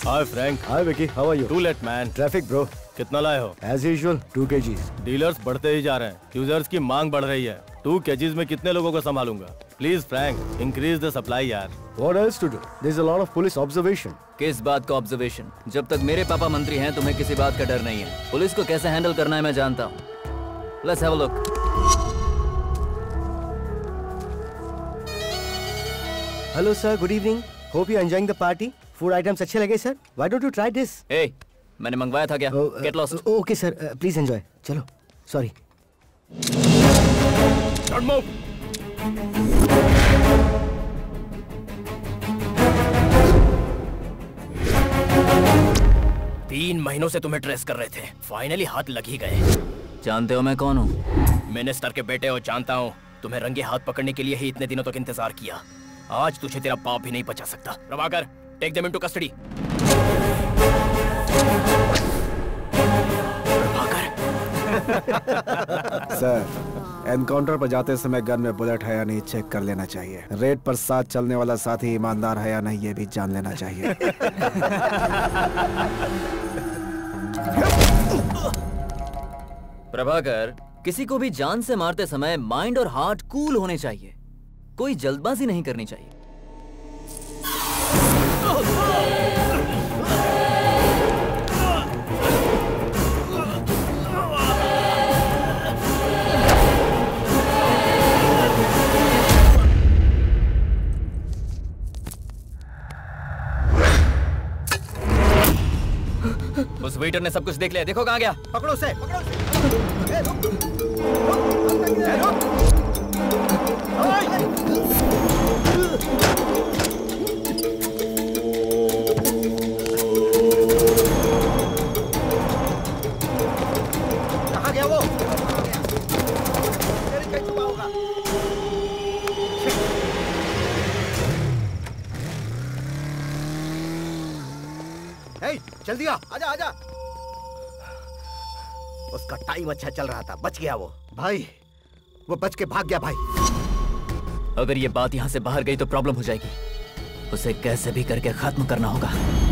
Hi Frank. Hi Vicky, how are you? Too late man. Traffic bro. कितना लाए हो? As usual 2 kgs। Dealers बढ़ते ही जा रहे हैं, यूजर्स की मांग बढ़ रही है। 2 kgs में कितने लोगों को संभालूंगा? Please Frank, increase the supply यार। What else to do? There's a lot of police observation. किस बात का ऑब्जर्वेशन? जब तक मेरे पापा मंत्री हैं तुम्हें किसी बात का डर नहीं है। पुलिस को कैसे हैंडल करना है मैं जानता हूँ। Let's have a look. Hello sir, good evening. Hope you're enjoying the party. Food items अच्छे लगे sir? Why don't you try this? Hey, मैंने मंगवाया था क्या? Get lost. Okay sir, please enjoy. चलो, sorry. Don't move. 3 महीनों से तुम्हें ट्रेस कर रहे थे, फाइनली हाथ लग ही गए। जानते हो मैं कौन हूँ? मिनिस्टर के बेटे हो, जानता हूँ। तुम्हें रंगे हाथ पकड़ने के लिए ही इतने दिनों तक इंतजार किया। आज तुझे तेरा बाप भी नहीं बचा सकता। Prabhakar, take them into custody. Sir, encounter पर जाते समय गन में बुलेट है या नहीं चेक कर लेना चाहिए। रेड पर साथ चलने वाला साथी ईमानदार है या नहीं ये भी जान लेना चाहिए। प्रभाकर, किसी को भी जान से मारते समय माइंड और हार्ट कूल होने चाहिए। कोई जल्दबाजी नहीं करनी चाहिए। उस वेटर ने सब कुछ देख लिया। देखो कहाँ गया। पकड़ो उसे, पकड़ो उसे। कहाँ गया वो? कहीं छुपा होगा। जल्दी आ, आजा आजा। उसका टाइम अच्छा चल रहा था, बच गया वो। भाई, वो बच के भाग गया भाई। अगर ये बात यहाँ से बाहर गई तो प्रॉब्लम हो जाएगी। उसे कैसे भी करके खत्म करना होगा।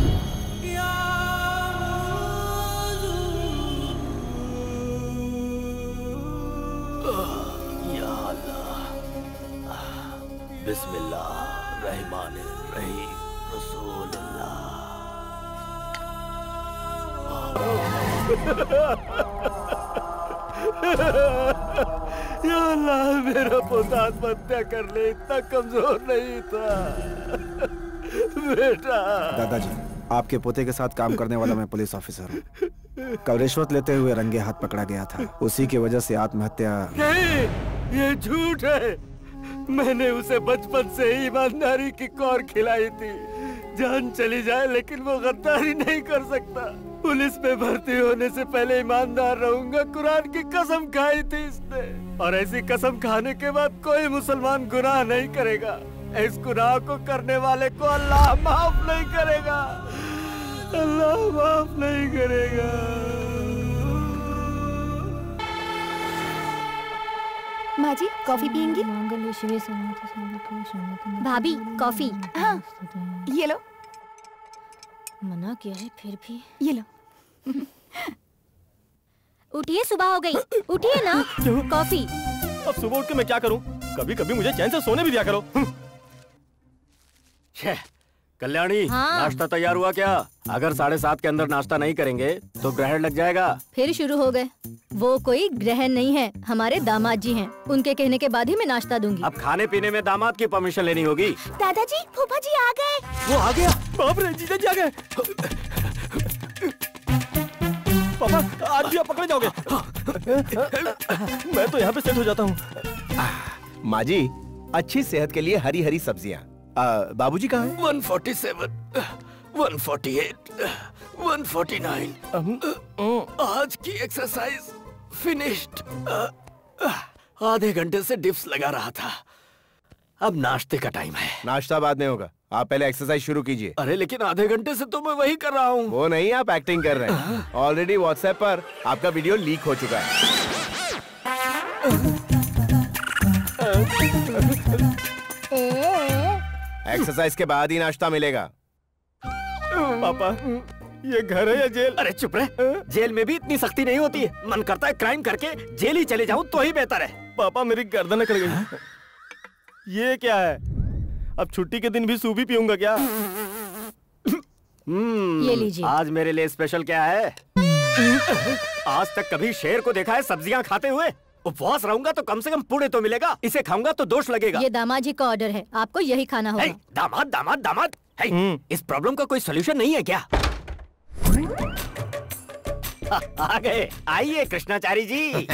या अल्लाह, बिस्मिल्लाह रहमान रहीम रसूलुल्लाह। या अल्लाह, मेरा पोता आत्महत्या कर ले, इतना कमजोर नहीं था बेटा। दादाजी, आपके पोते के साथ काम करने वाला मैं पुलिस ऑफिसर हूँ। कल रिश्वत लेते हुए रंगे हाथ पकड़ा गया था। उसी की वजह से आत्महत्या। नहीं, ये झूठ है। मैंने उसे बचपन से ही ईमानदारी की कौर खिलाई थी। जान चली जाए लेकिन वो गद्दारी नहीं कर सकता। पुलिस में भर्ती होने से पहले ईमानदार रहूंगा, कुरान की कसम खाई थी इसने। और ऐसी कसम खाने के बाद कोई मुसलमान गुनाह नहीं करेगा। इस गुनाह को करने वाले को अल्लाह माफ नहीं करेगा। अल्लाह माफ नहीं करेगा। माँ जी, कॉफी पियेंगी? भाभी, कॉफी। हाँ, ये लो। मना किया है फिर भी। ये लो। उठिए, सुबह हो गई। उठिए ना। कॉफी। अब सुबह उठ के मैं क्या करूं? कभी कभी मुझे चैन से सोने भी दिया करो। कल्याणी, हाँ। नाश्ता तैयार हुआ क्या? अगर 7:30 के अंदर नाश्ता नहीं करेंगे तो ग्रहण लग जाएगा। फिर शुरू हो गए। वो कोई ग्रहण नहीं है, हमारे दामाद जी हैं। उनके कहने के बाद ही मैं नाश्ता दूंगी। अब खाने पीने में दामाद की परमिशन लेनी होगी। दादाजी, फूफा जी आ गए। वो आ गया। बाप रे, जीजा जी आ गए। पापा, आज भी आप पकड़े जाओगे। मैं तो यहाँ पे सेट हो जाता हूँ। माँ जी, अच्छी सेहत के लिए हरी हरी सब्जियाँ। बाबूजी कहाँ हैं? 147, 148, 149। आज की एक्सरसाइज फिनिश्ड। आधे घंटे से डिप्स लगा रहा था। अब नाश्ते का टाइम है। नाश्ता बाद में होगा, आप पहले एक्सरसाइज शुरू कीजिए। अरे लेकिन आधे घंटे से तो मैं वही कर रहा हूँ। वो नहीं, आप एक्टिंग कर रहे हैं। ऑलरेडी व्हाट्सएप पर आपका वीडियो लीक हो चुका है। ए, एक्सरसाइज के बाद ही नाश्ता मिलेगा। पापा ये घर है या जेल? अरे चुप रहे, जेल में भी इतनी सख्ती नहीं होती है। मन करता है क्राइम करके जेल ही चले जाऊं तो ही बेहतर है। पापा मेरी गर्दन अकड़ गई। ये क्या है? अब छुट्टी के दिन भी सूप ही पीऊंगा क्या? ये लीजिए। आज मेरे लिए स्पेशल क्या है? आज तक कभी शेर को देखा है सब्जियां खाते हुए? उपवास रहूंगा तो कम से कम पुणे तो मिलेगा, इसे खाऊंगा तो दोष लगेगा। ये दामाद जी का ऑर्डर है, आपको यही खाना होगा। दामाद दामाद दामाद, इस प्रॉब्लम का कोई सोल्यूशन नहीं है क्या? आ गए, आइए कृष्णाचारी जी।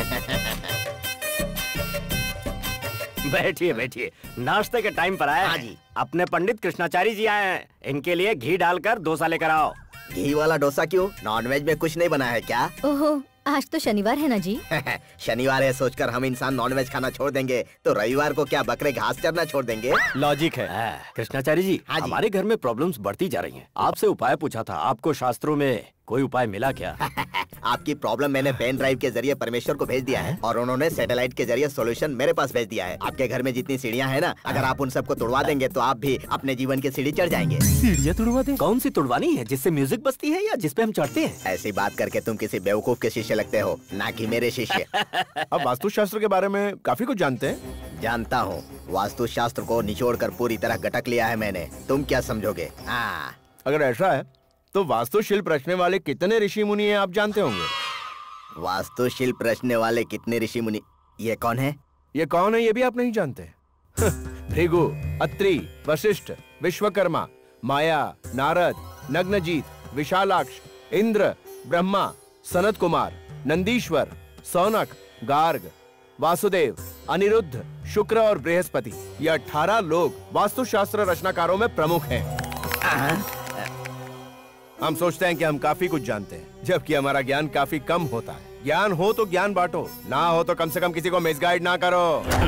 बैठिए बैठिए, नाश्ते के टाइम पर आए। हाँ जी। अपने पंडित कृष्णाचारी जी आए हैं, इनके लिए घी डालकर डोसा लेकर आओ। घी वाला डोसा क्यों? नॉनवेज में कुछ नहीं बना है क्या? ओहो, आज तो शनिवार है ना जी। शनिवार है सोचकर हम इंसान नॉनवेज खाना छोड़ देंगे तो रविवार को क्या बकरे घास चरना छोड़ देंगे? लॉजिक है। कृष्णाचारी जी, हमारे घर में प्रॉब्लम्स बढ़ती जा रही हैं। आपसे उपाय पूछा था, आपको शास्त्रों में कोई उपाय मिला क्या? आपकी प्रॉब्लम मैंने पेन ड्राइव के जरिए परमेश्वर को भेज दिया है और उन्होंने सैटेलाइट के जरिए सॉल्यूशन मेरे पास भेज दिया है। आपके घर में जितनी सीढ़ियाँ हैं ना, अगर आप उन सबको तोड़वा देंगे तो आप भी अपने जीवन की सीढ़ी चढ़ जाएंगे। सीढ़ियाँ तोड़वा दें? कौन सी तोड़वानी है, जिससे म्यूजिक बजती है या जिसपे हम चढ़ते हैं? ऐसी बात करके तुम किसी बेवकूफ के शिष्य लगते हो, ना कि मेरे शिष्य। अब वास्तुशास्त्र के बारे में काफी कुछ जानते हैं? जानता हूँ, वास्तुशास्त्र को निचोड़कर पूरी तरह गटक लिया है मैंने। तुम क्या समझोगे? हाँ, अगर ऐसा है तो वास्तुशिल्प रचने वाले कितने ऋषि मुनि हैं आप जानते होंगे? वास्तुशिल्प रचने वाले कितने ऋषि मुनि? ये कौन है? ये कौन है ये भी आप नहीं जानते? भृगु, अत्रि, वशिष्ठ, विश्वकर्मा, माया, नारद, नग्नजीत, विशालाक्ष, इंद्र, ब्रह्मा, सनत कुमार, नंदीश्वर, सौनक, गार्ग, वासुदेव, अनिरुद्ध, शुक्र और बृहस्पति, ये 18 लोग वास्तुशास्त्र रचनाकारों में प्रमुख हैं। हम सोचते हैं कि हम काफी कुछ जानते हैं, जबकि हमारा ज्ञान काफी कम होता है। ज्ञान हो तो ज्ञान बांटो, ना हो तो कम से कम किसी को मिसगाइड ना करो।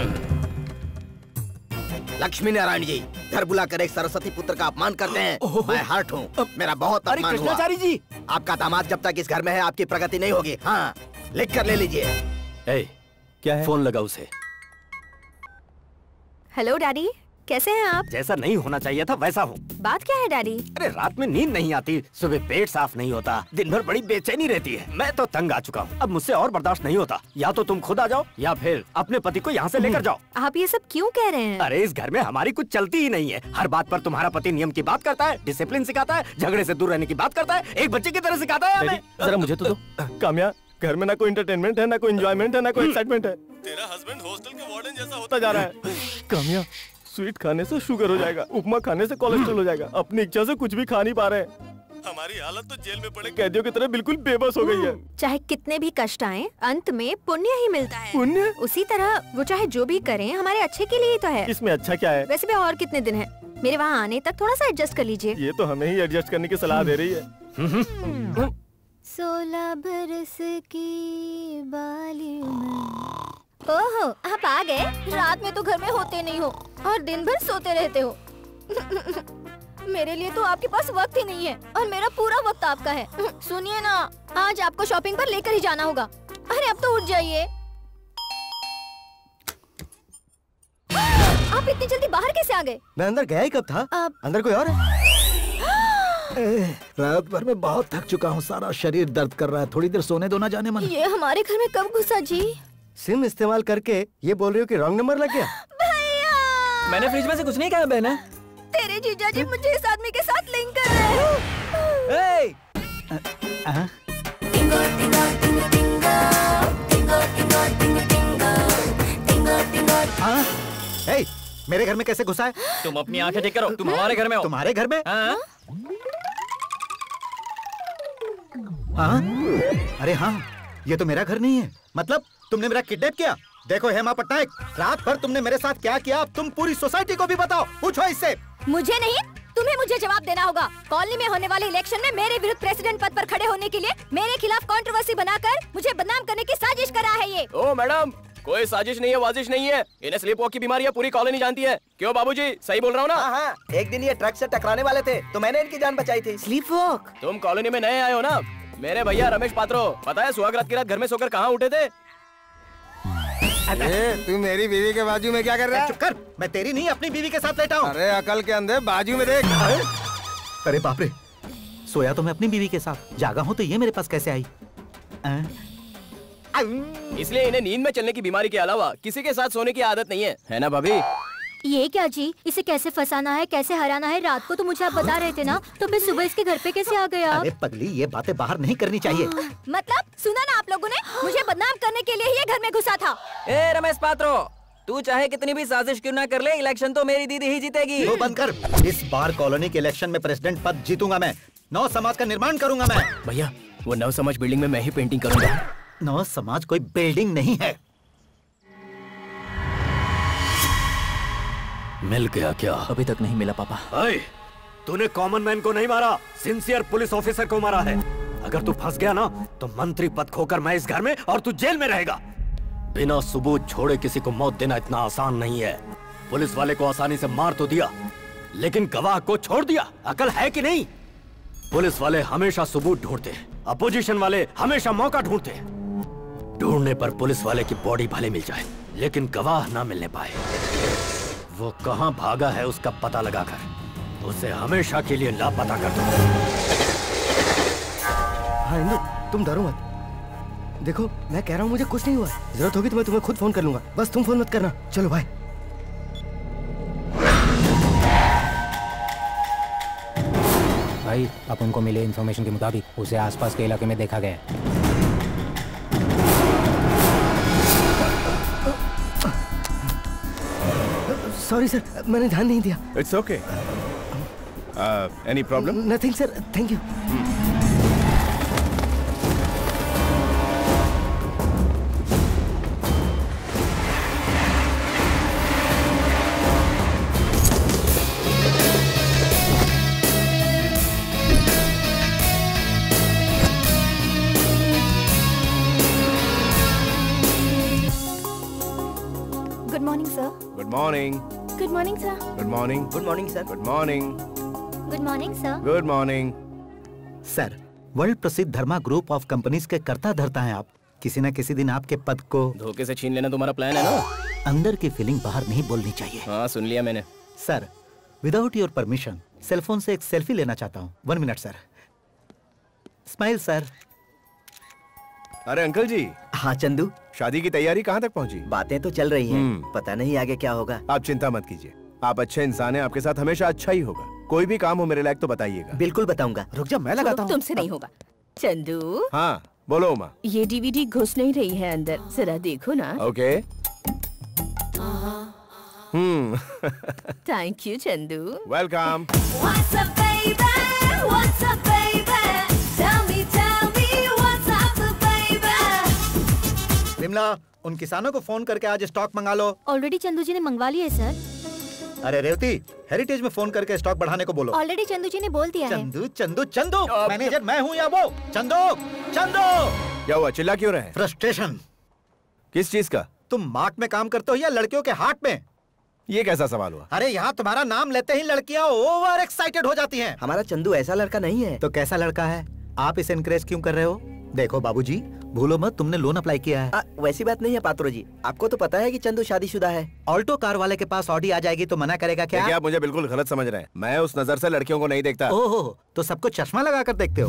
लक्ष्मी नारायण जी, घर बुलाकर एक सरस्वती पुत्र का अपमान करते हैं। मैं हर्ट हूँ, मेरा बहुत अपमान हुआ। कृष्णाचारी जी, आपका दामाद जब तक इस घर में है आपकी प्रगति नहीं होगी। हाँ, लिख कर ले लीजिए। क्या है? फोन लगा उसे। हेलो डैडी, कैसे हैं आप? जैसा नहीं होना चाहिए था वैसा हूँ। बात क्या है डैडी? अरे रात में नींद नहीं आती, सुबह पेट साफ नहीं होता, दिन भर बड़ी बेचैनी रहती है। मैं तो तंग आ चुका हूँ, अब मुझसे और बर्दाश्त नहीं होता। या तो तुम खुद आ जाओ या फिर अपने पति को यहाँ से लेकर जाओ। आप ये सब क्यों कह रहे हैं? अरे इस घर में हमारी कुछ चलती ही नहीं है। हर बात पर तुम्हारा पति नियम की बात करता है, डिसिप्लिन सिखाता है, झगड़े से दूर रहने की बात करता है, एक बच्चे की तरह सिखाता है हमें। जरा मुझे तो दो। काम्या, घर में ना कोई एंटरटेनमेंट है, ना कोई एंजॉयमेंट है, ना कोई एक्साइटमेंट है। तेरा हस्बैंड हॉस्टल के वार्डन जैसा होता जा रहा है। काम्या, स्वीट खाने से शुगर हो जाएगा, उपमा खाने से कोलेस्ट्रॉल हो जाएगा, अपनी इच्छा से कुछ भी खा नहीं पा रहे। हमारी हालत तो जेल में पड़े कैदियों की तरह बिल्कुल बेबस हो गई है। चाहे कितने भी कष्ट आए, अंत में पुण्य ही मिलता है। पुण्य? उसी तरह वो चाहे जो भी करें हमारे अच्छे के लिए ही तो है। इसमें अच्छा क्या है? वैसे भी और कितने दिन है मेरे वहाँ आने तक, थोड़ा सा एडजस्ट कर लीजिए। ये तो हमें ही एडजस्ट करने की सलाह दे रही है। 16 बरस की बाली में। ओहो, आप आ गए। रात में तो घर में होते नहीं हो और दिन भर सोते रहते हो। मेरे लिए तो आपके पास वक्त ही नहीं है और मेरा पूरा वक्त आपका है। सुनिए ना, आज आपको शॉपिंग पर लेकर ही जाना होगा। अरे अब तो उठ जाइए। आप इतनी जल्दी बाहर कैसे आ गए? मैं अंदर गया ही कब था? अंदर कोई और है? रात भर में बहुत थक चुका हूँ, सारा शरीर दर्द कर रहा है, थोड़ी देर सोने दो ना जाने मन। ये हमारे घर में कब घुसा जी? सिम इस्तेमाल करके ये बोल रही हो कि रॉन्ग नंबर लग गया? भैया, मैंने फ्रिज में से कुछ नहीं कहा बहना। तेरे जीजा जी मुझे इस आदमी के साथ लिंक कर रहे हैं। हे, मेरे घर में कैसे घुसा है? तुम अपनी आंखें ठीक करो, तुम हमारे घर में हो। तुम्हारे घर में? हाँ? हाँ? अरे हाँ, ये तो मेरा घर नहीं है। मतलब तुमने मेरा किडनैप किया? देखो हेमा पटनायक, रात भर तुमने मेरे साथ क्या किया तुम पूरी सोसाइटी को भी बताओ। पूछो इससे। मुझे नहीं, तुम्हें मुझे जवाब देना होगा। कॉलोनी में होने वाले इलेक्शन में मेरे विरुद्ध प्रेसिडेंट पद पर खड़े होने के लिए मेरे खिलाफ कंट्रोवर्सी बनाकर मुझे बदनाम करने की साजिश करा है ये। ओ मैडम, कोई साजिश नहीं है, वाजिश नहीं है। इन्हें स्लीप वॉक की बीमारी है, पूरी कॉलोनी जानती है। क्यों बाबूजी, सही बोल रहा हूँ ना? हाँ, एक दिन ये ट्रक से टकराने वाले थे तो मैंने इनकी जान बचाई थी। Sleep walk? तुम कॉलोनी में नए आए हो ना? मेरे भैया रमेश पात्रो, पता है सुहागरात की रात घर में सोकर कहाँ उठे थे? तू मेरी बीवी के बाजू में क्या कर रहा है? चुप कर, मैं तेरी नहीं अपनी बीवी के साथ लेटा हूँ। अरे अकल के अंधे, बाजू में देख। अरे बाप रे, सोया तो मैं अपनी बीवी के साथ, जागा हूँ तो ये मेरे पास कैसे आई? इसलिए इन्हें नींद में चलने की बीमारी के अलावा किसी के साथ सोने की आदत नहीं है ना भाभी? ये क्या जी, इसे कैसे फंसाना है, कैसे हराना है? रात को तो मुझे आप बता रहे थे ना, तो फिर सुबह इसके घर पे कैसे आ गया? अरे पगली, ये बातें बाहर नहीं करनी चाहिए। मतलब सुना ना आप लोगों ने, मुझे बदनाम करने के लिए ही ये घर में घुसा था। ए रमेश पात्रो, तू चाहे कितनी भी साजिश क्यों ना कर ले, इलेक्शन तो मेरी दीदी ही जीतेगी। वो बंद कर। इस बार कॉलोनी के इलेक्शन में प्रेसिडेंट पद जीतूंगा मैं। नव समाज का निर्माण करूंगा मैं। भैया वो नव समाज बिल्डिंग में मैं ही पेंटिंग करूंगा। नव समाज कोई बिल्डिंग नहीं है। मिल गया क्या? अभी तक नहीं मिला पापा। तूने कॉमन मैन को नहीं मारा, सिंसियर पुलिस ऑफिसर को मारा है। अगर तू फंस गया ना तो मंत्री पद खोकर मैं इस घर में और तू जेल में रहेगा। बिना सबूत छोड़े किसी को मौत देना इतना आसान नहीं है। पुलिस वाले को आसानी से मार तो दिया, लेकिन गवाह को छोड़ दिया। अकल है कि नहीं? पुलिस वाले हमेशा सबूत ढूंढते हैं, अपोजिशन वाले हमेशा मौका ढूंढते हैं। ढूंढने पर पुलिस वाले की बॉडी भले मिल जाए, लेकिन गवाह ना मिलने पाए। वो कहां भागा है उसका पता लगाकर उसे हमेशा के लिए लापता कर दो। हाँ इंदु, तुम डरो मत। देखो मैं कह रहा हूँ मुझे कुछ नहीं हुआ। जरूरत होगी तो मैं तुम्हें खुद फोन कर लूंगा, बस तुम फोन मत करना। चलो बाय। भाई अपन को मिले इन्फॉर्मेशन के मुताबिक उसे आसपास के इलाके में देखा गया है। सॉरी सर, मैंने ध्यान नहीं दिया। It's okay. Any problem? Nothing sir, thank you. Good morning sir. Good morning. Good morning sir. Good morning. Good morning sir. Good morning. Good morning sir. Good morning. Sir, world प्रसिद्ध Dharma group of companies के कर्ता धर्ता हैं आप। किसी न किसी दिन आपके पद को धोखे से छीन लेना तुम्हारा प्लान है ना? अंदर की फीलिंग बाहर नहीं बोलनी चाहिए। हाँ सुन लिया मैंने। Sir, without your permission cellphone से एक सेल्फी लेना चाहता हूँ। 1 मिनट सर। Smile sir. अरे अंकल जी। हाँ चंदू, शादी की तैयारी कहाँ तक पहुँची? बातें तो चल रही हैं, पता नहीं आगे क्या होगा। आप चिंता मत कीजिए, आप अच्छे इंसान हैं, आपके साथ हमेशा अच्छा ही होगा। कोई भी काम हो मेरे लायक तो बताइएगा। बिल्कुल बताऊंगा। रुक जा, मैं लगाता हूँ। तुमसे नहीं होगा। चंदू, हाँ बोलो उमा। ये डीवीडी घुस नहीं रही है अंदर, जरा देखो ना। Okay. Thank you Chandu. Welcome. Vimala, उन किसानों को फोन करके आज स्टॉक मंगा लो। ऑलरेडी चंदू जी ने मंगवा लिया है सर। अरे रेवती, हेरिटेज में फोन करके स्टॉक बढ़ाने को बोलो। ऑलरेडी चंदू जी ने बोल दिया है। चंदू चंदू चंदू, मैनेजर मैं हूँ या वो? चंदू चंदू। क्या हुआ, चिल्ला क्यों रहे? फ्रस्ट्रेशन। किस चीज का? तुम मार्ट में काम करते हो या लड़कियों के हार्ट में? ये कैसा सवाल हुआ? अरे यहाँ तुम्हारा नाम लेते ही लड़कियाँ ओवर एक्साइटेड हो जाती हैं। हमारा चंदू ऐसा लड़का नहीं है। तो कैसा लड़का है? आप इसे इनकरेज क्यों कर रहे हो? देखो बाबूजी, भूलो मत तुमने लोन अप्लाई किया है। वैसी बात नहीं है पात्रो जी, आपको तो पता है कि चंदू शादीशुदा है। ऑल्टो कार वाले के पास ऑडी आ जाएगी तो मना करेगा क्या? आप मुझे बिल्कुल गलत समझ रहे हैं। मैं उस नजर से लड़कियों को नहीं देखता। ओहो, तो सबको चश्मा लगा कर देखते हो?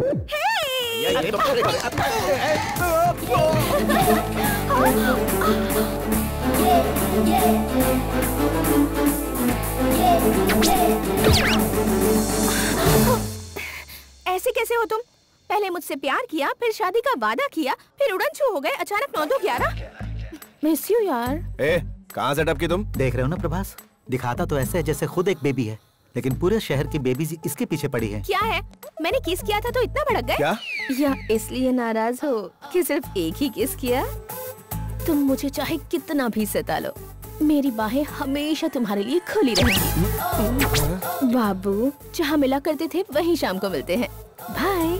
ऐसे कैसे हो तुम? पहले मुझसे प्यार किया, फिर शादी का वादा किया, फिर उड़न छू हो गए अचानक 9-2-11। मिस यू यार। कहाँ से टपकी तुम? देख रहे हो ना प्रभास, दिखाता तो ऐसे है जैसे खुद एक बेबी है, लेकिन पूरे शहर की बेबीज इसके पीछे पड़ी है। क्या है, मैंने किस किया था तो इतना भड़क गए? क्या? या इसलिए नाराज हो कि सिर्फ एक ही किस किया? तुम मुझे चाहे कितना भी सता लो, मेरी बाहें हमेशा तुम्हारे लिए खुली रहेंगी। बाबू, जहाँ मिला करते थे वहीं शाम को मिलते हैं। बाय।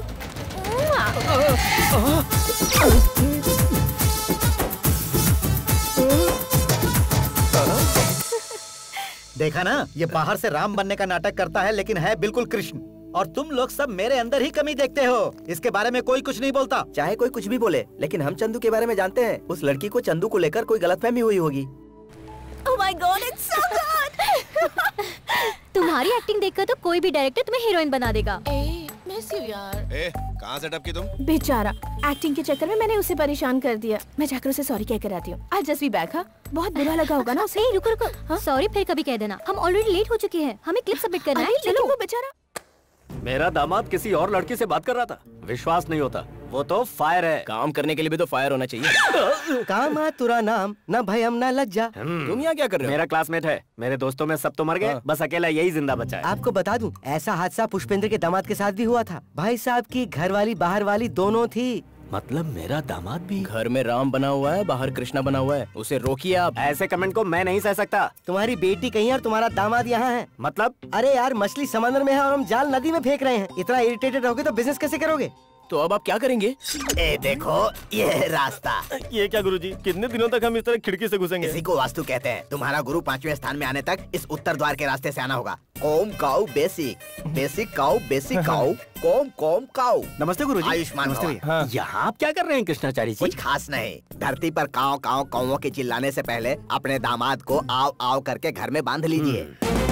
देखा ना, ये बाहर से राम बनने का नाटक करता है लेकिन है बिल्कुल कृष्ण। और तुम लोग सब मेरे अंदर ही कमी देखते हो। इसके बारे में कोई कुछ नहीं बोलता। चाहे कोई कुछ भी बोले, लेकिन हम चंदू के बारे में जानते हैं। उस लड़की को चंदू को लेकर कोई गलतफहमी हुई होगी। Oh my God, it's so good! तुम्हारी एक्टिंग देखकर तो कोई भी डायरेक्टर तुम्हें हीरोइन बना देगा। मैं मिस यू यार। कहाँ सेटअप की तुम? बेचारा, एक्टिंग के चक्कर में मैंने उसे परेशान कर दिया। मैं जाकर उसे सॉरी कह कर आती हूँ। आज जस्ट बी बैक। हाँ, बहुत बुरा लगा होगा ना उसे। रुको रुको, सॉरी फिर कभी कह देना। हम ऑलरेडी लेट हो चुके हैं, हमें क्लिप सबमिट करना है। चलो। वो बेचारा मेरा दामाद किसी और लड़की से बात कर रहा था। विश्वास नहीं होता, वो तो फायर है। काम करने के लिए भी तो फायर होना चाहिए। काम तुरा नाम ना भयम ना लज्जा। तुम यहाँ क्या कर रहे हो? मेरा क्लासमेट है, मेरे दोस्तों में सब तो मर गए, बस अकेला यही जिंदा बचा है। आपको बता दूं, ऐसा हादसा पुष्पेंद्र के दामाद के साथ भी हुआ था। भाई साहब की घर वाली बाहर वाली दोनों थी। मतलब मेरा दामाद भी? घर में राम बना हुआ है, बाहर कृष्णा बना हुआ है। उसे रोकिए आप। ऐसे कमेंट को मैं नहीं सह सकता। तुम्हारी बेटी कहीं और तुम्हारा दामाद यहाँ है। मतलब? अरे यार, मछली समंदर में है और हम जाल नदी में फेंक रहे हैं। इतना इरिटेटेड रहोगे तो बिजनेस कैसे करोगे? तो अब आप क्या करेंगे? ए देखो, ये रास्ता। ये क्या गुरुजी, कितने दिनों तक हम इस तरह खिड़की से घुसेंगे? इसी को वास्तु कहते हैं। तुम्हारा गुरु 5वें स्थान में आने तक इस उत्तर द्वार के रास्ते से आना होगा। कोम काउ बेसिक, बेसिक काउ बेसिक काउ, कोम कोम काउ। नमस्ते गुरुजी। आयुष्मान भव। हाँ। यहाँ आप क्या कर रहे हैं कृष्णाचारी जी? कुछ खास नहीं। धरती पर काव काव कौवों के चिल्लाने से पहले अपने दामाद को आव आव करके घर में बांध लीजिए।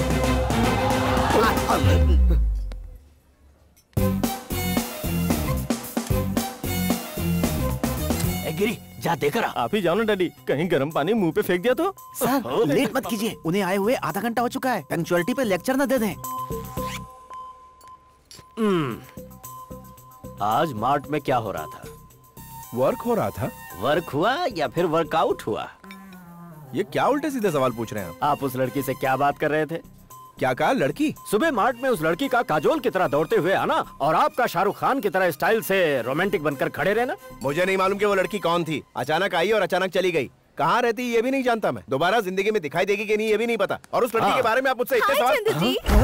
गिरी, जा देकर आप ही जाओ ना डैडी, कहीं गर्म पानी मुंह पे फेंक दिया तो? सर, लेट मत कीजिए, उन्हें आए हुए आधा घंटा हो चुका है। पंक्चुअलिटी पे लेक्चर न दे दें। आज मार्ट में क्या हो रहा था? वर्क हो रहा था। वर्क हुआ या फिर वर्कआउट हुआ? ये क्या उल्टे सीधे सवाल पूछ रहे हैं आप उस लड़की से क्या बात कर रहे थे? क्या कहा? लड़की? सुबह मार्ट में उस लड़की का काजोल की तरह दौड़ते हुए आना और आपका शाहरुख खान की तरह स्टाइल से रोमांटिक बनकर खड़े रहना। मुझे नहीं मालूम कि वो लड़की कौन थी। अचानक आई और अचानक चली गई। कहाँ रहती ये भी नहीं जानता मैं। दोबारा जिंदगी में दिखाई देगी कि नहीं ये भी नहीं पता। और उस लड़की के बारे में आप मुझसे इतने सवाल।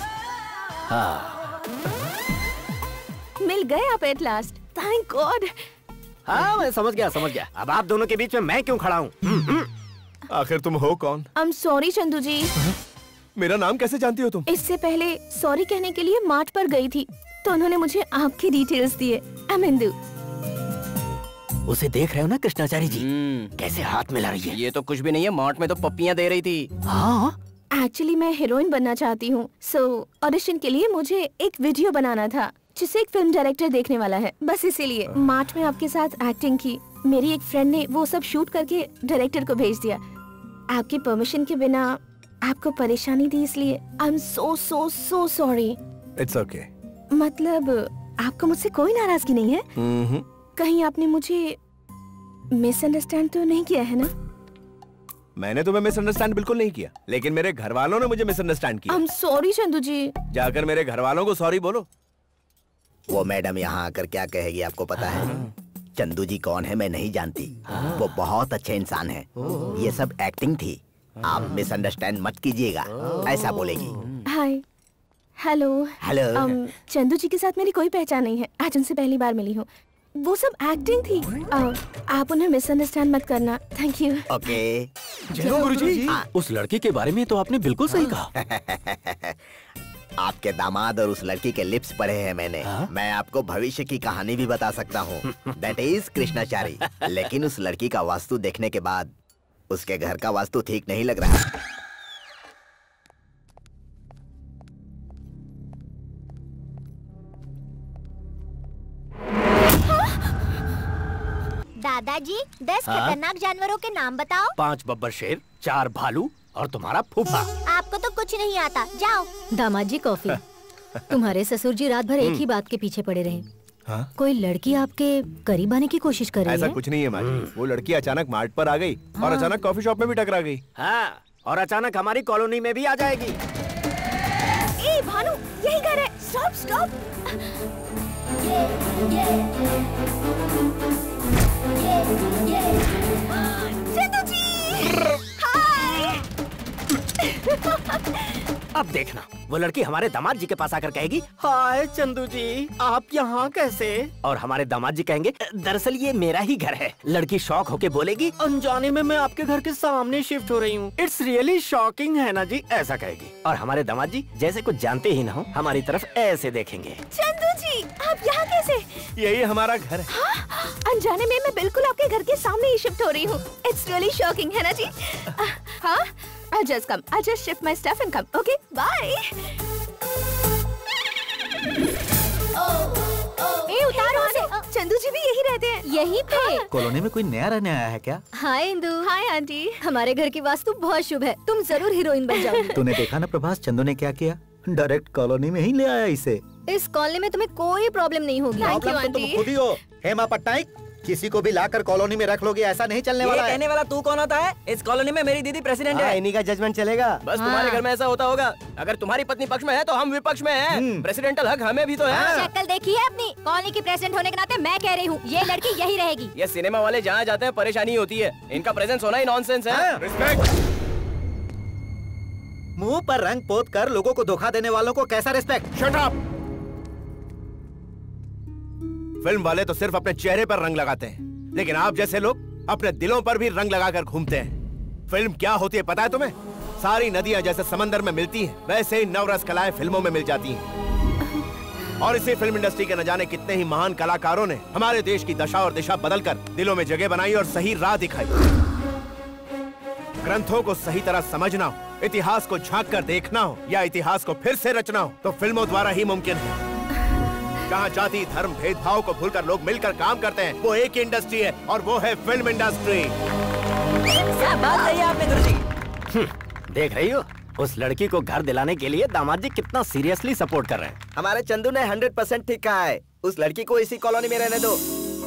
मिल गए आप एट लास्ट, थैंक गॉड। हाँ, मैं समझ गया। अब आप दोनों के बीच में मैं क्यों खड़ा हूँ? आखिर तुम हो कौन? I am sorry Chandu ji. मेरा नाम कैसे जानती हो तुम? इससे पहले सॉरी कहने के लिए मार्ट पर गई थी तो उन्होंने मुझे आपकी डिटेल्स दिए। I am Indu. उसे देख रहे हो ना कृष्णाचारी जी, कैसे हाथ मिला रही है? ये तो कुछ भी नहीं है, मार्ट में तो पप्पियां दे रही थी। हाँ, एक्चुअली मैं हीरोइन बनना चाहती हूँ, सो ऑडिशन के लिए मुझे एक वीडियो बनाना था जिसे एक फिल्म डायरेक्टर देखने वाला है। बस इसीलिए मार्ट में आपके साथ एक्टिंग की। मेरी एक फ्रेंड ने वो सब शूट करके डायरेक्टर को भेज दिया। आपकी परमिशन के बिना आपको परेशानी दी, इसलिए I am so sorry. It's okay. मतलब आपको मुझसे कोई नाराजगी नहीं है? कहीं आपने मुझे मिसअंडरस्टैंड तो नहीं किया है ना? मैंने तुम्हें मिसअंडरस्टैंड बिल्कुल नहीं किया, लेकिन मेरे घर वालों ने मुझे मिसअंडरस्टैंड किया। I am sorry Chandu ji. जाकर मेरे घर वालों को सॉरी बोलो। वो मैडम यहाँ आकर क्या कहेगी आपको पता है? चंदू जी कौन है मैं नहीं जानती। वो बहुत अच्छे इंसान है। ये सब एक्टिंग थी, आप मिसअंडरस्टैंड मत कीजिएगा, ऐसा बोलेगी। Hi, hello. Hello. Chandu ji के साथ मेरी कोई पहचान नहीं है, आज उनसे पहली बार मिली हूँ। वो सब एक्टिंग थी। आप उन्हें मिसअंडरस्टैंड मत करना। Thank you. ओके। जय गुरुजी। उस लड़की के बारे में तो आपने बिल्कुल सही कहा। आपके दामाद और उस लड़की के लिप्स पढ़े हैं मैंने। मैं आपको भविष्य की कहानी भी बता सकता हूँ। That is Krishnachari. लेकिन उस लड़की का वास्तु देखने के बाद उसके घर का वास्तु ठीक नहीं लग रहा। दादाजी 10 खतरनाक जानवरों के नाम बताओ। 5 बब्बर शेर, 4 भालू और तुम्हारा फूफा। आपको तो कुछ नहीं आता, जाओ। दामाद जी कॉफी। तुम्हारे ससुर जी रात भर एक ही बात के पीछे पड़े रहे। हाँ? कोई लड़की आपके करीब आने की कोशिश कर रही है? ऐसा कुछ नहीं है माँ जी। वो लड़की अचानक मार्ट पर आ गई और अचानक कॉफी शॉप में भी टकरा गई। हाँ, और अचानक हमारी कॉलोनी में भी आ जाएगी। ए भानु, यही घर है। Stop stop. Chandu ji, hi. अब देखना, वो लड़की हमारे दामाद जी के पास आकर कहेगी, हाय चंदू जी, आप यहाँ कैसे? और हमारे दामाद जी कहेंगे, दरअसल ये मेरा ही घर है। लड़की शॉक होके बोलेगी, अनजाने में मैं आपके घर के सामने शिफ्ट हो रही हूँ। इट्स रियली शॉकिंग है ना जी, ऐसा कहेगी। और हमारे दामाद जी जैसे कुछ जानते ही ना हो, हमारी तरफ ऐसे देखेंगे। चंदू जी, आप यहाँ कैसे? यही हमारा घर है। हाँ? अनजाने में मैं बिल्कुल आपके घर के सामने ही शिफ्ट हो रही हूँ। इट्स रियली शॉकिंग है ना जी? हाँ, I'll just come. I'll just shift my stuff and come. Okay, bye. Oh. रहते हैं यहीं पे। कॉलोनी में कोई नया रहने आया है क्या? हाय इंदु। Hi aunty. हमारे घर की वास्तु बहुत शुभ है, तुम जरूर हीरोइन बन जाओगी। तूने देखा ना प्रभास, चंदू ने क्या किया? डायरेक्ट कॉलोनी में ही ले आया इसे। इस कॉलोनी में तुम्हें कोई प्रॉब्लम नहीं होगी। प्रॉब्लम तो तुम खुद ही हो हेमा पट्टनायक। किसी को भी लाकर कॉलोनी में रख लोगे, ऐसा नहीं चलने वाला है। कहने वाला तू कौन होता है? इस कॉलोनी में मेरी दीदी प्रेसिडेंट है। इन्हीं का जजमेंट चलेगा। बस तुम्हारे घर में ऐसा होता होगा। अगर तुम्हारी पत्नी पक्ष में है तो हम विपक्ष में हैं। प्रेसिडेंटल हक हमें भी तो है। शक्ल देखी है अपनी? कॉलोनी की प्रेसिडेंट होने के नाते मैं कह रही हूँ ये लड़की यही रहेगी। ये सिनेमा वाले जहाँ जाते हैं परेशानी होती है, इनका प्रेजेंस होना ही नॉनसेंस है। मुंह पर रंग पोत कर लोगों को धोखा देने वालों को कैसा रिस्पेक्ट? Shut up! फिल्म वाले तो सिर्फ अपने चेहरे पर रंग लगाते हैं, लेकिन आप जैसे लोग अपने दिलों पर भी रंग लगाकर घूमते हैं। फिल्म क्या होती है पता है तुम्हें? सारी नदियां जैसे समंदर में मिलती हैं, वैसे ही नवरस कलाएं फिल्मों में मिल जाती हैं। और इसी फिल्म इंडस्ट्री के न जाने कितने ही महान कलाकारों ने हमारे देश की दशा और दिशा बदलकर दिलों में जगह बनाई और सही राह दिखाई। ग्रंथों को सही तरह समझना हो, इतिहास को झांक कर देखना हो या इतिहास को फिर से रचना हो तो फिल्मों द्वारा ही मुमकिन है। जहाँ जाति धर्म भेदभाव को भूलकर लोग मिलकर काम करते हैं, वो एक ही इंडस्ट्री है और वो है फिल्म इंडस्ट्री। क्या बात कही आपने गुरुजी? देख रही हो, उस लड़की को घर दिलाने के लिए दामाद जी कितना सीरियसली सपोर्ट कर रहे हैं। हमारे चंदू ने 100% ठीक कहा है। उस लड़की को इसी कॉलोनी में रहने दो।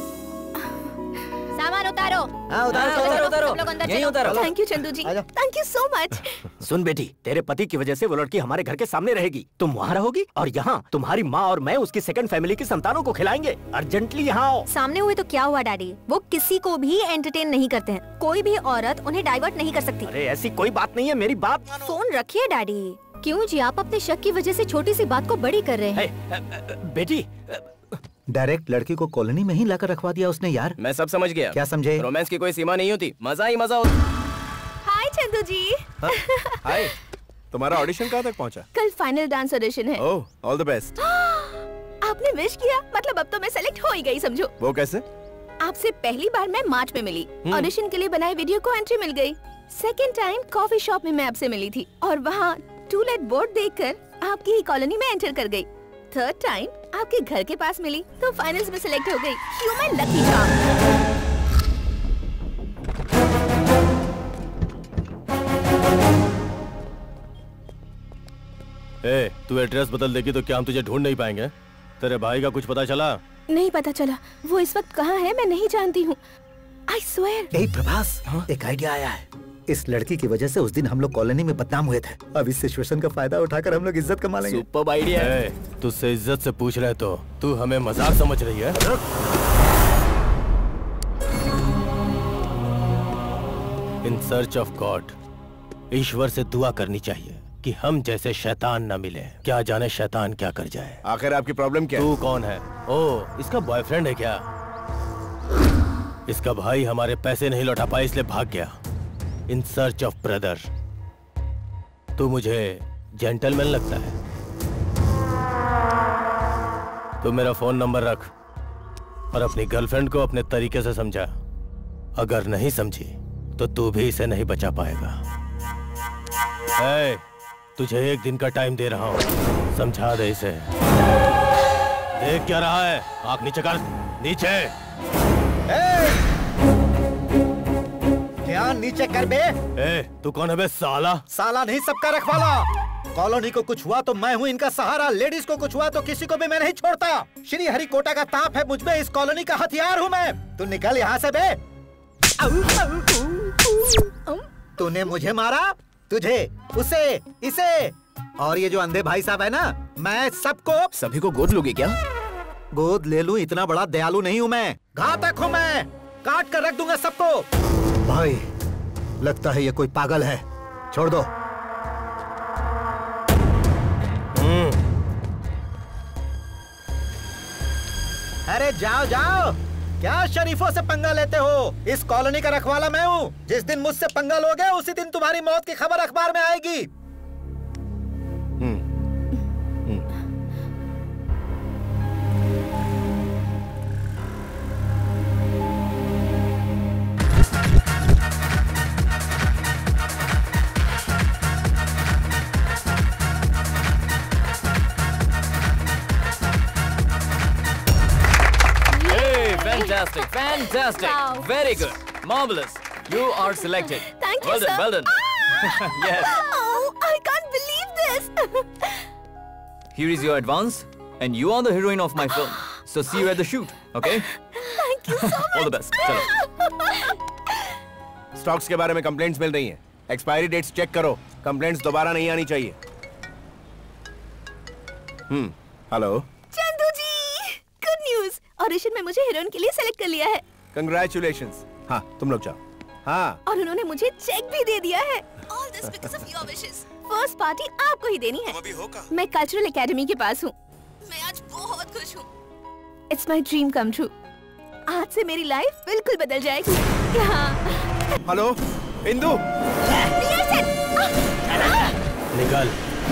सामान उतारो। हाँ, उतारो। यहीं उतारो। Thank you Chandu ji, thank you so much. सुन बेटी, तेरे पति की वजह से वो लड़की हमारे घर के सामने रहेगी। तुम वहाँ रहोगी और यहाँ तुम्हारी माँ और मैं उसकी सेकंड फैमिली की संतानों को खिलाएंगे। अर्जेंटली यहाँ आओ। सामने हुए तो क्या हुआ डैडी, वो किसी को भी एंटरटेन नहीं करते हैं। कोई भी औरत उन्हें डाइवर्ट नहीं कर सकती। अरे ऐसी कोई बात नहीं है, मेरी बात मानो। फोन रखिए डैडी। क्यों जी, आप अपने शक की वजह से छोटी सी बात को बड़ी कर रहे हैं। बेटी, डायरेक्ट लड़की को कॉलोनी में ही लाकर रखवा दिया उसने यार। मैं सब समझ गया। क्या समझे? रोमांस की कोई सीमा नहीं होती, मजा ही मजा होता। हाय चंदू जी। हाय, तुम्हारा ऑडिशन कहाँ तक पहुँचा? कल फाइनल डांस ऑडिशन है। Oh, all the best. आपने विश किया, मतलब अब तो मैं सेलेक्ट हो ही गई समझो। वो कैसे? आपसे पहली बार मैं मार्च में मिली, ऑडिशन के लिए बनाए वीडियो को एंट्री मिल गई। सेकंड टाइम कॉफी शॉप में मैं आपसे मिली थी और वहाँ टू लेट बोर्ड देखकर आपकी ही कॉलोनी में एंटर कर गई। थर्ड टाइम आपके घर के पास मिली तो फाइनल्स में सिलेक्ट हो गई। You my lucky charm. ए, तू एड्रेस बदल देगी तो क्या हम तुझे ढूंढ नहीं पाएंगे? तेरे भाई का कुछ पता चला? नहीं पता चला, वो इस वक्त कहाँ है मैं नहीं जानती हूँ। I swear। यही प्रभास, एक आइडिया आया है। इस लड़की की वजह से उस दिन हम लोग कॉलोनी में बदनाम हुए थे। अब इस सिचुएशन का फायदा उठाकर हम लोग इज्जत कमा लेंगे। सुपर आइडिया है। तुझसे इज्जत से पूछ रहे तो तू हमें मजाक समझ रही है? इन सर्च ऑफ गॉड, ईश्वर से दुआ करनी चाहिए कि हम जैसे शैतान न मिले। क्या जाने शैतान क्या कर जाए। आखिर आपकी प्रॉब्लम क्या है? तू कौन है? ओह, इसका बॉयफ्रेंड है क्या? इसका भाई हमारे पैसे नहीं लौटा पाए इसलिए भाग गया। In search of brother. तू मुझे जेंटलमैन लगता है। तू मेरा फोन नंबर रख और अपनी गर्लफ्रेंड को अपने तरीके से समझा। अगर नहीं समझी तो तू भी इसे नहीं बचा पाएगा। तुझे एक दिन का टाइम दे रहा हूँ, समझा दे इसे। देख क्या रहा है? आँख नीचे कर, नीचे। ध्यान नीचे कर बे। तू कौन है बे साला? साला नहीं, सबका रखवाला। कॉलोनी को कुछ हुआ तो मैं हूँ इनका सहारा, लेडीज को कुछ हुआ तो किसी को भी मैं नहीं छोड़ता। श्री हरिकोटा का ताप है मुझ में, इस कॉलोनी का हथियार हूँ मैं। तू निकल यहाँ से बे। तूने मुझे मारा, तुझे, उसे, इसे और ये जो अंधे भाई साहब है ना, मैं सबको। सभी को गोद लोगे क्या? गोद ले लूं, इतना बड़ा दयालु नहीं हूँ मैं। घातक हूँ मैं, काट कर रख दूंगा सबको। भाई लगता है ये कोई पागल है, छोड़ दो। अरे जाओ जाओ, क्या शरीफों से पंगा लेते हो? इस कॉलोनी का रखवाला मैं हूँ। जिस दिन मुझसे पंगा लोगे उसी दिन तुम्हारी मौत की खबर अखबार में आएगी। Fantastic, fantastic. Wow. Very good. Marvelous. You are selected. Thank you, Well done, sir. well done. Yes. Oh, I can't believe this. Here is your advance, and you are the heroine of my film. So see you at the shoot, okay? Thank you so much. All the best. चलो. Stocks के बारे में complaints मिल रही हैं। Expiry dates check करो, complaints दोबारा नहीं आनी चाहिए। Hello. Chandu ji, good news. Audition में मुझे हीरोइन के लिए सेलेक्ट कर लिया है। कंग्रेचुलेशंस। हाँ, तुम लोग जाओ। हाँ। और उन्होंने मुझे चेक भी दे दिया है। All this because of your wishes. First party आपको ही देनी है। मैं कल्चरल एकेडमी के पास हूँ। मैं आज बहुत खुश हूँ। It's my dream come true. आज से मेरी लाइफ बिल्कुल बदल जाएगी। हेलो, इंदु। निकल।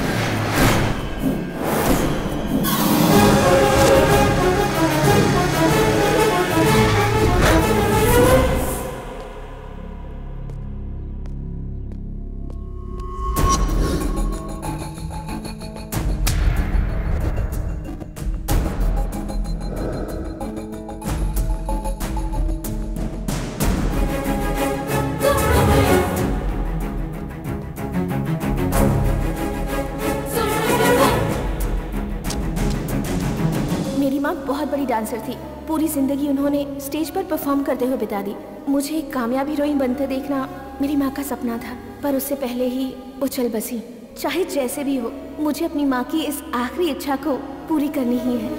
मेरी माँ बहुत बड़ी डांसर थी। पूरी जिंदगी उन्होंने स्टेज पर परफॉर्म करते हुए बिता दी। मुझे एक कामयाब हीरोइन बनते देखना मेरी माँ का सपना था, पर उससे पहले ही वो चल बसी। चाहे जैसे भी हो, मुझे अपनी माँ की इस आखिरी इच्छा को पूरी करनी ही है।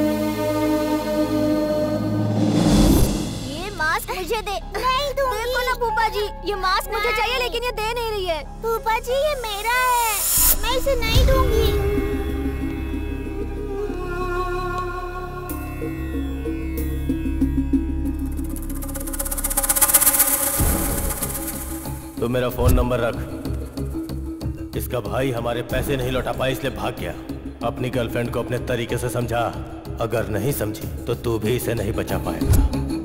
ये मास्क मुझे दे। नहीं दूंगी। देखो ना फूफा जी, ये मास्क मुझे चाहिए लेकिन ये दे नहीं रही है। फूफा जी ये मेरा है, मैं इसे नहीं दूंगी। तो मेरा फोन नंबर रख। इसका भाई हमारे पैसे नहीं लौटा पाए इसलिए भाग गया। अपनी गर्लफ्रेंड को अपने तरीके से समझा, अगर नहीं समझी तो तू भी इसे नहीं बचा पाएगा।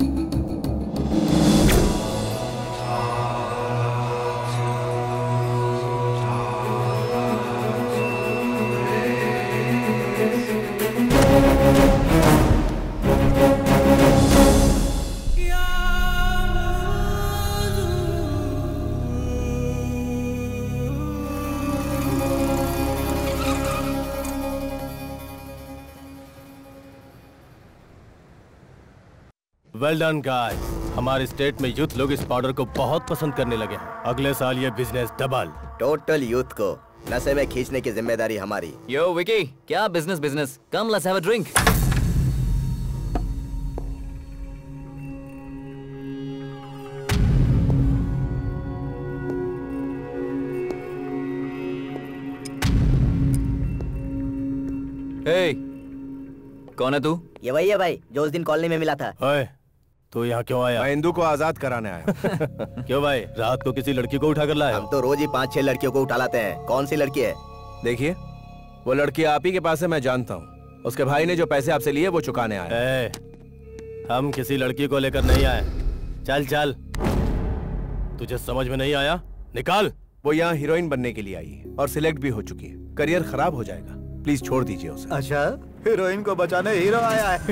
Well done guys. हमारे स्टेट में यूथ लोग इस पाउडर को बहुत पसंद करने लगे हैं। अगले साल ये बिजनेस डबल। टोटल यूथ को नशे में खींचने की जिम्मेदारी हमारी। यो विकी, क्या business business? Come let's have a drink. Hey, कौन है तू? ये वही है भाई जो उस दिन कॉलोनी में मिला था। ओए, तू यहाँ क्यों आया? मैं इंदु को आजाद कराने आया। क्यों भाई, रात को किसी लड़की को उठा कर लाया? हम तो रोज ही 5-6 लड़कियों को उठा लाते हैं। कौन सी लड़की है? देखिए, वो लड़की आप ही के पास है, मैं जानता हूँ। उसके भाई ने जो पैसे आपसे लिए वो चुकाने आए। हम किसी लड़की को लेकर नहीं आए। चल चल, तुझे समझ में नहीं आया? निकाल। वो यहाँ हीरोइन बनने के लिए आई है और सिलेक्ट भी हो चुकी है। करियर खराब हो जाएगा, प्लीज छोड़ दीजिए उसे। अच्छा, हीरोइन को बचाने हीरो आया है।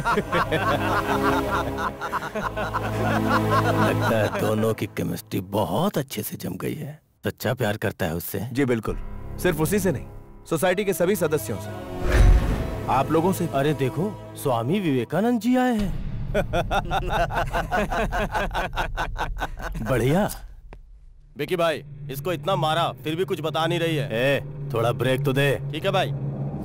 लगता है दोनों की केमिस्ट्री बहुत अच्छे से जम गई है। सच्चा प्यार करता है उससे? जी बिल्कुल, सिर्फ उसी से नहीं, सोसाइटी के सभी सदस्यों से, आप लोगों से। अरे देखो, स्वामी विवेकानंद जी आए हैं। बढ़िया। विकी भाई, इसको इतना मारा फिर भी कुछ बता नहीं रही है। ए, थोड़ा ब्रेक तो दे। ठीक है भाई।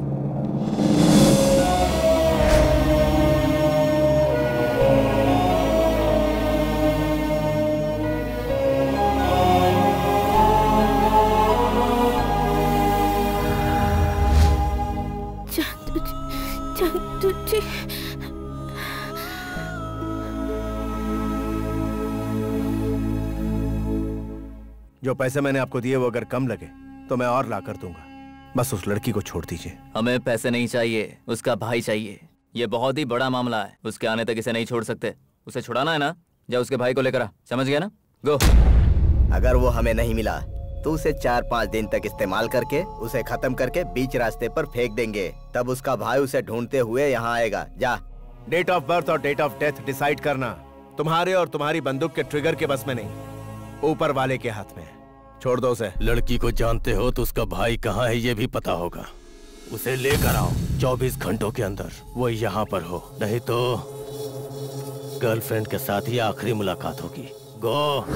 जो पैसे मैंने आपको दिए वो अगर कम लगे तो मैं और ला कर दूंगा। बस उस लड़की को छोड़ दीजिए। हमें पैसे नहीं चाहिए, उसका भाई चाहिए। ये बहुत ही बड़ा मामला है, उसके आने तक इसे नहीं छोड़ सकते। उसे छुड़ाना है ना, जा उसके भाई को लेकर आ। समझ गया ना? गो। अगर वो हमें नहीं मिला तो उसे 4-5 दिन तक इस्तेमाल करके उसे खत्म करके बीच रास्ते पर फेंक देंगे। तब उसका भाई उसे ढूंढते हुए यहाँ आएगा। जा। डेट ऑफ बर्थ और डेट ऑफ डेथ डिसाइड करना तुम्हारे और तुम्हारी बंदूक के ट्रिगर के बस में नहीं, ऊपर वाले के हाथ में है। छोड़ दो उसे। लड़की को जानते हो तो उसका भाई कहाँ है ये भी पता होगा। उसे लेकर आओ 24 घंटों के अंदर। वो यहाँ पर हो, नहीं तो गर्लफ्रेंड के साथ ही आखिरी मुलाकात होगी। गो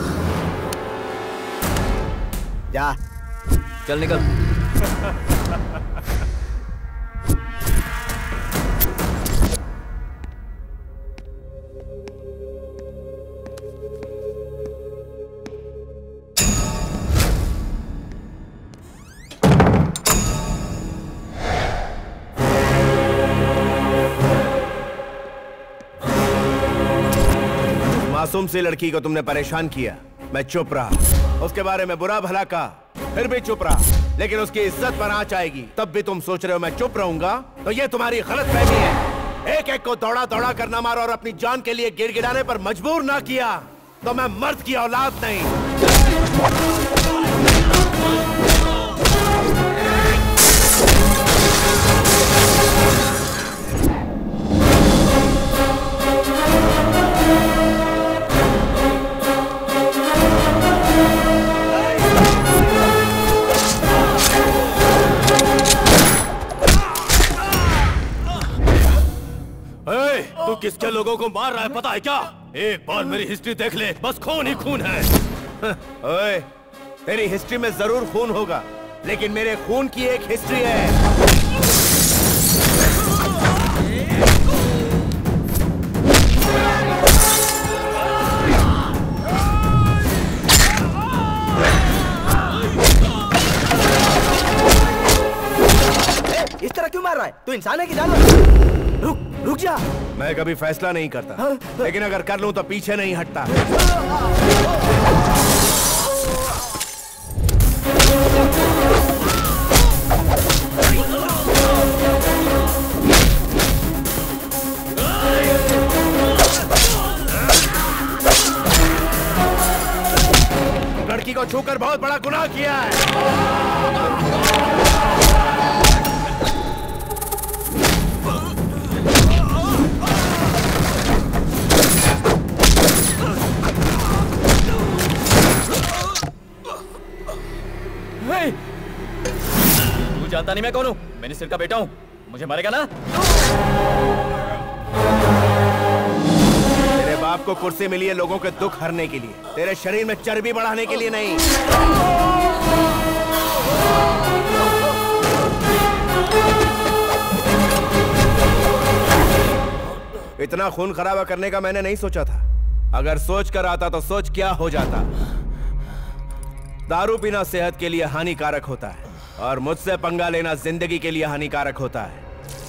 जा, चल निकल। मासूम सी लड़की को तुमने परेशान किया, मैं चुप रहा। उसके बारे में बुरा भला कहा, फिर भी चुप रहा। लेकिन उसकी इज्जत पर आंच आएगी तब भी तुम सोच रहे हो मैं चुप रहूंगा, तो ये तुम्हारी गलतफहमी है। एक एक को दौड़ा दौड़ा कर ना मारा और अपनी जान के लिए गिड़गिड़ाने पर मजबूर ना किया तो मैं मर्द की औलाद नहीं। तू किसके लोगों को मार रहा है पता है क्या? एक बार मेरी हिस्ट्री देख ले, बस खून ही खून है। ओए, तेरी हिस्ट्री में जरूर खून होगा, लेकिन मेरे खून की एक हिस्ट्री है। इस तरह क्यों मार रहा है? तू इंसान है कि जानवर? रुक जा। मैं कभी फैसला नहीं करता, लेकिन अगर कर लूं तो पीछे नहीं हटता। लड़की को छूकर बहुत बड़ा गुनाह किया है। तू जानता नहीं मैं कौन हूँ? मिनिस्टर का बेटा हूँ, मुझे मारेगा ना? तेरे बाप को कुर्सी मिली है लोगों के दुख हरने के लिए, तेरे शरीर में चर्बी बढ़ाने के लिए नहीं। इतना खून खराबा करने का मैंने नहीं सोचा था। अगर सोच कर आता तो सोच क्या हो जाता। दारू पीना सेहत के लिए हानिकारक होता है और मुझसे पंगा लेना जिंदगी के लिए हानिकारक होता है।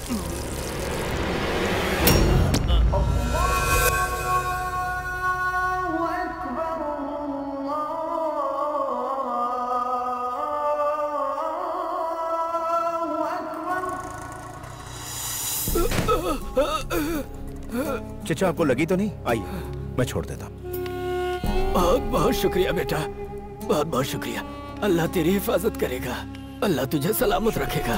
चचा आपको लगी तो नहीं? आइए मैं छोड़ देता हूं। बहुत बहुत शुक्रिया बेटा, बहुत बहुत शुक्रिया। अल्लाह तेरी हिफाजत करेगा, अल्लाह तुझे सलामत रखेगा।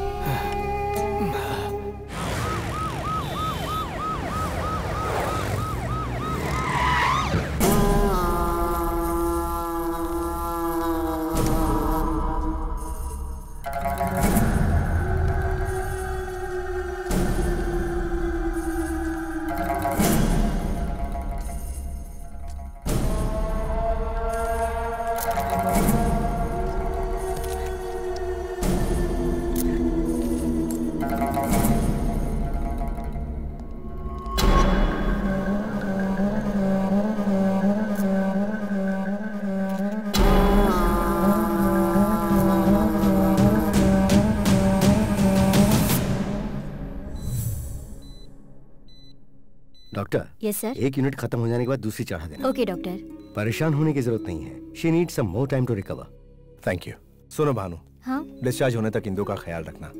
Doctor, yes sir. एक यूनिट खत्म हो जाने के बाद दूसरी चढ़ा देना। Okay doctor. परेशान होने की जरूरत नहीं है। She needs some more time to recover. Thank you. सुनो भानु, हाँ? डिस्चार्ज होने तक इंदु का ख्याल रखना।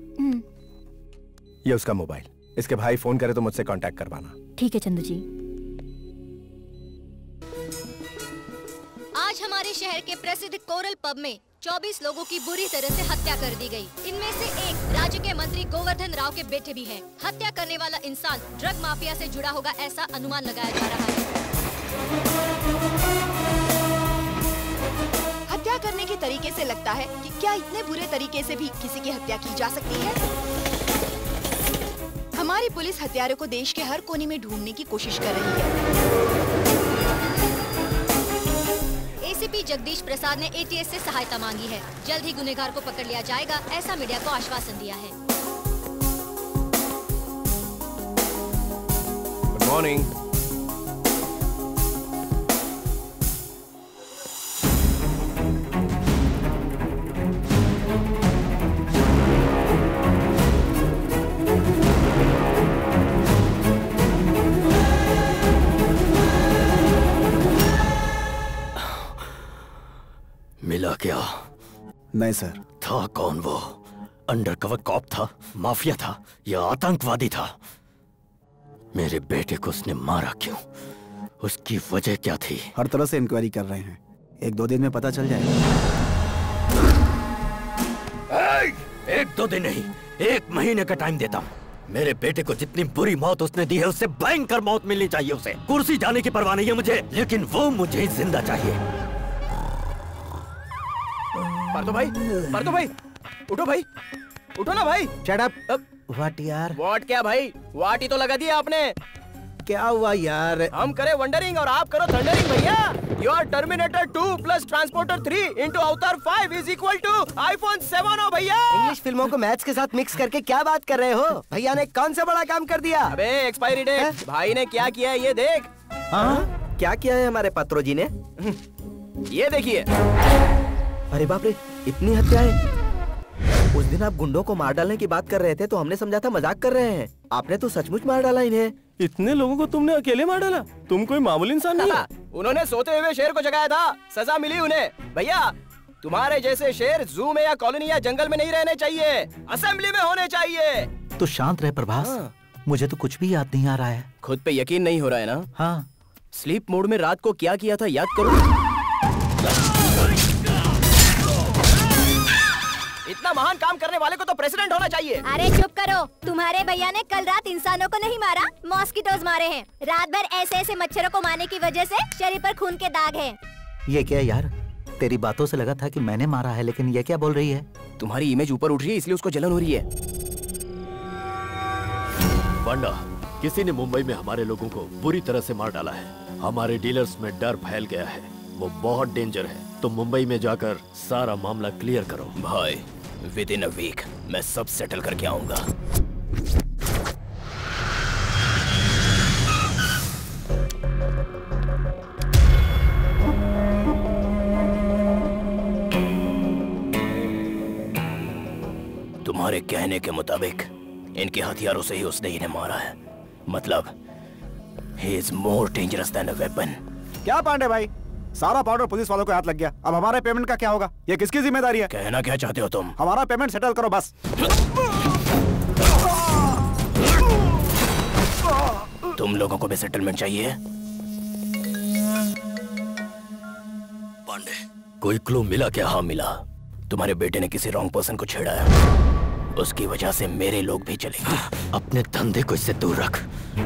ये उसका मोबाइल, इसके भाई फोन करे तो मुझसे कांटेक्ट करवाना। ठीक है चंदू जी। आज हमारे शहर के प्रसिद्ध कोरल पब में 24 लोगों की बुरी तरह से हत्या कर दी गई। इनमें से एक राज्य के मंत्री गोवर्धन राव के बेटे भी हैं। हत्या करने वाला इंसान ड्रग माफिया से जुड़ा होगा, ऐसा अनुमान लगाया जा रहा है। हत्या करने के तरीके से लगता है कि क्या इतने बुरे तरीके से भी किसी की हत्या की जा सकती है? हमारी पुलिस हत्यारों को देश के हर कोने में ढूंढने की कोशिश कर रही है। एसीपी जगदीश प्रसाद ने एटीएस से सहायता मांगी है। जल्द ही गुनहगार को पकड़ लिया जाएगा, ऐसा मीडिया को आश्वासन दिया है। Good morning. मिला क्या? नहीं सर। था कौन वो? अंडरकवर कॉप था, माफिया था या आतंकवादी था? मेरे बेटे को उसने मारा क्यों? उसकी वजह क्या थी? हर तरह से इंक्वायरी कर रहे हैं, 1-2 दिन में पता चल जाएगा। 1-2 दिन नहीं, 1 महीने का टाइम देता हूँ। मेरे बेटे को जितनी बुरी मौत उसने दी है, उससे भयंकर मौत मिलनी चाहिए उसे। कुर्सी जाने की परवाह नहीं है मुझे, लेकिन वो मुझे जिंदा चाहिए। पार्थो भाई, उठो भाई, उठो ना भाई। Shut up. व्हाट यार? व्हाट क्या भाई? व्हाट ही तो लगा दिया आपने। क्या हुआ यार? हम करे वंडरिंग और आप करो थंडरिंग भैया। Your terminator 2 plus transporter 3 into avatar 5 is equal to iPhone 7 हो भैया। इंग्लिश फिल्मों को मैथ्स के साथ मिक्स करके क्या बात कर रहे हो? भैया ने कौन सा बड़ा काम कर दिया? अबे एक्सपायरी डेट। भाई ने क्या किया है ये देख। हाँ? क्या किया है हमारे पात्रो जी ने? ये देखिए। अरे बाप रे, इतनी हत्याएं! उस दिन आप गुंडों को मार डालने की बात कर रहे थे तो हमने समझा था मजाक कर रहे हैं। आपने तो सचमुच मार डाला इन्हें। इतने लोगों को तुमने अकेले मार डाला? तुम कोई मामूली इंसान नहीं है। उन्होंने सोते हुए शेर को जगाया था, सजा मिली उन्हें। भैया तुम्हारे जैसे शेर जू में या कॉलोनी या जंगल में नहीं रहने चाहिए, असेंबली में होने चाहिए। तो शांत रहे प्रभास। मुझे तो कुछ भी याद नहीं आ रहा है। खुद पे यकीन नहीं हो रहा है ना? हाँ। स्लीप मोड में रात को क्या किया था याद करो। इतना महान काम करने वाले को तो प्रेसिडेंट होना चाहिए। अरे चुप करो, तुम्हारे भैया ने कल रात इंसानों को नहीं मारा, मॉस्किटोज मारे हैं। रात भर ऐसे ऐसे मच्छरों को मारने की वजह से शरीर पर खून के दाग हैं। ये क्या यार? तेरी बातों से लगा था कि मैंने मारा है, लेकिन ये क्या बोल रही है? तुम्हारी इमेज ऊपर उठ रही है इसलिए उसको जलन हो रही है। पांडा, किसी ने मुंबई में हमारे लोगों को बुरी तरह से मार डाला है। हमारे डीलर्स में डर फैल गया है, वो बहुत डेंजर है। तो मुंबई में जाकर सारा मामला क्लियर करो। भाई विद इन अ वीक मैं सब सेटल करके आऊंगा। तुम्हारे कहने के मुताबिक इनके हथियारों से ही उसने इन्हें मारा है। मतलब he is more dangerous than a weapon। क्या पांडे भाई, सारा पाउडर पुलिस वालों को हाथ लग गया। अब हमारे पेमेंट का क्या होगा? ये किसकी जिम्मेदारी है? कहना क्या चाहते हो तुम? हमारा पेमेंट सेटल करो बस। तुम लोगों को भी सेटलमेंट चाहिए? पांडे, कोई क्लू मिला क्या? हाँ मिला। तुम्हारे बेटे ने किसी रॉन्ग पर्सन को छेड़ा है, उसकी वजह से मेरे लोग भी चलेंगे। अपने धंधे को इससे दूर रख।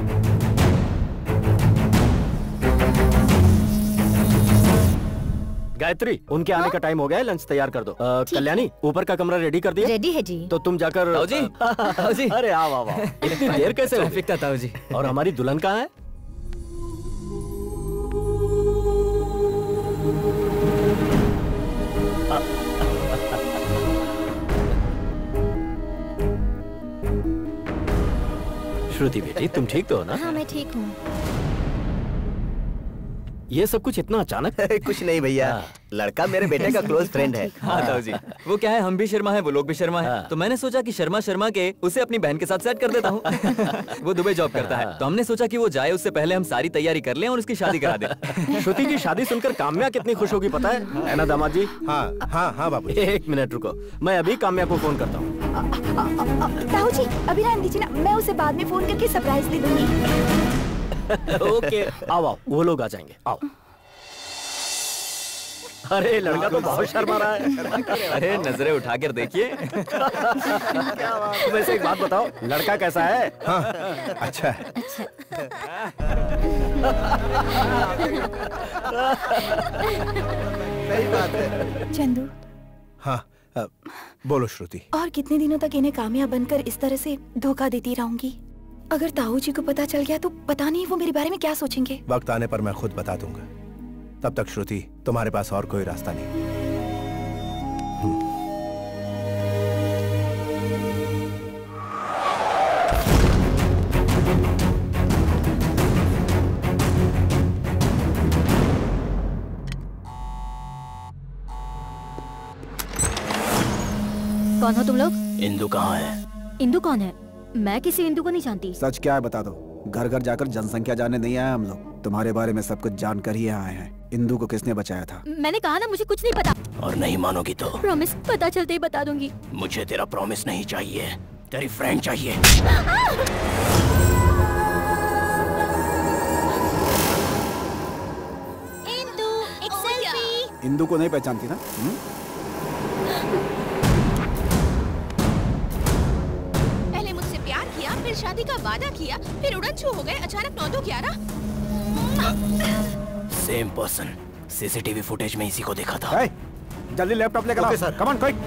गायत्री, उनके आने का टाइम हो गया है, लंच तैयार कर दो। कल्याणी, ऊपर का कमरा रेडी कर दिया? रेडी है जी। तो तुम जाकर। ताऊ जी, ताऊ जी। अरे आओ आओ आओ। इतनी देर कैसे? ट्रैफिक था ताऊ जी। और हमारी दुल्हन कहाँ है? श्रुति बेटी, तुम ठीक तो हो ना? हाँ मैं ठीक हूँ। ये सब कुछ इतना अचानक? कुछ नहीं भैया, लड़का मेरे बेटे का क्लोज फ्रेंड है। हाँ ताऊ जी, वो क्या है, हम भी शर्मा है, वो लोग भी शर्मा है। तो मैंने सोचा कि शर्मा के उसे अपनी बहन के साथ सेट कर देता हूँ। वो दुबई जॉब करता है, तो हमने सोचा कि वो जाए उससे पहले हम सारी तैयारी कर लें और उसकी शादी करा दें। श्रुति की शादी सुनकर काम्या कितनी खुश होगी पता है ना दामाद जी? हाँ हाँ हाँ बाबू। 1 मिनट रुको, मैं अभी काम्या को फोन करता हूँ। ताऊ जी अभी रहने दीजिए ना, मैं उसे बाद में फोन करके सरप्राइज दे दूंगी। ओके, आओ आओ, वो लोग आ जाएंगे, आओ। अरे लड़का तो बहुत शर्मा रहा है। अरे नजरें उठाकर देखिए। वैसे एक बात बताओ, लड़का कैसा है? हाँ, अच्छा है। सही बात है। चंदू, हाँ, बोलो श्रुति। और कितने दिनों तक इन्हें कामयाब बनकर इस तरह से धोखा देती रहूंगी? अगर ताऊ जी को पता चल गया तो पता नहीं वो मेरे बारे में क्या सोचेंगे। वक्त आने पर मैं खुद बता दूंगा। तब तक श्रुति, तुम्हारे पास और कोई रास्ता नहीं। कौन हो तुम लोग? इंदु कहाँ है? इंदु कौन है? मैं किसी इंदु को नहीं जानती। सच क्या है बता दो। घर घर जाकर जनसंख्या जानने नहीं आए हम लोग, तुम्हारे बारे में सब कुछ जानकर ही आए हैं। इंदु को किसने बचाया था? मैंने कहा ना मुझे कुछ नहीं पता। और नहीं मानोगी तो? प्रॉमिस, पता चलते ही बता दूंगी। मुझे तेरा प्रॉमिस नहीं चाहिए, तेरी फ्रेंड चाहिए। इंदु, एक सेल्फी। इंदु को नहीं पहचानती ना? पहले मुझसे प्यार किया, फिर शादी का वादा किया, फिर उड़न छू हो गए, अचानक 9/11। Same person. सीसीटीवी फुटेज में इसी को देखा था। जल्दी लैपटॉप लेकर आओ sir. Come on quick.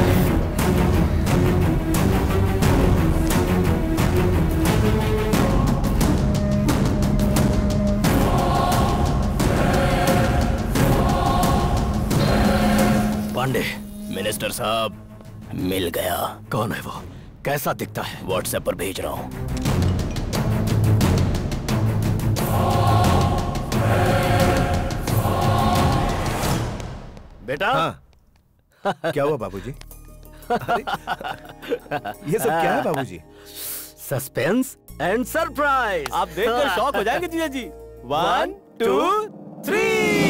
Pandey, minister साहब मिल गया। कौन है वो? कैसा दिखता है? व्हाट्सएप पर भेज रहा हूँ। बेटा। हाँ। क्या हुआ बाबूजी? अरे, ये सब क्या है बाबूजी? Suspense and surprise. आप देखकर शॉक हो जाएंगे जीजा जी। 1 2 3।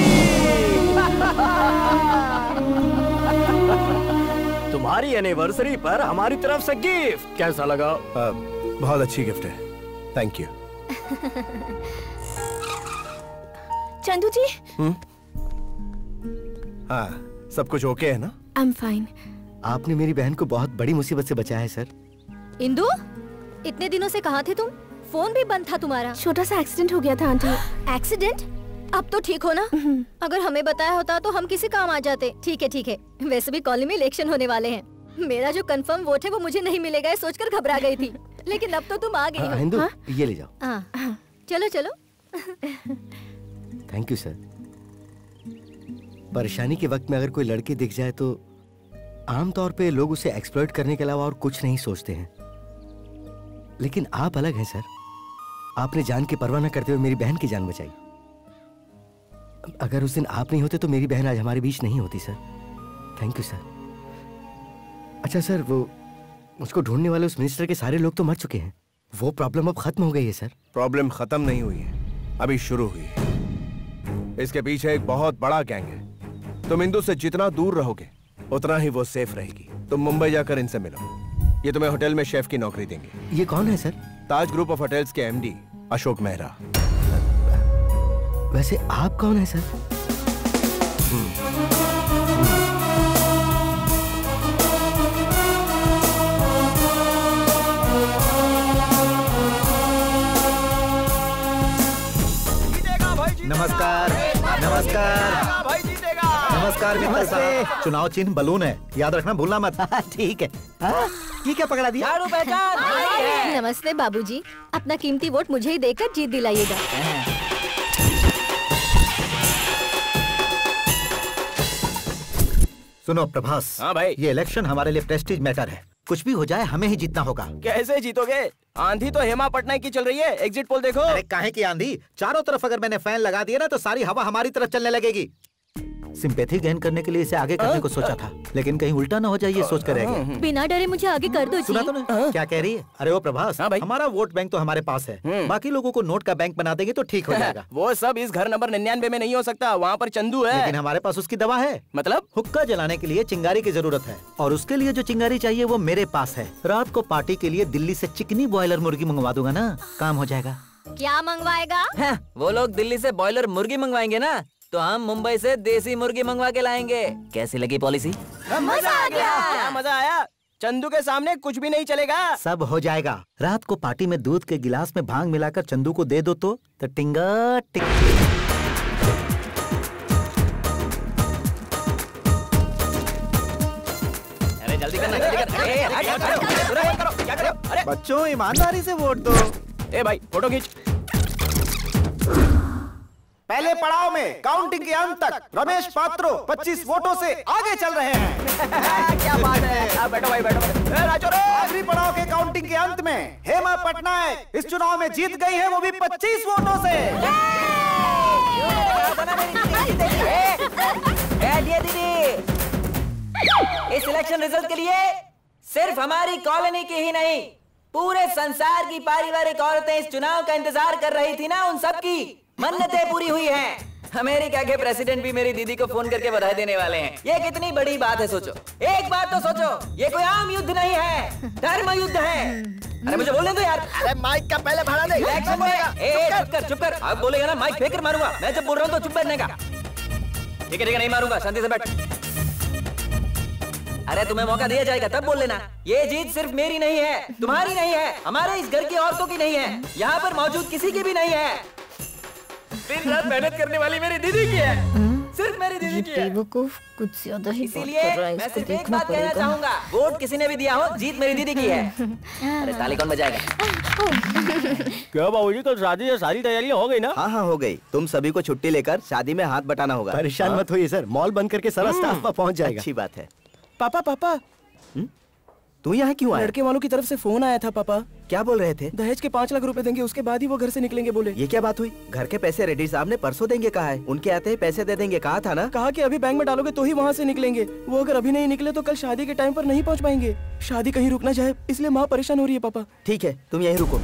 तुम्हारी एनिवर्सरी पर हमारी तरफ से गिफ्ट कैसा लगा? बहुत अच्छी गिफ्ट है, थैंक यू। चंदू जी। हाँ, सब कुछ ओके है ना? I'm fine। आपने मेरी बहन को बहुत बड़ी मुसीबत से बचाया है सर। इंदु, इतने दिनों से कहाँ थे तुम? फोन भी बंद था तुम्हारा। छोटा सा एक्सीडेंट हो गया था आंटी। एक्सीडेंट? अब तो ठीक हो ना? अगर हमें बताया होता तो हम किसी काम आ जाते। ठीक है ठीक है। वैसे भी कॉलेज में इलेक्शन होने वाले हैं। मेरा जो कंफर्म वोट है वो मुझे नहीं मिलेगा है सोचकर घबरा गई थी, लेकिन अब तो तुम आ गई हो। हिंदू, ये ले जाओ। चलो चलो। Thank you sir. परेशानी के वक्त में अगर कोई लड़की दिख जाए तो आमतौर पे लोग उसे एक्सप्लॉइट करने के अलावा और कुछ नहीं सोचते हैं, लेकिन आप अलग हैं सर। आपने जान की परवाह न करते हुए मेरी बहन की जान बचाई। अगर उस दिन आप नहीं होते तो मेरी बहन आज हमारे बीच नहीं होती सर। Thank you sir. अच्छा सर, वो मुझको ढूंढने वाले उस मिनिस्टर के सारे लोग तो मर चुके हैं। वो प्रॉब्लम अब खत्म हो गई है सर। प्रॉब्लम खत्म नहीं हुई है, अभी शुरू हुई है। इसके पीछे एक बहुत बड़ा गैंग है। तुम इंदु से जितना दूर रहोगे उतना ही वो सेफ रहेगी। तुम मुंबई जाकर इनसे मिलो। ये तुम्हें होटल में शेफ की नौकरी देंगे। ये कौन है sir? Taj group of hotels के एमडी अशोक मेहरा। वैसे आप कौन है सर? नमस्कार नमस्कार नमस्कार मित्र साहब। चुनाव चिन्ह बलून है, याद रखना भूलना मत। ठीक है। ये क्या पकड़ा दिया? नमस्ते बाबूजी, अपना कीमती वोट मुझे ही देकर जीत दिलाइएगा। सुनो प्रभास। हाँ भाई। ये इलेक्शन हमारे लिए प्रेस्टीज मैटर है। कुछ भी हो जाए हमें ही जीतना होगा। कैसे जीतोगे? आंधी तो हेमा पटनायक की चल रही है। एग्जिट पोल देखो। अरे काहे की आंधी? चारों तरफ अगर मैंने फैन लगा दिया ना तो सारी हवा हमारी तरफ चलने लगेगी। सिंपैथी गेन करने के लिए इसे आगे करने को सोचा था, लेकिन कहीं उल्टा ना हो जाए ये सोच कर रह गया। बिना डरे मुझे आगे कर दो जी। सुना तूने? क्या कह रही है? अरे वो प्रभास, हमारा वोट बैंक तो हमारे पास है, बाकी लोगों को नोट का बैंक बना देंगे तो ठीक हो जाएगा। वो सब इस घर नंबर 99 में नहीं हो सकता, वहाँ पर चंदू है। लेकिन हमारे पास उसकी दवा है। मतलब? हुक्का जलाने के लिए चिंगारी की जरूरत है, और उसके लिए जो चिंगारी चाहिए वो मेरे पास है। रात को पार्टी के लिए दिल्ली से चिकनी बॉयलर मुर्गी मंगवा दूंगा ना, काम हो जाएगा। क्या मंगवाएगा? वो लोग दिल्ली से बॉयलर मुर्गी मंगवाएंगे ना, तो हम मुंबई से देसी मुर्गी मंगवा के लाएंगे। कैसी लगी पॉलिसी? मजा आ गया। क्या मजा आया? चंदू के सामने कुछ भी नहीं चलेगा। सब हो जाएगा। रात को पार्टी में दूध के गिलास में भांग मिलाकर चंदू को दे दो तो टिंगा टिंग। अरे जल्दी करना, जल्दी करना। बच्चों ईमानदारी से वोट दो। ए भाई फोटो खींच। पहले पड़ाव में काउंटिंग के अंत तक रमेश पात्रो 25 वोटों से आगे चल रहे हैं। क्या बात है? बैठो भाई बैठो। आखिरी पड़ाव के काउंटिंग के अंत में हेमा पटनायक इस चुनाव में जीत गई है, वो भी 25 वोटों से। दीदी, इस इलेक्शन रिजल्ट के लिए सिर्फ हमारी कॉलोनी की ही नहीं, पूरे संसार की पारिवारिक औरतें इस चुनाव का इंतजार कर रही थी ना, उन सब की मन्नतें पूरी हुई हैं। अमेरिका के प्रेसिडेंट भी मेरी दीदी को फोन करके बधाई देने वाले हैं। ये कितनी बड़ी बात है सोचो। एक बात तो सोचो, ये कोई आम युद्ध नहीं है, धर्म युद्ध है। अरे मुझे बोलने दो यार। अरे माइक का पहले भाड़ा दे। इलेक्शन में चुप कर। अब बोलेगा ना माइक फेंक कर मारूंगा। मैं जब बोल रहा हूँ तो चुप बैठने का। ठीक है नहीं मारूंगा, शांति से बैठ। अरे तुम्हें मौका दिया जाएगा तब बोल लेना। ये जीत सिर्फ मेरी नहीं है, तुम्हारी नहीं है, हमारे इस घर की औरतों की नहीं है, यहाँ पर मौजूद किसी की भी नहीं है। दिन रात मेहनत करने वाली मेरी दीदी की है, सिर्फ मेरी दीदी की है। कुछ ज्यादा ही इसीलिए मैं सिर्फ एक बात कहना चाहूंगा, वोट किसी ने भी दिया हो, जीत मेरी दीदी की है। अरे ताली कौन बजाएगा? क्या बाबूजी कल शादी से सारी तैयारियां हो गई ना? हाँ हो गई। तुम सभी को छुट्टी लेकर शादी में हाथ बटाना होगा। परेशान मत होइए सर, मॉल बंद करके सारा स्टाफ वहाँ पहुँच जाएगा। अच्छी बात है। पापा तू यहाँ क्यों आया? लड़के वालों की तरफ से फोन आया था पापा। क्या बोल रहे थे? दहेज के 5 लाख रुपए देंगे, उसके बाद ही वो घर से निकलेंगे बोले। ये क्या बात हुई? घर के पैसे रेड्डी साहब ने परसों देंगे कहा है। उनके आते ही पैसे दे देंगे कहा था ना? कहा कि अभी बैंक में डालोगे तो ही वहाँ से निकलेंगे। वो अगर अभी नहीं निकले तो कल शादी के टाइम पर नहीं पहुँच पाएंगे। शादी कहीं रुक ना जाए, इसलिए माँ परेशान हो रही है पापा। ठीक है तुम यहीं रुको।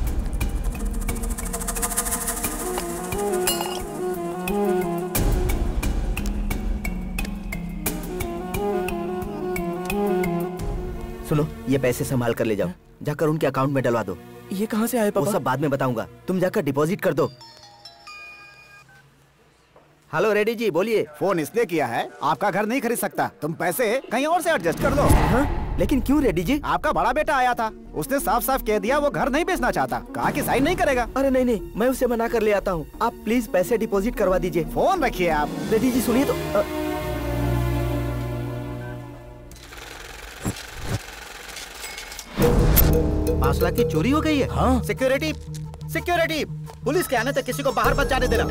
सुनो, ये पैसे संभाल कर ले जाओ, जाकर उनके अकाउंट में डलवा दो। ये कहाँ से आए पापा? वो सब बाद में बताऊंगा, तुम जाकर डिपॉजिट कर दो। हेलो रेड्डी जी बोलिए। फोन इसलिए किया है, आपका घर नहीं खरीद सकता, तुम पैसे कहीं और से एडजस्ट कर लो। हाँ? लेकिन क्यों रेड्डी जी? आपका बड़ा बेटा आया था, उसने साफ साफ कह दिया वो घर नहीं बेचना चाहता, कहा कि साइन नहीं करेगा। अरे नहीं, मैं उसे मना कर ले आता हूँ। आप प्लीज पैसे डिपॉजिट करवा दीजिए। फोन रखिए आप। रेड्डी जी सुनिए तो। 5 लाख की चोरी हो गई है। हाँ। सिक्योरिटी, पुलिस के आने तक किसी को बाहर मत जाने देना।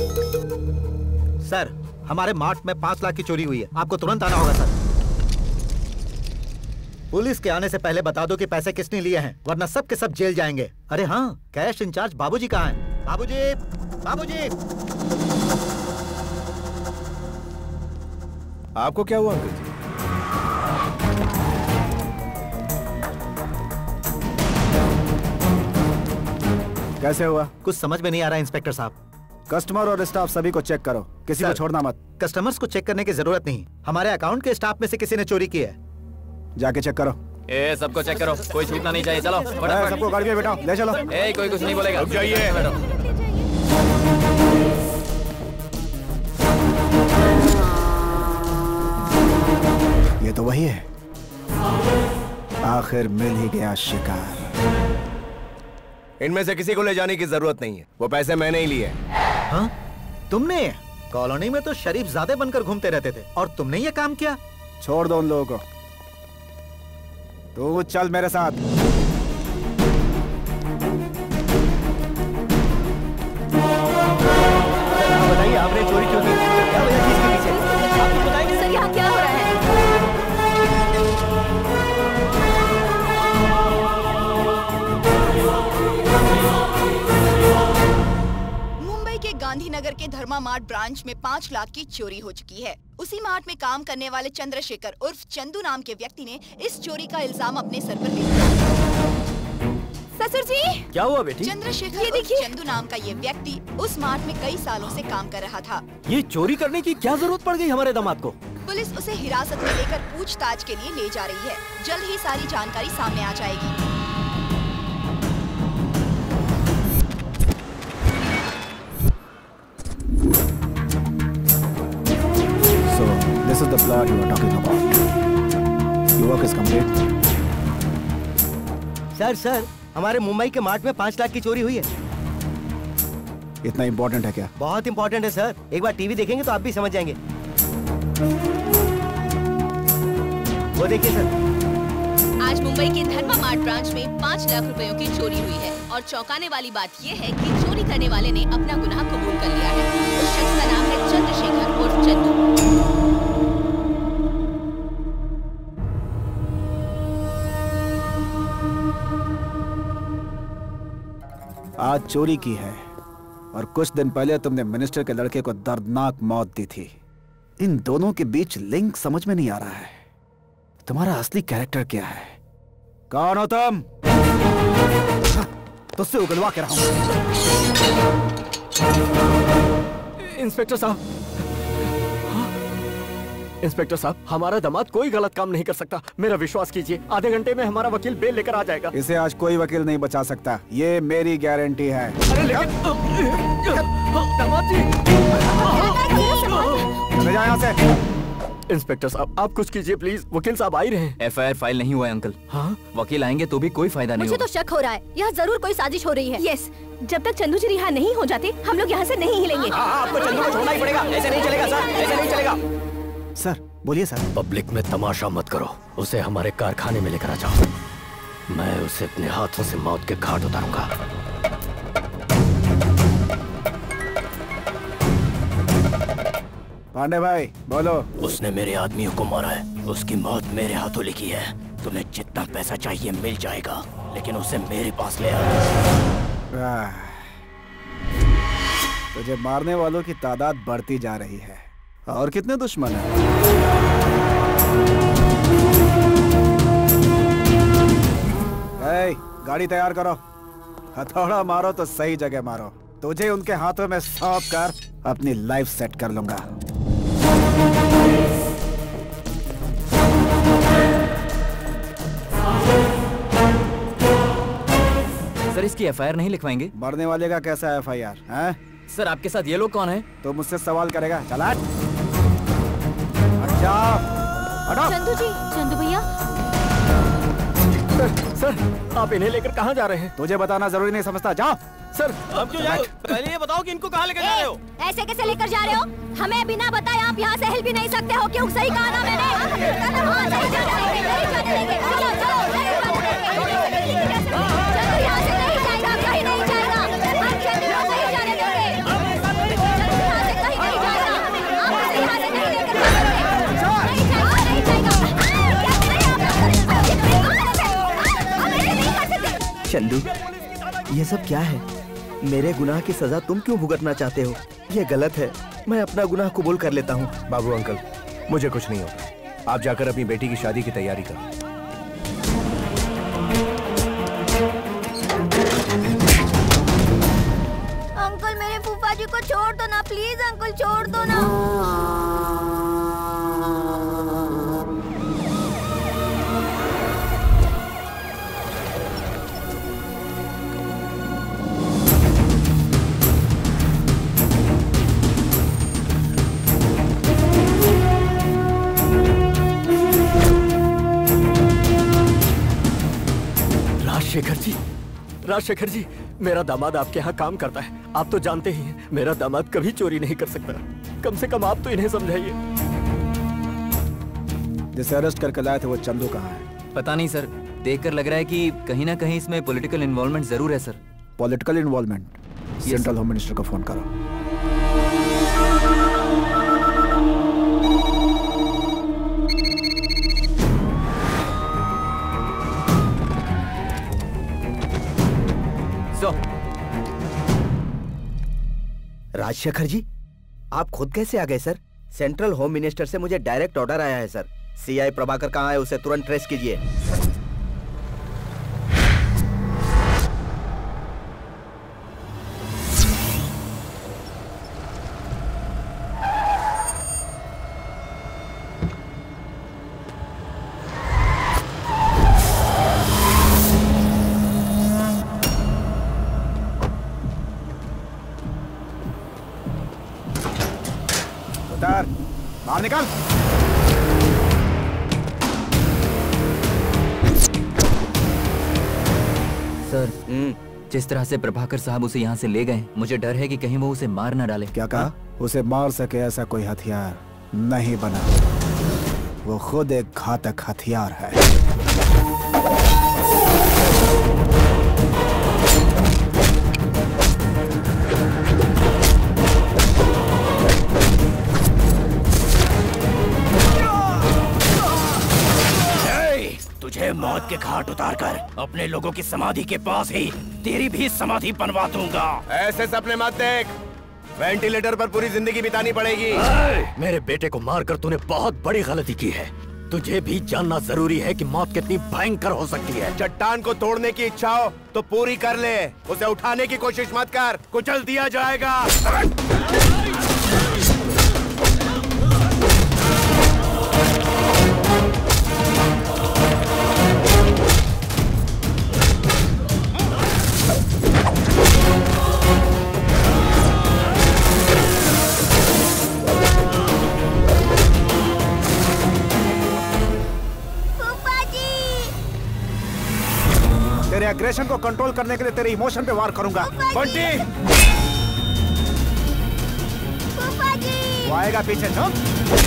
सर, हमारे मार्ट में 5 लाख की चोरी हुई है, आपको तुरंत आना होगा सर। पुलिस के आने से पहले बता दो कि पैसे किसने लिए हैं, वरना सब के सब जेल जाएंगे। अरे हाँ, कैश इंचार्ज बाबूजी कहाँ हैं? बाबूजी। आपको क्या हुआ अंकल जी? कैसे हुआ? कुछ समझ में नहीं आ रहा इंस्पेक्टर साहब। कस्टमर और स्टाफ सभी को चेक करो, किसी को छोड़ना मत। कस्टमर्स को चेक करने की जरूरत नहीं, हमारे अकाउंट के स्टाफ में से किसी ने चोरी की है। जाके चेक करो। सबको चेक करो, कोई छूटना नहीं चाहिए। चलो सबको गाड़ी में बैठाओ, ले चलो। कोई कुछ नहीं बोलेगा। जाइए। ये तो वही है, आखिर मिल ही गया शिकार। इनमें से किसी को ले जाने की जरूरत नहीं है, वो पैसे मैंने ही लिए। हाँ? तुमने? कॉलोनी में तो शरीफ ज़ादे बनकर घूमते रहते थे और तुमने ये काम किया? छोड़ दो उन लोगों को, तू चल मेरे साथ। बताइए आपने चोरी क्यों की? क्या वजह थी इसके पीछे? आप कुछ बताएंगे? सर यहाँ क्या हो रहा है? गांधीनगर के धर्मा मार्ट ब्रांच में 5 लाख की चोरी हो चुकी है। उसी मार्ट में काम करने वाले चंद्रशेखर उर्फ चंदू नाम के व्यक्ति ने इस चोरी का इल्जाम अपने सर पर ले लिया। ससुर जी, क्या हुआ बेटी? चंद्रशेखर उर्फ चंदू नाम का ये व्यक्ति उस मार्ट में कई सालों से काम कर रहा था। ये चोरी करने की क्या जरूरत पड़ गई हमारे दामाद को? पुलिस उसे हिरासत में लेकर पूछताछ के लिए ले जा रही है। जल्द ही सारी जानकारी सामने आ जाएगी। card you are talking about? Your work is complete. Sir हमारे मुंबई के मार्ट में 5 लाख की चोरी हुई है। इतना इम्पोर्टेंट है क्या? बहुत इम्पोर्टेंट है सर, एक बार टीवी देखेंगे तो आप भी समझ जाएंगे। वो देखिए सर। आज मुंबई के धर्मा मार्ट ब्रांच में 5 लाख रुपयों की चोरी हुई है और चौंकाने वाली बात ये है कि चोरी करने वाले ने अपना गुनाह कबूल कर लिया है। उस शख्स का नाम है चंद्रशेखर उर्फ चंदू। आज चोरी की है और कुछ दिन पहले तुमने मिनिस्टर के लड़के को दर्दनाक मौत दी थी। इन दोनों के बीच लिंक समझ में नहीं आ रहा है। तुम्हारा असली कैरेक्टर क्या है? कौन हो तुम? तुझसे उगलवा के रहा हूं। इंस्पेक्टर साहब, इंस्पेक्टर साहब, हमारा दामाद कोई गलत काम नहीं कर सकता। मेरा विश्वास कीजिए, आधे घंटे में हमारा वकील बेल लेकर आ जाएगा। इसे आज कोई वकील नहीं बचा सकता, ये मेरी गारंटी है। अरे लेकिन दामाद जी, चले जाओ यहाँ से। इंस्पेक्टर साहब, आप कुछ कीजिए प्लीज। वकील साहब आ ही रहे हैं। FIR फाइल नहीं हुआ है अंकल। हाँ? वकील आएंगे तो भी कोई फायदा नहीं मुझे होगा। तो शक हो रहा है, यहाँ जरूर कोई साजिश हो रही है। यस, जब तक चंदू जी रिहा नहीं हो जाते हम लोग यहाँ से नहीं हिलेंगे। आपको चंदू को छोड़ना ही पड़ेगा, ऐसे नहीं चलेगा सर, ऐसे नहीं चलेगा। सर बोलिए सर। पब्लिक में तमाशा मत करो, उसे हमारे कारखाने में लेकर आ जाओ। मैं उसे अपने हाथों से मौत के घाट उतारूंगा। पांडे भाई बोलो। उसने मेरे आदमियों को मारा है, उसकी मौत मेरे हाथों लिखी है। तुम्हें जितना पैसा चाहिए मिल जाएगा, लेकिन उसे मेरे पास ले आओ। तुझे मारने वालों की तादाद बढ़ती जा रही है। और कितने दुश्मन हैं? गाड़ी तैयार करो। हथौड़ा मारो तो सही जगह मारो। तुझे उनके हाथों में सौंप कर अपनी लाइफ सेट कर लूंगा। सर इसकी FIR नहीं लिखवाएंगे? मरने वाले का कैसा FIR है? सर आपके साथ ये लोग कौन है? तो मुझसे सवाल करेगा? चला हटो। चंदू जी, चंदू भैया। सर आप इन्हें लेकर कहाँ जा रहे हैं? तुझे बताना जरूरी नहीं समझता, जाओ। सर अब क्यों जाओ? पहले ये बताओ कि इनको कहाँ लेकर जा रहे हो? ऐसे कैसे लेकर जा रहे हो? हमें बिना बताए आप यहाँ से हिल भी नहीं सकते हो। क्यों? सही कहा ना मैंने? हाँ, सही जाने देंगे। चलो चलो, चंदू यहाँ से नहीं जाएगा, कहीं नहीं जाएगा। हम चंदू को नहीं जाने देंगे। चंदू यहाँ से कहीं नहीं जाएगा। आप उसे यहाँ से नहीं लेकर जा सकते। नहीं जाएगा। चंदू, ये सब क्या है? मेरे गुनाह की सजा तुम क्यों भुगतना चाहते हो? ये गलत है। मैं अपना गुनाह कबूल कर लेता हूँ। बाबू अंकल, मुझे कुछ नहीं होगा। आप जाकर अपनी बेटी की शादी की तैयारी करो। अंकल मेरे फूफा जी को छोड़ दो ना, प्लीज अंकल छोड़ दो ना। राजशेखर जी, मेरा दामाद आपके यहाँ काम करता है। आप तो जानते ही हैं, मेरा दामाद कभी चोरी नहीं कर सकता। कम से कम आप तो इन्हें समझाइए। जिसे अरेस्ट करके लाए थे वो चंदू कहाँ है? पता नहीं सर, देखकर लग रहा है कि कहीं ना कहीं इसमें पॉलिटिकल इन्वॉल्वमेंट जरूर है sir. Political involvement? Central home minister को फोन करो। राजशेखर जी, आप खुद कैसे आ गए सर? सेंट्रल होम मिनिस्टर से मुझे डायरेक्ट ऑर्डर आया है सर। CI प्रभाकर कहाँ है, उसे तुरंत ट्रेस कीजिए। बाहर निकल। सर जिस तरह से प्रभाकर साहब उसे यहाँ से ले गए, मुझे डर है कि कहीं वो उसे मार न डाले। क्या कहा? उसे मार सके ऐसा कोई हथियार नहीं बना, वो खुद एक घातक हथियार है। तुझे मौत के घाट उतारकर अपने लोगों की समाधि के पास ही तेरी भी समाधि बनवा दूंगा। ऐसे सपने मत देख, वेंटिलेटर पर पूरी जिंदगी बितानी पड़ेगी। मेरे बेटे को मारकर तूने बहुत बड़ी गलती की है। तुझे भी जानना जरूरी है कि मौत कितनी भयंकर हो सकती है। चट्टान को तोड़ने की इच्छा हो तो पूरी कर ले, उसे उठाने की कोशिश मत कर, कुचल दिया जाएगा। तेरे एग्रेशन को कंट्रोल करने के लिए तेरे इमोशन पे वार करूंगा। बंटी! वो आएगा पीछे, चल।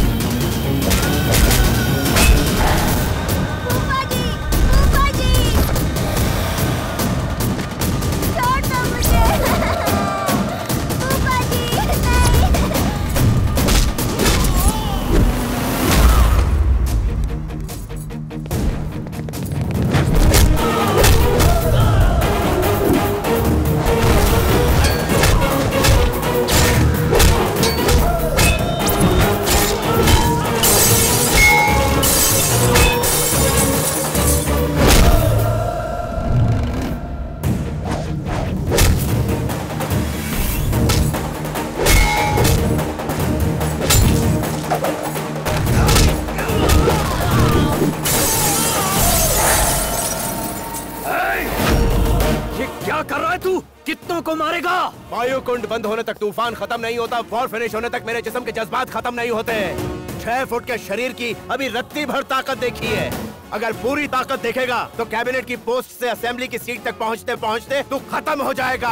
वायु कुंड बंद होने तक तूफान खत्म नहीं होता, वॉर फिनिश होने तक मेरे जिस्म के जज्बात खत्म नहीं होते। 6 फुट के शरीर की अभी रत्ती भर ताकत देखी है, अगर पूरी ताकत देखेगा तो कैबिनेट की पोस्ट से असेंबली की सीट तक पहुंचते पहुंचते तू खत्म हो जाएगा।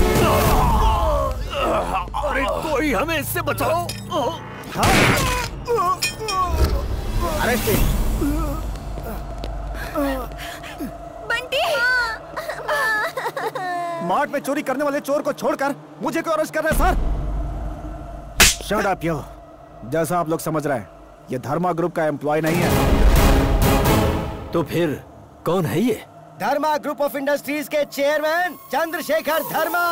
अरे कोई हमें इससे बचाओ। बंटी! मार्ट में चोरी करने वाले चोर को छोड़कर मुझे क्यों अरेस्ट कर रहे हैं सर? शट अप यो। जैसा आप लोग समझ रहे हैं, ये धर्मा ग्रुप का एम्प्लॉय नहीं है। तो फिर कौन है ये? धर्मा ग्रुप ऑफ इंडस्ट्रीज के चेयरमैन चंद्रशेखर धर्मा।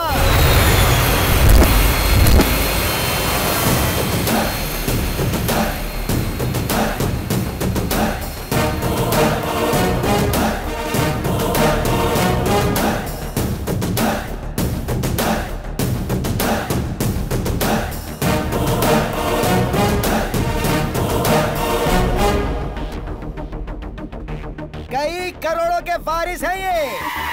कई करोड़ों के वारिस हैं ये।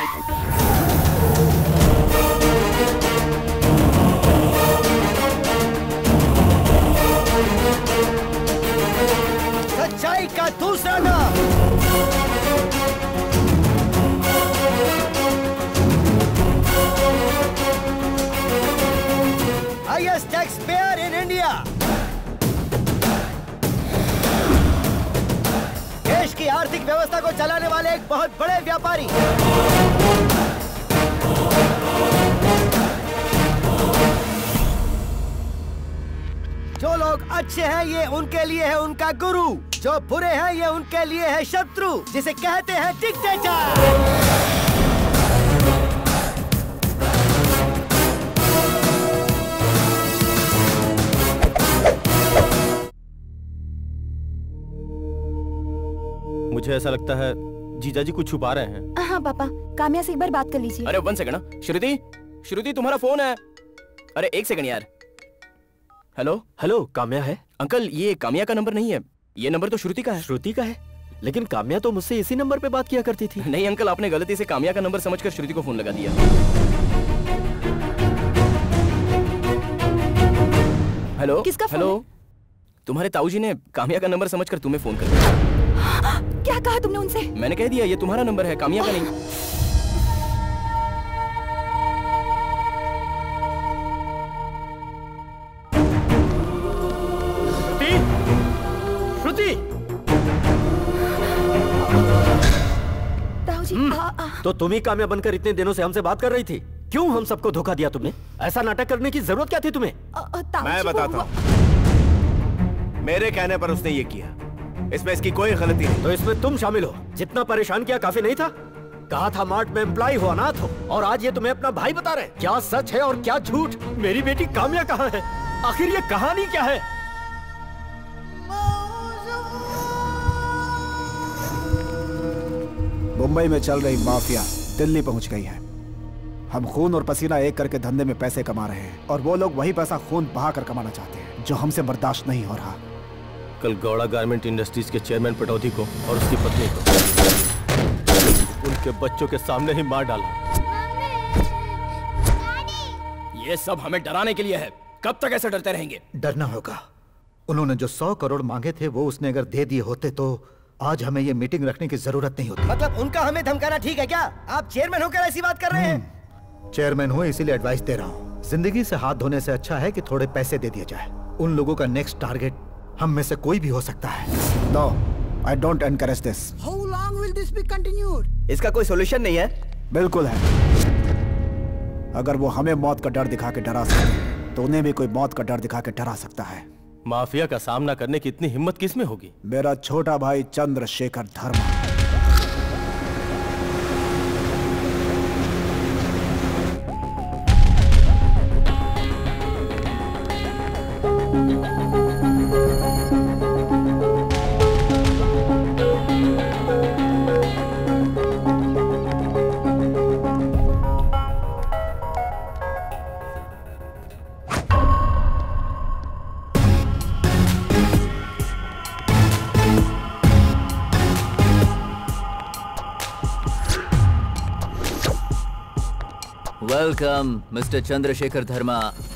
सच्चाई का दूसरा नाम। Highest tax payer in India. देश की आर्थिक व्यवस्था को चलाने वाले एक बहुत बड़े व्यापारी। जो लोग अच्छे हैं ये उनके लिए है उनका गुरु, जो बुरे हैं ये उनके लिए है शत्रु, जिसे कहते हैं डिक्टेटर। मुझे ऐसा लगता है जीजा जी कुछ छुपा रहे हैं। हाँ पापा, काम्या से एक बार बात कर लीजिए। अरे 1 सेकंड ना, श्रुति, श्रुति तुम्हारा फोन है। अरे 1 सेकंड यार। हेलो हेलो, काम्या है? अंकल ये काम्या का नंबर नहीं है, ये नंबर तो श्रुति का है। श्रुति का है? लेकिन काम्या तो मुझसे इसी नंबर पे बात किया करती थी। नहीं अंकल, आपने गलती से काम्या का नंबर समझकर श्रुति को फोन लगा दिया। हेलो किसका फोन? हेलो, तुम्हारे ताऊजी ने काम्या का नंबर समझकर तुम्हें फोन कर दिया। क्या कहा तुमने उनसे? मैंने कह दिया ये तुम्हारा नंबर है, काम्या का नहीं। तो तुम ही कामयाब बनकर इतने दिनों से हमसे बात कर रही थी। क्यों हम सबको धोखा दिया तुमने? ऐसा नाटक करने की जरूरत क्या थी तुम्हें? मैं बताता हूँ। मेरे कहने पर उसने ये किया, इसमें इसकी कोई गलती नहीं। तो इसमें तुम शामिल हो। जितना परेशान किया काफी नहीं था? कहा था मार्ट में एम्प्लॉय हो, अनाथ हो, और आज ये तुम्हें अपना भाई बता रहे। क्या सच है और क्या झूठ? मेरी बेटी काम्या कहाँ है? आखिर ये कहानी क्या है? मुंबई में चल रही माफिया दिल्ली पहुंच गई है। हम खून और पसीना एक करके धंधे में पैसे कमा रहे हैं और वो लोग वही पैसा खून बहा कर कमाना चाहते हैं, जो हमसे बर्दाश्त नहीं हो रहा। कल गौड़ा गारमेंट इंडस्ट्रीज के चेयरमैन पटौदी को और उसकी पत्नी को उनके बच्चों के सामने ही मार डाला। ये सब हमें डराने के लिए है। कब तक ऐसे डरते रहेंगे? डरना होगा। उन्होंने जो 100 करोड़ मांगे थे वो उसने अगर दे दिए होते तो आज हमें ये मीटिंग रखने की जरूरत नहीं होती। मतलब उनका हमें धमकाना ठीक है क्या? आप चेयरमैन होकर ऐसी बात कर रहे हैं? चेयरमैन हूँ इसीलिए एडवाइस दे रहा हूँ। जिंदगी से हाथ धोने से अच्छा है कि थोड़े पैसे दे दिए जाए। उन लोगों का नेक्स्ट टारगेट हम में से कोई भी हो सकता है। No, I don't encourage this. How long will this be continued? इसका कोई सॉल्यूशन नहीं है? बिल्कुल है। अगर वो हमें मौत का डर दिखा के डरा सकते हैं, तो उन्हें भी कोई मौत का डर दिखा के डरा सकता है। माफिया का सामना करने की इतनी हिम्मत किस में होगी? मेरा छोटा भाई Chandrashekhar Dharma. Welcome mister Chandrashekhar Dharma,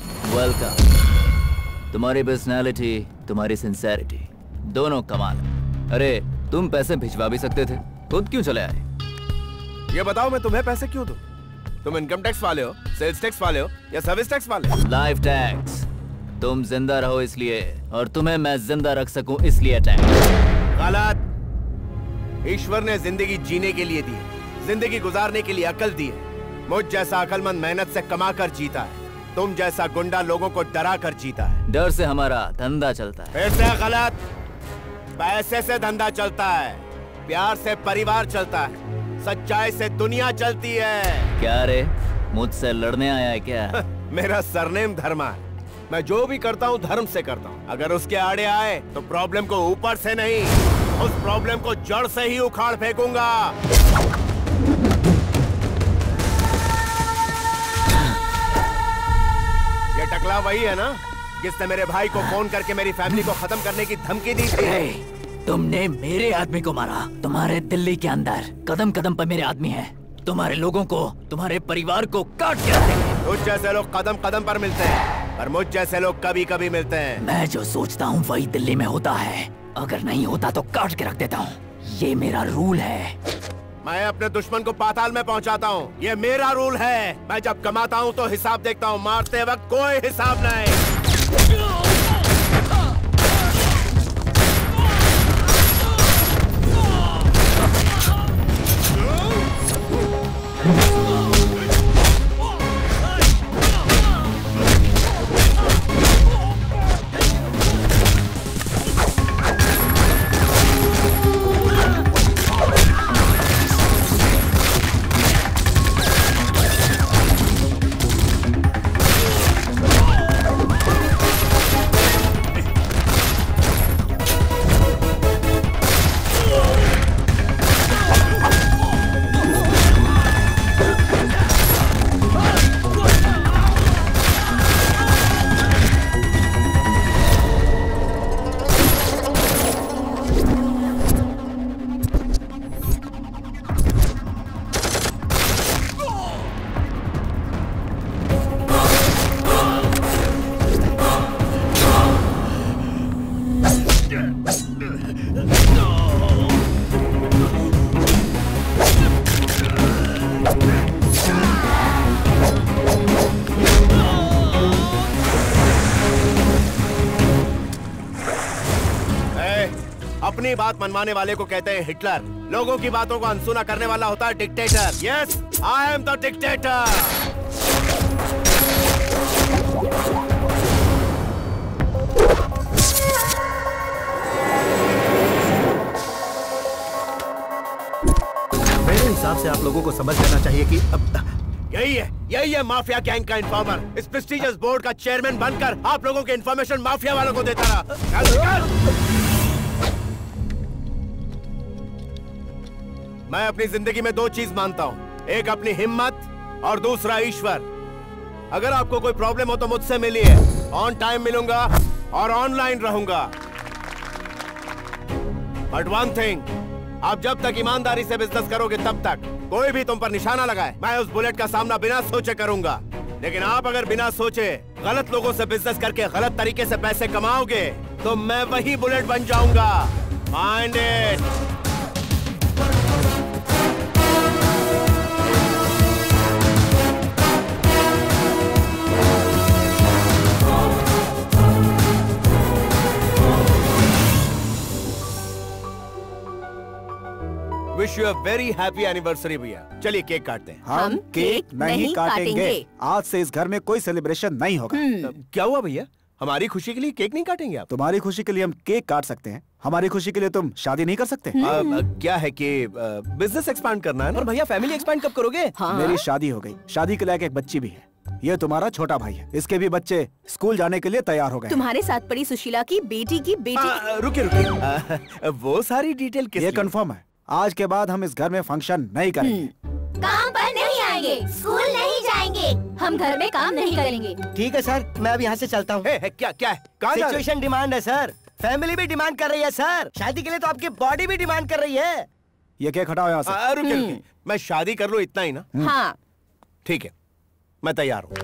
welcome. तुम्हारी पर्सनालिटी, तुम्हारी सिंसेरिटी दोनों कमाल है। अरे तुम पैसे भिजवा भी सकते थे, खुद क्यों चले आए? ये बताओ मैं तुम्हें पैसे क्यों दूं? तुम इनकम टैक्स वाले हो, सेल्स टैक्स वाले हो या सर्विस टैक्स वाले हो? Life tax. तुम जिंदा रहो इसलिए, और तुम्हें मैं जिंदा रख सकूं इसलिए टैक्स। गलत। ईश्वर ने जिंदगी जीने के लिए दी है, जिंदगी गुजारने के लिए अकल दी है। मुझ जैसा अकलमंद मेहनत से कमा कर जीता है, तुम जैसा गुंडा लोगों को डरा कर जीता है। डर से हमारा धंधा चलता है। फिर से गलत। पैसे से धंधा चलता है, प्यार से परिवार चलता है, सच्चाई से दुनिया चलती है। क्या रे, मुझसे लड़ने आया है क्या? मेरा सरनेम धर्मा है। मैं जो भी करता हूँ धर्म से करता हूँ। अगर उसके आड़े आए तो प्रॉब्लम को ऊपर से नहीं, उस प्रॉब्लम को जड़ से ही उखाड़ फेंकूंगा। ये टकला वही है ना जिसने मेरे भाई को फोन करके मेरी फैमिली को खत्म करने की धमकी दी थी? तुमने मेरे आदमी को मारा। तुम्हारे दिल्ली के अंदर कदम कदम पर मेरे आदमी हैं। तुम्हारे लोगों को, तुम्हारे परिवार को काट के रखेंगे। मुझ जैसे लोग कदम कदम पर मिलते हैं, पर मुझ जैसे लोग कभी कभी मिलते हैं। मैं जो सोचता हूँ वही दिल्ली में होता है। अगर नहीं होता तो काट के रख देता हूँ। ये मेरा रूल है। मैं अपने दुश्मन को पाताल में पहुंचाता हूँ, ये मेरा रूल है। मैं जब कमाता हूँ तो हिसाब देखता हूँ, मारते वक्त कोई हिसाब नहीं। अपनी बात मनवाने वाले को कहते हैं हिटलर। लोगों की बातों को अनसुना करने वाला होता है dictator. Yes, I am the dictator. मेरे हिसाब से आप लोगों को समझ लेना चाहिए कि यही है माफिया गैंग का इन्फॉर्मर। इस प्रेस्टिजियस बोर्ड का चेयरमैन बनकर आप लोगों के इन्फॉर्मेशन माफिया वालों को देता रहा। मैं अपनी जिंदगी में दो चीज मानता हूँ, एक अपनी हिम्मत और दूसरा ईश्वर। अगर आपको कोई प्रॉब्लम हो तो मुझसे मिलिए, ऑन टाइम मिलूंगा और ऑनलाइन रहूंगा। बट वन थिंग, आप जब तक ईमानदारी से बिजनेस करोगे तब तक कोई भी तुम पर निशाना लगाए, मैं उस बुलेट का सामना बिना सोचे करूंगा। लेकिन आप अगर बिना सोचे गलत लोगों से बिजनेस करके गलत तरीके से पैसे कमाओगे तो मैं वही बुलेट बन जाऊंगा। Mind it. Wish you a very happy anniversary भैया। चलिए केक काटते हैं। हम केक नहीं काटेंगे। आज से इस घर में कोई सेलिब्रेशन नहीं होगा। क्या हुआ भैया? हमारी खुशी के लिए केक नहीं काटेंगे आप? तुम्हारी खुशी के लिए हम केक काट सकते हैं, हमारी खुशी के लिए तुम शादी नहीं कर सकते? क्या है कि बिजनेस एक्सपांड करना है ना? और भैया फैमिली एक्सपांड कब करोगे? मेरी शादी हो गई, शादी के लायक एक बच्ची भी है। ये तुम्हारा छोटा भाई है, इसके भी बच्चे स्कूल जाने के लिए तैयार हो गए। तुम्हारे साथ पड़ी सुशीला की बेटी रुकिए वो सारी डिटेल ये कंफर्म है, आज के बाद हम इस घर में फंक्शन नहीं करेंगे। काम पर नहीं आएंगे, स्कूल नहीं जाएंगे, हम घर में काम नहीं करेंगे। ठीक है सर, मैं अब यहाँ से चलता हूँ। क्या है? कहाँ जा रहे? सिचुएशन डिमांड है सर, फैमिली भी डिमांड कर रही है सर, शादी के लिए तो आपकी बॉडी भी डिमांड कर रही है। ये केक हटाओ यहाँ से। रुकिए, मैं शादी कर लूँ इतना ही ना? हाँ ठीक है, मैं तैयार हूँ।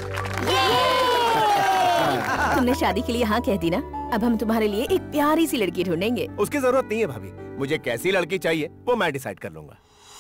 तुमने शादी के लिए हाँ कह दी ना, अब हम तुम्हारे लिए एक प्यारी सी लड़की ढूंढेंगे। उसकी जरूरत नहीं है भाभी, मुझे कैसी लड़की चाहिए वो मैं डिसाइड कर लूंगा।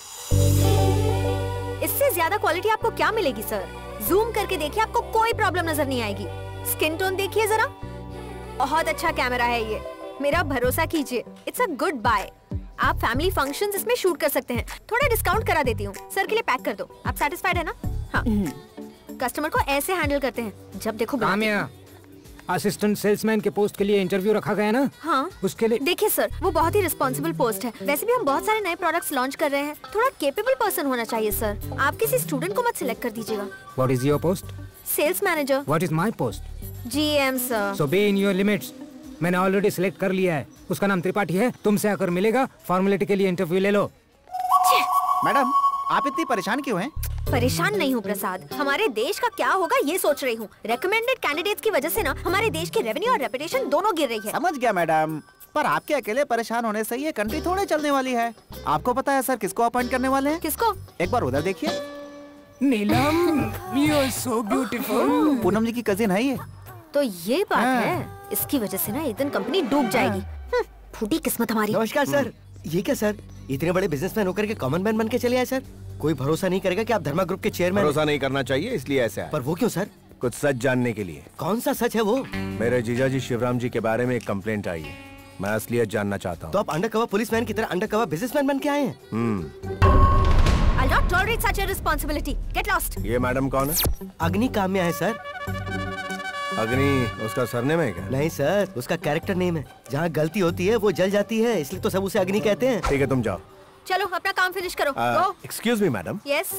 इससे ज्यादा क्वालिटी आपको क्या मिलेगी सर? जूम करके देखिए, आपको कोई प्रॉब्लम नजर नहीं आएगी। स्किन टोन देखिए जरा, बहुत अच्छा कैमरा है ये, मेरा भरोसा कीजिए। It's a good buy. आप फैमिली फंक्शंस इसमें शूट कर सकते हैं। थोड़ा डिस्काउंट करा देती हूँ, सर के लिए पैक कर दो। आप सेटिस्फाइड है ना? हाँ। कस्टमर को ऐसे हैंडल करते हैं, जब देखो असिस्टेंट सेल्समैन के पोस्ट के लिए इंटरव्यू रखा गया ना? हाँ। उसके लिए देखिए सर, वो बहुत ही रिस्पॉन्सिबल पोस्ट है। वैसे भी हम बहुत सारे नए प्रोडक्ट्स लॉन्च कर रहे हैं, थोड़ा केपेबल पर्सन होना चाहिए सर। आप किसी स्टूडेंट को मत सिलेक्ट कर दीजिएगा। What is your post? Sales manager. What is my post? GM sir. So be in your limits. मैंने ऑलरेडी सिलेक्ट कर लिया है, उसका नाम त्रिपाठी है, तुमसे आकर मिलेगा, फॉर्मेलिटी के लिए इंटरव्यू ले लो। मैडम, आप इतनी परेशान क्यों हैं? परेशान नहीं हूँ प्रसाद, हमारे देश का क्या होगा ये सोच रही हूँ। रेकमेंडेड कैंडिडेट्स की वजह से ना हमारे देश की रेवेन्यू और रेपुटेशन दोनों गिर रही है। समझ गया मैडम, पर आपके अकेले परेशान होने से ये कंट्री थोड़े चलने वाली है। आपको पता है सर किसको अपॉइंट करने वाले हैं? किसको? एक बार उधर देखिए। Neelam, you are so beautiful. Poonam ji की कजिन है ये। तो ये बात है, इसकी वजह से ना एक दिन कंपनी डूब जाएगी। फूटी किस्मत हमारी। नमस्कार सर। ये क्या सर, इतने बड़े बिजनेसमैन होकर के कॉमन मैन बन के चले आए सर? कोई भरोसा नहीं करेगा कि आप धर्मा ग्रुप के चेयरमैन? भरोसा नहीं करना चाहिए इसलिए ऐसा है। पर वो क्यों सर? कुछ सच जानने के लिए। कौन सा सच है वो? मेरे जीजाजी शिवराम जी के बारे में एक कंप्लेंट आई है, मैं असलियत जानना चाहता हूँ। तो आप अंडरकवर पुलिसमैन की तरह अंडरकवर बिजनेसमैन बन के आए हैं? I'll not tolerate such a responsibility. Get lost. ये मैडम कौन है? अग्नि काम्या है सर। अग्नि उसका सरनेम है क्या? नहीं सर, उसका कैरेक्टर नेम है। जहाँ गलती होती है वो जल जाती है, इसलिए तो सब उसे अग्नि कहते हैं। ठीक है, तुम जाओ। चलो अपना काम फिनिश करो। Go. Excuse me madam. Yes.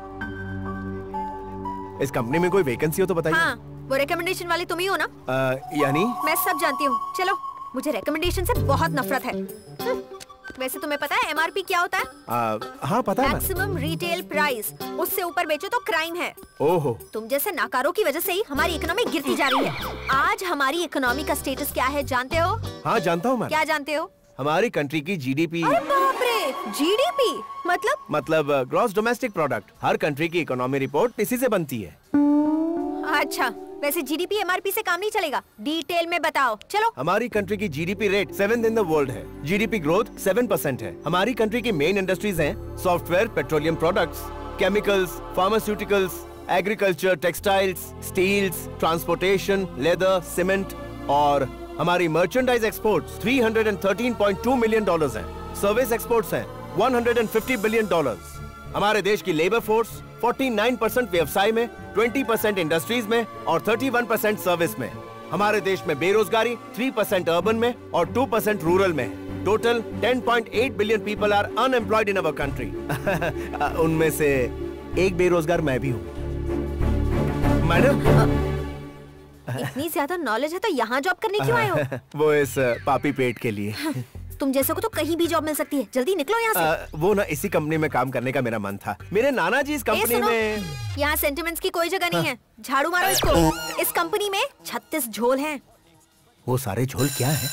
इस कंपनी में कोई वैकेंसी हो तो बताइए। हाँ, वो रिकमेंडेशन वाले तुम ही हो ना? यानी? मैं सब जानती हूँ। चलो, मुझे रिकमेंडेशन से बहुत नफरत है। वैसे तुम्हें पता है MRP क्या होता है? हाँ पता है। मैक्सिमम रिटेल प्राइस, उससे ऊपर बेचो तो क्राइम है। ओहो। तुम जैसे नाकारों की वजह से ही हमारी इकोनॉमी गिरती जा रही है। आज हमारी इकोनॉमी का स्टेटस क्या है जानते हो? हाँ जानता हूँ मैं। क्या जानते हो? हमारी कंट्री की GDP। अरे बाप रे, GDP मतलब ग्रॉस डोमेस्टिक प्रोडक्ट। हर कंट्री की इकोनॉमी रिपोर्ट इसी से बनती है। अच्छा, वैसे GDP MRP से काम नहीं चलेगा, डिटेल में बताओ। चलो। हमारी कंट्री की GDP rate 7th in the world है। GDP ग्रोथ 7% है। हमारी कंट्री की मेन इंडस्ट्रीज हैं software, petroleum products, chemicals, pharmaceuticals, agriculture, textiles, steels, transportation, leather, cement और हमारी मर्चेंडाइज एक्सपोर्ट्स 313.2 मिलियन डॉलर्स हैं। सर्विस एक्सपोर्ट्स हैं 150 बिलियन डॉलर्स। हमारे देश की लेबर फोर्स 49% व्यवसाय में, 20% इंडस्ट्रीज में और 31% सर्विस में। हमारे देश में बेरोजगारी 3% अर्बन में और 2% रूरल में। Total 10.8 billion people are unemployed in our country. उनमें से एक बेरोजगार मैं भी हूँ। मैडम, इतनी ज्यादा नॉलेज है तो यहाँ जॉब करने क्यों आए हो? वो इस पापी पेट के लिए। तुम जैसे को तो कहीं भी जॉब मिल सकती है, जल्दी निकलो यहाँ से। वो ना इसी कंपनी में काम करने का मेरा मन था। मेरे नाना जी इस कंपनी में। यहाँ सेंटिमेंट्स की कोई जगह नहीं है। झाड़ू मारो इसको। इस कंपनी में 36 झोल हैं। वो सारे झोल क्या है?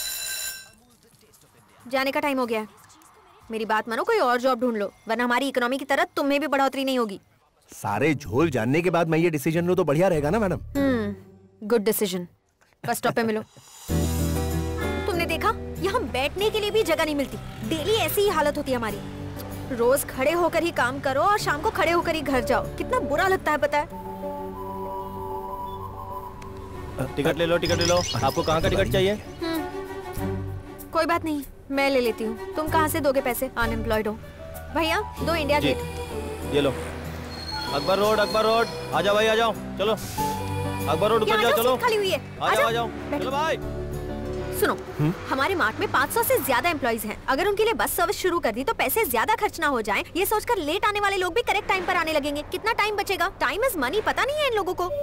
जाने का टाइम हो गया है। मेरी बात मानो, कोई और जॉब ढूंढ लो, वरना हमारी इकोनॉमी की तरह तुम्हें भी बढ़ोतरी नहीं होगी। सारे झोल जानने के बाद मैं ये डिसीजन लूं तो बढ़िया रहेगा ना madam? Good decision. Bus stop पे मिलो। तुमने देखा, यहाँ बैठने के लिए भी जगह नहीं मिलती। डेली ऐसी ही हालत होती है हमारी। रोज खड़े होकर ही काम करो और शाम को खड़े होकर ही घर जाओ। कितना बुरा लगता है पता है? टिकट ले लो, टिकट ले लो। आपको कहाँ का टिकट चाहिए? कोई बात नहीं, मैं ले लेती हूँ। तुम कहाँ से दोगे पैसे? अनएम्प्लॉयड हो। भैया, दो इंडिया गेट। ये लो। Akbar road, Akbar road. आ जाओ भाई, आ जाओ। चलो अकबर रोड उतर जाओ। चलो खाली हुई है। आ जाओ, आ जाओ। चलो भाई। सुनो, हमारे मार्ट में 500 से ज्यादा एम्प्लॉइज हैं। अगर उनके लिए बस सर्विस शुरू कर दी तो पैसे ज्यादा खर्च ना हो जाएं। ये सोचकर लेट आने वाले लोग भी करेक्ट टाइम पर आने लगेंगे। कितना टाइम बचेगा? टाइम इज मनी, पता नहीं है इन लोगों को।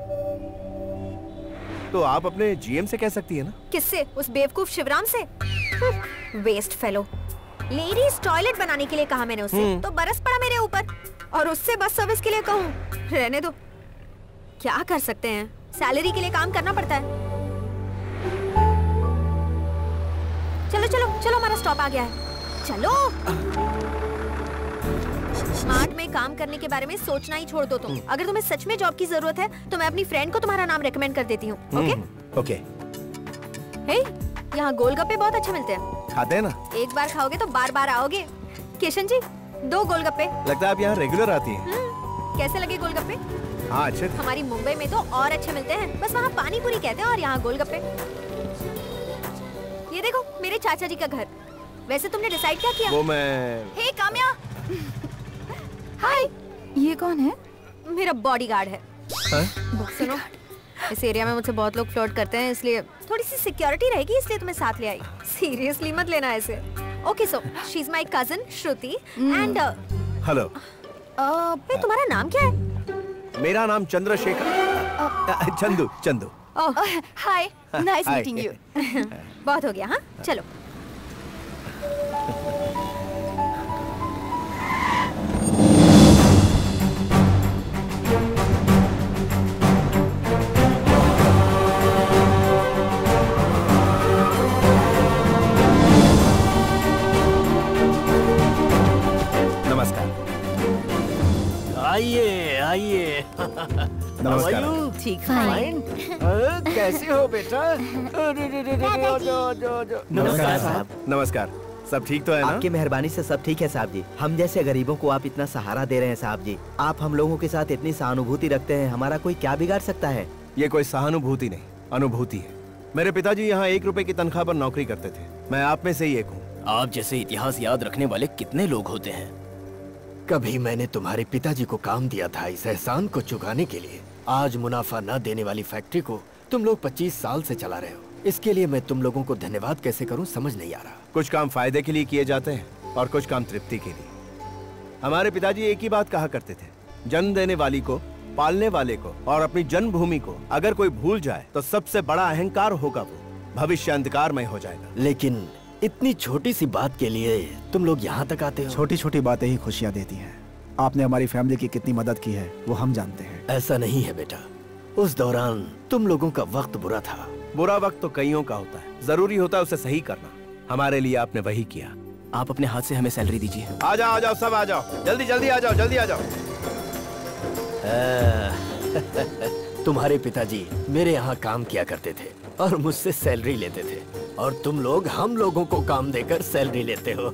तो आप अपने जीएम से कह सकती है ना? किससे? उस बेवकूफ शिवराम से? Waste fellow. लेडीज टॉयलेट बनाने के लिए कहा मैंने उससे, तो बरस पड़ा मेरे ऊपर। और उससे बस सर्विस के लिए कहूँ? रहने दो। क्या कर सकते हैं, सैलरी के लिए काम करना पड़ता है। चलो चलो चलो, हमारा स्टॉप आ गया है। चलो। मार्ट में काम करने के बारे में सोचना ही छोड़ दो तुम। अगर तुम्हें सच में जॉब की जरूरत है तो मैं अपनी फ्रेंड को तुम्हारा नाम रेकमेंड कर देती हूँ। ओके? ओके। हे, यहाँ गोलगप्पे बहुत अच्छे मिलते हैं। खाते हैं ना? एक बार खाओगे तो बार बार आओगे। किशन जी, 2 गोलगप्पे। लगता है आप यहाँ रेगुलर आती हैं। कैसे लगे गोलगप्पे? हाँ, अच्छे। हमारी मुंबई में तो और अच्छे मिलते हैं, बस वहाँ पानी पूरी कहते हैं और यहाँ गोलगप्पे। ये देखो, मेरे चाचा जी का घर। वैसे तुमने डिसाइड क्या किया? वो मैं। हे काम्या। हाय। ये कौन है? मेरा बॉडीगार्ड है। सुनो, इस एरिया में मुझसे बहुत लोग फ्लर्ट करते हैं, इसलिए थोड़ी सी सिक्योरिटी रहेगी, इसलिए तुम्हें साथ ले आई। सीरियसली मत लेना ऐसे। Okay, so she is my cousin Shruti and hello. तुम्हारा नाम क्या है? मेरा नाम Chandrashekhar. Chandu, Chandu. Hi, nice meeting you. बहुत हो गया। हाँ, चलो। नमस्कार। आइए आइए। नमस्कार। ठीक है। कैसे हो बेटा? नमस्कार साहब। नमस्कार। सब ठीक तो है ना? आपकी मेहरबानी से सब ठीक है साहब जी। हम जैसे गरीबों को आप इतना सहारा दे रहे हैं साहब जी। आप हम लोगों के साथ इतनी सहानुभूति रखते हैं, हमारा कोई क्या बिगाड़ सकता है? ये कोई सहानुभूति नहीं, अनुभूति है। मेरे पिताजी यहाँ 1 रुपए की तनख्वाह पर नौकरी करते थे। मैं आप में से ही एक हूँ। आप जैसे इतिहास याद रखने वाले कितने लोग होते हैं। कभी मैंने तुम्हारे पिताजी को काम दिया था इस एहसान को चुकाने के लिए। आज मुनाफा न देने वाली फैक्ट्री को तुम लोग 25 साल से चला रहे हो। इसके लिए मैं तुम लोगों को धन्यवाद कैसे करूं समझ नहीं आ रहा। कुछ काम फायदे के लिए किए जाते हैं और कुछ काम तृप्ति के लिए। हमारे पिताजी एक ही बात कहा करते थे, जन्म देने वाली को, पालने वाले को और अपनी जन्मभूमि को अगर कोई भूल जाए तो सबसे बड़ा अहंकार होगा वो, भविष्य अंधकारमय हो जाएगा। लेकिन इतनी छोटी सी बात के लिए तुम लोग यहाँ तक आते हो। छोटी छोटी बातें ही खुशियाँ देती हैं। आपने हमारी फैमिली की कितनी मदद की है वो हम जानते हैं। ऐसा नहीं है बेटा, उस दौरान तुम लोगों का वक्त बुरा था। बुरा वक्त तो कईयों का होता है, जरूरी होता है उसे सही करना। हमारे लिए आपने वही किया। आप अपने हाथ से हमें सैलरी दीजिए। आ जाओ सब आ जाओ, जल्दी जल्दी आ जाओ, जल्दी आ जाओ। तुम्हारे पिताजी मेरे यहाँ काम किया करते थे और मुझसे सैलरी लेते थे, और तुम लोग हम लोगों को काम देकर सैलरी लेते हो।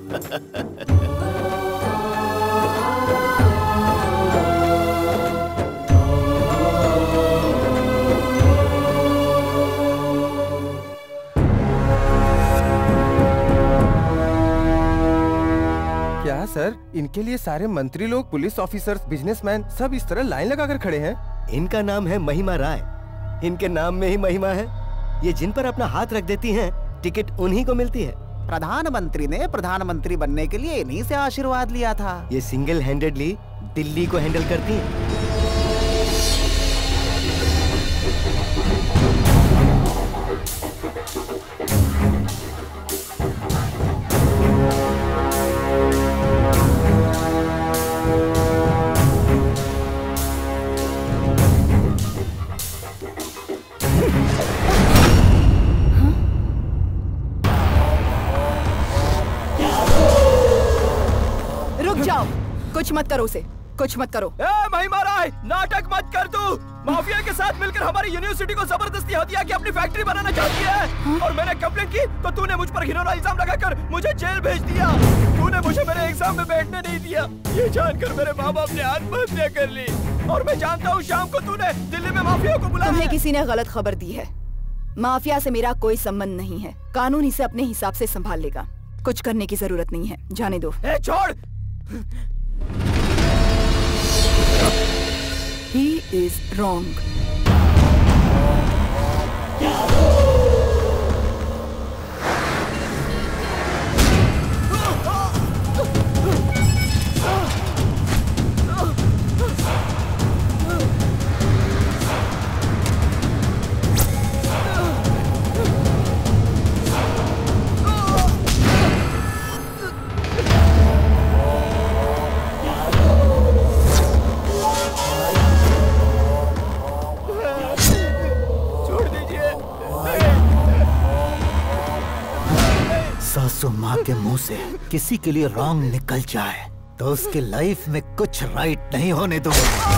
सर, इनके लिए सारे मंत्री लोग, पुलिस ऑफिसर्स, बिजनेसमैन सब इस तरह लाइन लगाकर खड़े हैं। इनका नाम है महिमा राय। इनके नाम में ही महिमा है। ये जिन पर अपना हाथ रख देती हैं, टिकट उन्हीं को मिलती है। प्रधानमंत्री ने प्रधानमंत्री बनने के लिए इन्हीं से आशीर्वाद लिया था। ये सिंगल हैंडेडली दिल्ली को हैंडल करती हैं। कुछ मत करो उसे, कुछ मत करो। महिमा राय, नाटक मत कर तू। माफिया के साथ मिलकर हमारी यूनिवर्सिटी को जबरदस्ती हथिया की अपनी फैक्ट्री बनाना चाहती है। और मैंने कंप्लेंट की तो तूने मुझ पर घिनौना इल्जाम लगाकर मुझे जेल भेज दिया। तूने मुझे मेरे एग्जाम में बैठने नहीं दिया। ये जानकर मेरे माँ बाप ने आत्महत्या कर ली। और मैं जानता हूँ शाम को तूने दिल्ली में माफिया को बुलाया। तुम्हें किसी ने गलत खबर दी है। माफिया से मेरा कोई संबंध नहीं है। कानून इसे अपने हिसाब से संभाल लेगा। कुछ करने की जरूरत नहीं है, जाने दो। छोड़। He is wrong. सासू माँ के मुंह से किसी के लिए रॉन्ग निकल जाए तो उसके लाइफ में कुछ राइट नहीं होने दूंगा।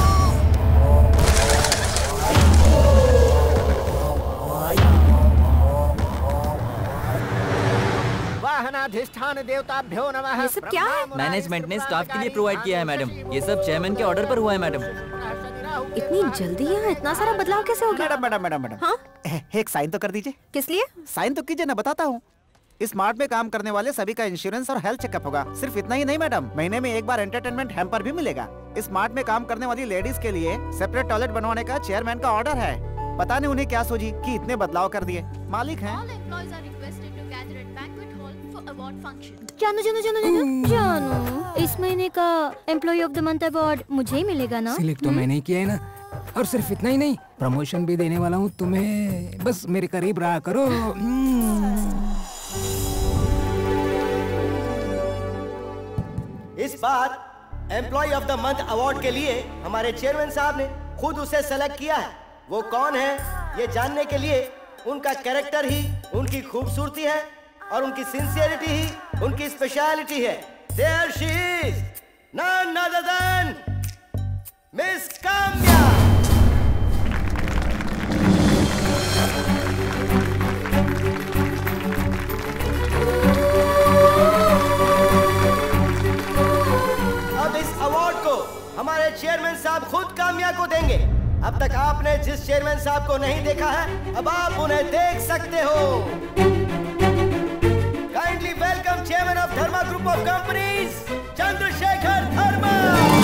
वाहनाधिष्ठान देवताभ्यो नमः। ये सब क्या है? मैनेजमेंट ने स्टाफ के लिए प्रोवाइड किया है मैडम। ये सब चेयरमैन के ऑर्डर पर हुआ है मैडम। इतनी जल्दी यहाँ इतना सारा बदलाव कैसे हो गया? मैडम हाँ? एक साइन तो कर दीजिए। किस लिए? साइन तो कीजिए ना, बताता हूँ। इस मार्ट में काम करने वाले सभी का इंश्योरेंस और हेल्थ चेकअप होगा। सिर्फ इतना ही नहीं मैडम, महीने में एक बार एंटरटेनमेंट हैम्पर भी मिलेगा। इस मार्ट में काम करने वाली लेडीज के लिए सेपरेट टॉयलेट बनवाने का चेयरमैन का ऑर्डर है। पता नहीं उन्हें क्या सूझी कि इतने बदलाव कर दिए। मालिक हैं। जानू, इस महीने का employee of the month award मुझे ही मिलेगा ना? सिलेक्ट तो मैंने ही किया है ना। और सिर्फ इतना ही नहीं, प्रमोशन भी देने वाला हूँ तुम्हें। बस मेरे करीब रहा करो। इस बार employee of the month award के लिए हमारे चेयरमैन साहब ने खुद उसे सेलेक्ट किया है। वो कौन है ये जानने के लिए उनका कैरेक्टर ही उनकी खूबसूरती है और उनकी सिंसियरिटी ही उनकी स्पेशलिटी है। There she is, none other than Miss Kamya. अब इस अवार्ड को हमारे चेयरमैन साहब खुद काम्या को देंगे। अब तक आपने जिस चेयरमैन साहब को नहीं देखा है, अब आप उन्हें देख सकते हो। Kindly welcome chairman of Dharma group of companies, Chandrashekhar Dharma.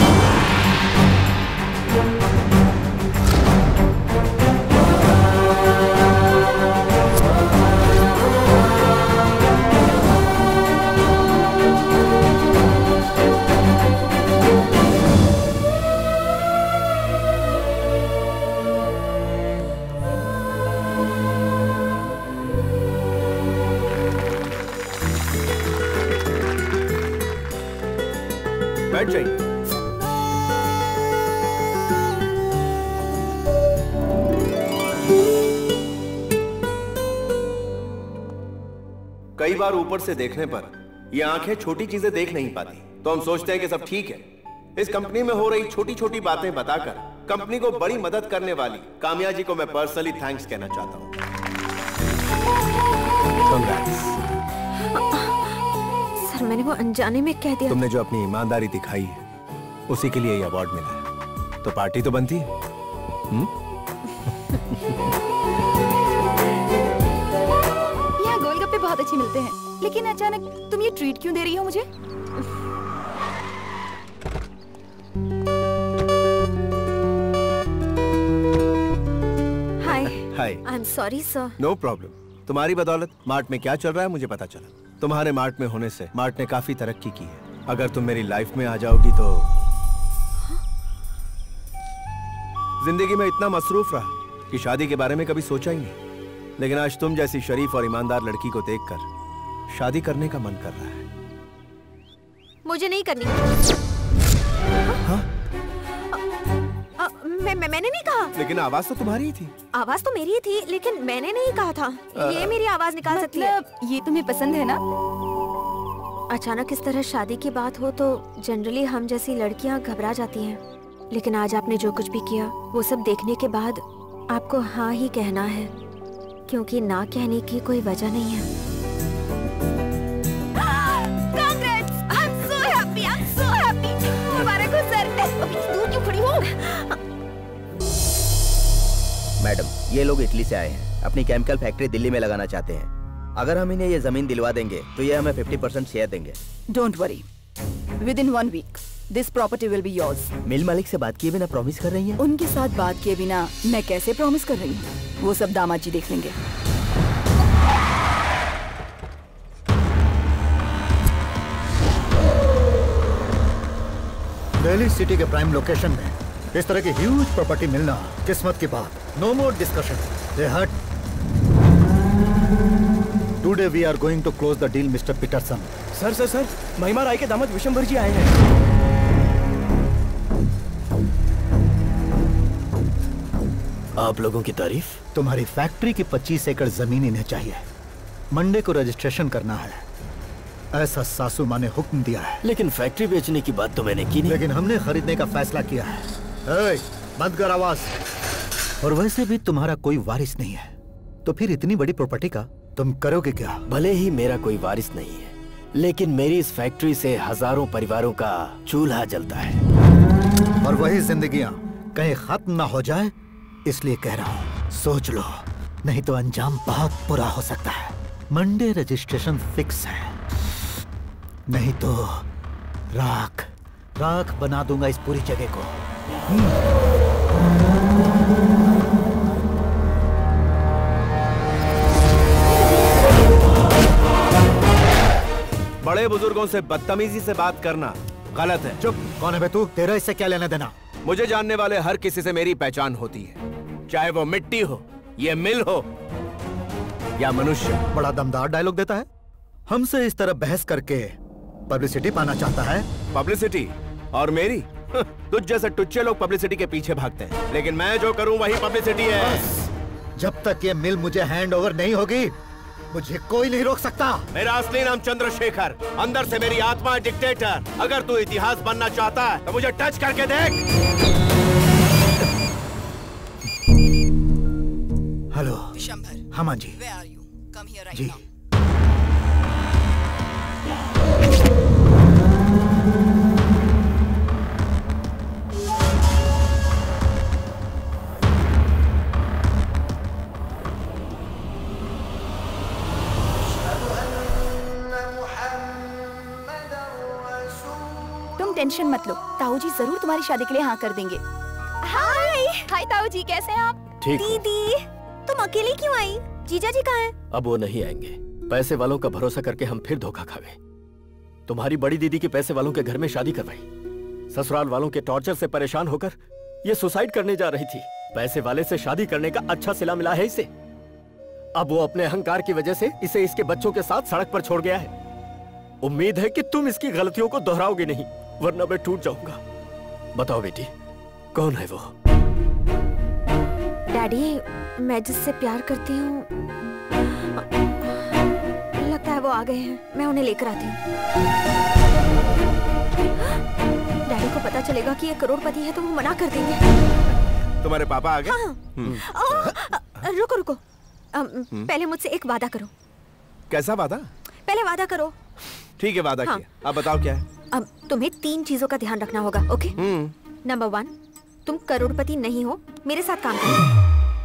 बैठ जाइए। कई बार ऊपर से देखने पर ये आंखें छोटी चीजें देख नहीं पाती, तो हम सोचते हैं कि सब ठीक है। इस कंपनी में हो रही छोटी छोटी बातें बताकर कंपनी को बड़ी मदद करने वाली काम्या जी को मैं पर्सनली थैंक्स कहना चाहता हूं। सर, मैंने वो अनजाने में कह दिया। तुमने जो अपनी ईमानदारी दिखाई है उसी के लिए ये अवार्ड मिला है, तो पार्टी तो बनती है। यहाँ गोलगप्पे बहुत अच्छे मिलते हैं, लेकिन अचानक तुम ये ट्रीट क्यों दे रही हो मुझे? Hi. I am sorry sir. No problem. तुम्हारी बदौलत मार्ट में क्या चल रहा है मुझे पता चला। तुम्हारे मार्ट में होने से मार्ट ने काफी तरक्की की है। अगर तुम मेरी लाइफ में आ जाओगी तो जिंदगी में इतना मसरूफ रहा कि शादी के बारे में कभी सोचा ही नहीं, लेकिन आज तुम जैसी शरीफ और ईमानदार लड़की को देखकर शादी करने का मन कर रहा है। मुझे नहीं करनी। मैंने नहीं कहा। लेकिन आवाज तो तुम्हारी ही थी। आवाज तो मेरी ही थी, लेकिन मैंने नहीं कहा था। ये मेरी आवाज निकाल सकती है। ये तुम्हें पसंद है ना? अचानक इस तरह शादी की बात हो तो जनरली हम जैसी लड़कियां घबरा जाती हैं, लेकिन आज आपने जो कुछ भी किया वो सब देखने के बाद आपको हाँ ही कहना है, क्योंकि ना कहने की कोई वजह नहीं है। Congrats! I'm so happy! I'm so happy! मुबारक हो सर। अभी दूर क्यों खड़ी हो? मैडम, ये लोग इटली से आए हैं, अपनी केमिकल फैक्ट्री दिल्ली में लगाना चाहते हैं। अगर हम इन्हें ये जमीन दिलवा देंगे तो ये हमें 50% शेयर देंगे। Don't worry, within 1 week this property will be yours. मिल मालिक से बात किए बिना प्रॉमिस कर रही हैं? उनके साथ बात किए बिना मैं कैसे प्रॉमिस कर रही हूँ? वो सब दामाद जी देख लेंगे। दिल्ली सिटी के प्राइम लोकेशन में इस तरह की ह्यूज प्रॉपर्टी मिलना किस्मत की बात। नो मोर डिस्कशन। दे हट। Today we are going to close the deal mister Peterson. Sir sir sir, Mahima Rai के दामाद विशंबर जी आए हैं। आप लोगों की तारीफ। तुम्हारी फैक्ट्री की 25 एकड़ जमीन इन्हें चाहिए। मंडे को रजिस्ट्रेशन करना है, ऐसा सासू माँ ने हुक्म दिया है। लेकिन फैक्ट्री बेचने की बात तो मैंने की नहीं। लेकिन हमने खरीदने का फैसला किया है। बंद कर आवाज। और वैसे भी तुम्हारा कोई वारिस नहीं है, तो फिर इतनी बड़ी प्रॉपर्टी का तुम करोगे क्या? भले ही मेरा कोई वारिस नहीं है, लेकिन मेरी इस फैक्ट्री से हजारों परिवारों का चूल्हा जलता है। और वही जिंदगियां कहीं खत्म ना हो जाए, इसलिए कह रहा हूँ सोच लो, नहीं तो अंजाम बहुत बुरा हो सकता है। मंडे रजिस्ट्रेशन फिक्स है, नहीं तो राख राख बना दूंगा इस पूरी जगह को। बड़े बुजुर्गों से बदतमीजी से बात करना गलत है। चुप। कौन है बे तू? तेरा इससे क्या लेना देना? मुझे जानने वाले हर किसी से मेरी पहचान होती है, चाहे वो मिट्टी हो, ये मिल हो या मनुष्य। बड़ा दमदार डायलॉग देता है। हमसे इस तरह बहस करके पब्लिसिटी पाना चाहता है। पब्लिसिटी? और मेरी? तुझ जैसे टुच्चे लोग पब्लिसिटी के पीछे भागते हैं, लेकिन मैं जो करूं वही पब्लिसिटी है। जब तक ये मिल मुझे हैंड ओवर नहीं होगी, मुझे कोई नहीं रोक सकता। मेरा असली नाम चंद्रशेखर, अंदर से मेरी आत्मा है डिक्टेटर। अगर तू इतिहास बनना चाहता है तो मुझे टच करके देख। हेलो विशंभर। हाँ मां जी। Where are you? Come here right जी। now. तुम टेंशन मत लो, ताऊ जी जरूर तुम्हारी शादी के लिए हाँ कर देंगे। हाय हाय ताऊ जी, कैसे हैं आप? ठीक हूँ। दीदी तुम अकेली क्यों आई? जीजा जी कहाँ हैं? अब वो नहीं आएंगे। पैसे वालों का भरोसा करके हम फिर धोखा खा गए। तुम्हारी बड़ी दीदी की पैसे वालों के घर में शादी करवाई। ससुराल वालों के टॉर्चर से परेशान होकर ये सुसाइड करने जा रही थी। पैसे वाले से शादी करने का अच्छा सिला मिला है इसे। अब वो अपने अहंकार की वजह से इसे इसके बच्चों के साथ सड़क पर छोड़ गया है। उम्मीद है कि तुम इसकी गलतियों को दोहराओगे नहीं, वरना मैं टूट जाऊंगा। बताओ बेटी, कौन है वो? डैडी, मैं जिससे प्यार करती हूँ, लगता है वो आ गए हैं। मैं उन्हें लेकर आती हूँ। डैडी को पता चलेगा कि ये करोड़पति है तो वो मना कर देंगे। तुम्हारे पापा आ गए? हाँ। रुको रुको, पहले मुझसे एक वादा करो। कैसा वादा? पहले वादा करो। ठीक है, वादा हाँ। किया। अब बताओ क्या है? अब तुम्हें 3 चीजों का ध्यान रखना होगा, ओके? नंबर 1, तुम करोड़पति नहीं हो, मेरे साथ काम करो।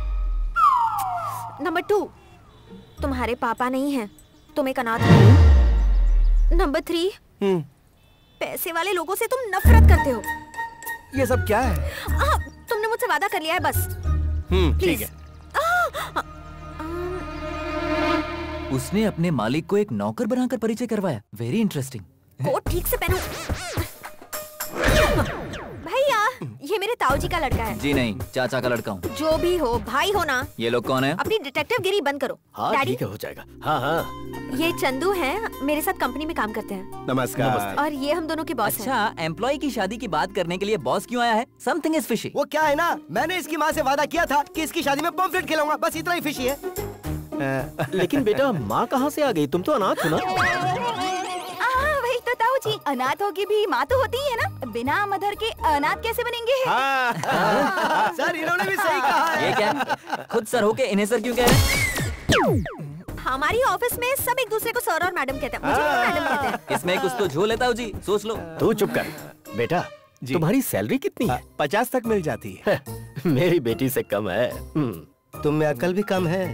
नंबर 2, तुम्हारे पापा नहीं हैं, तुम एक अनाथ हो। नंबर 3, पैसे वाले लोगों से तुम नफरत करते हो। ये सब क्या है? तुमने मुझसे वादा कर लिया है, बस। ठीक है। उसने अपने मालिक को एक नौकर बनाकर परिचय करवाया। Very interesting. कोट ठीक से पहनो। भैया, ये मेरे ताऊजी का लड़का है। जी नहीं, चाचा का लड़का हूँ। जो भी हो, भाई हो ना। ये लोग कौन है? अपनी डिटेक्टिव गिरी बंद करो। हाँ ठीक है, हो जाएगा। हाँ हाँ। ये चंदू हैं, मेरे साथ कंपनी में काम करते हैं। नमस्कार। और ये हम दोनों के बॉस हैं। अच्छा, एम्प्लॉय की शादी की बात करने के लिए बॉस क्यों आया है? Something is fishy. वो क्या है ना, मैंने इसकी माँ से वादा किया था कि इसकी शादी में पॉम्फ्रेट खिलाऊंगा, बस इतना ही फिशी है। लेकिन बेटा माँ कहाँ से आ गई? तुम तो अनाथ हो ना? वही तो ताऊजी, अनाथ होगी भी माँ तो होती ही है ना, बिना मदर के अनाथ कैसे बनेंगे? सर इन्होंने भी सही कहा है। ये क्या? खुद सर होके इन्हें सर क्यों कह रहे हैं? हमारी ऑफिस में सब एक दूसरे को सर और मैडम कहते हैं। मुझे भी मैडम कहते हैं। इसमें कुछ तो झोल लेता हूँ जी, सोच लो। तू चुप कर। बेटा तुम्हारी सैलरी कितनी है? 50 तक मिल जाती है। मेरी बेटी से कम है। तुम में अकल भी कम है।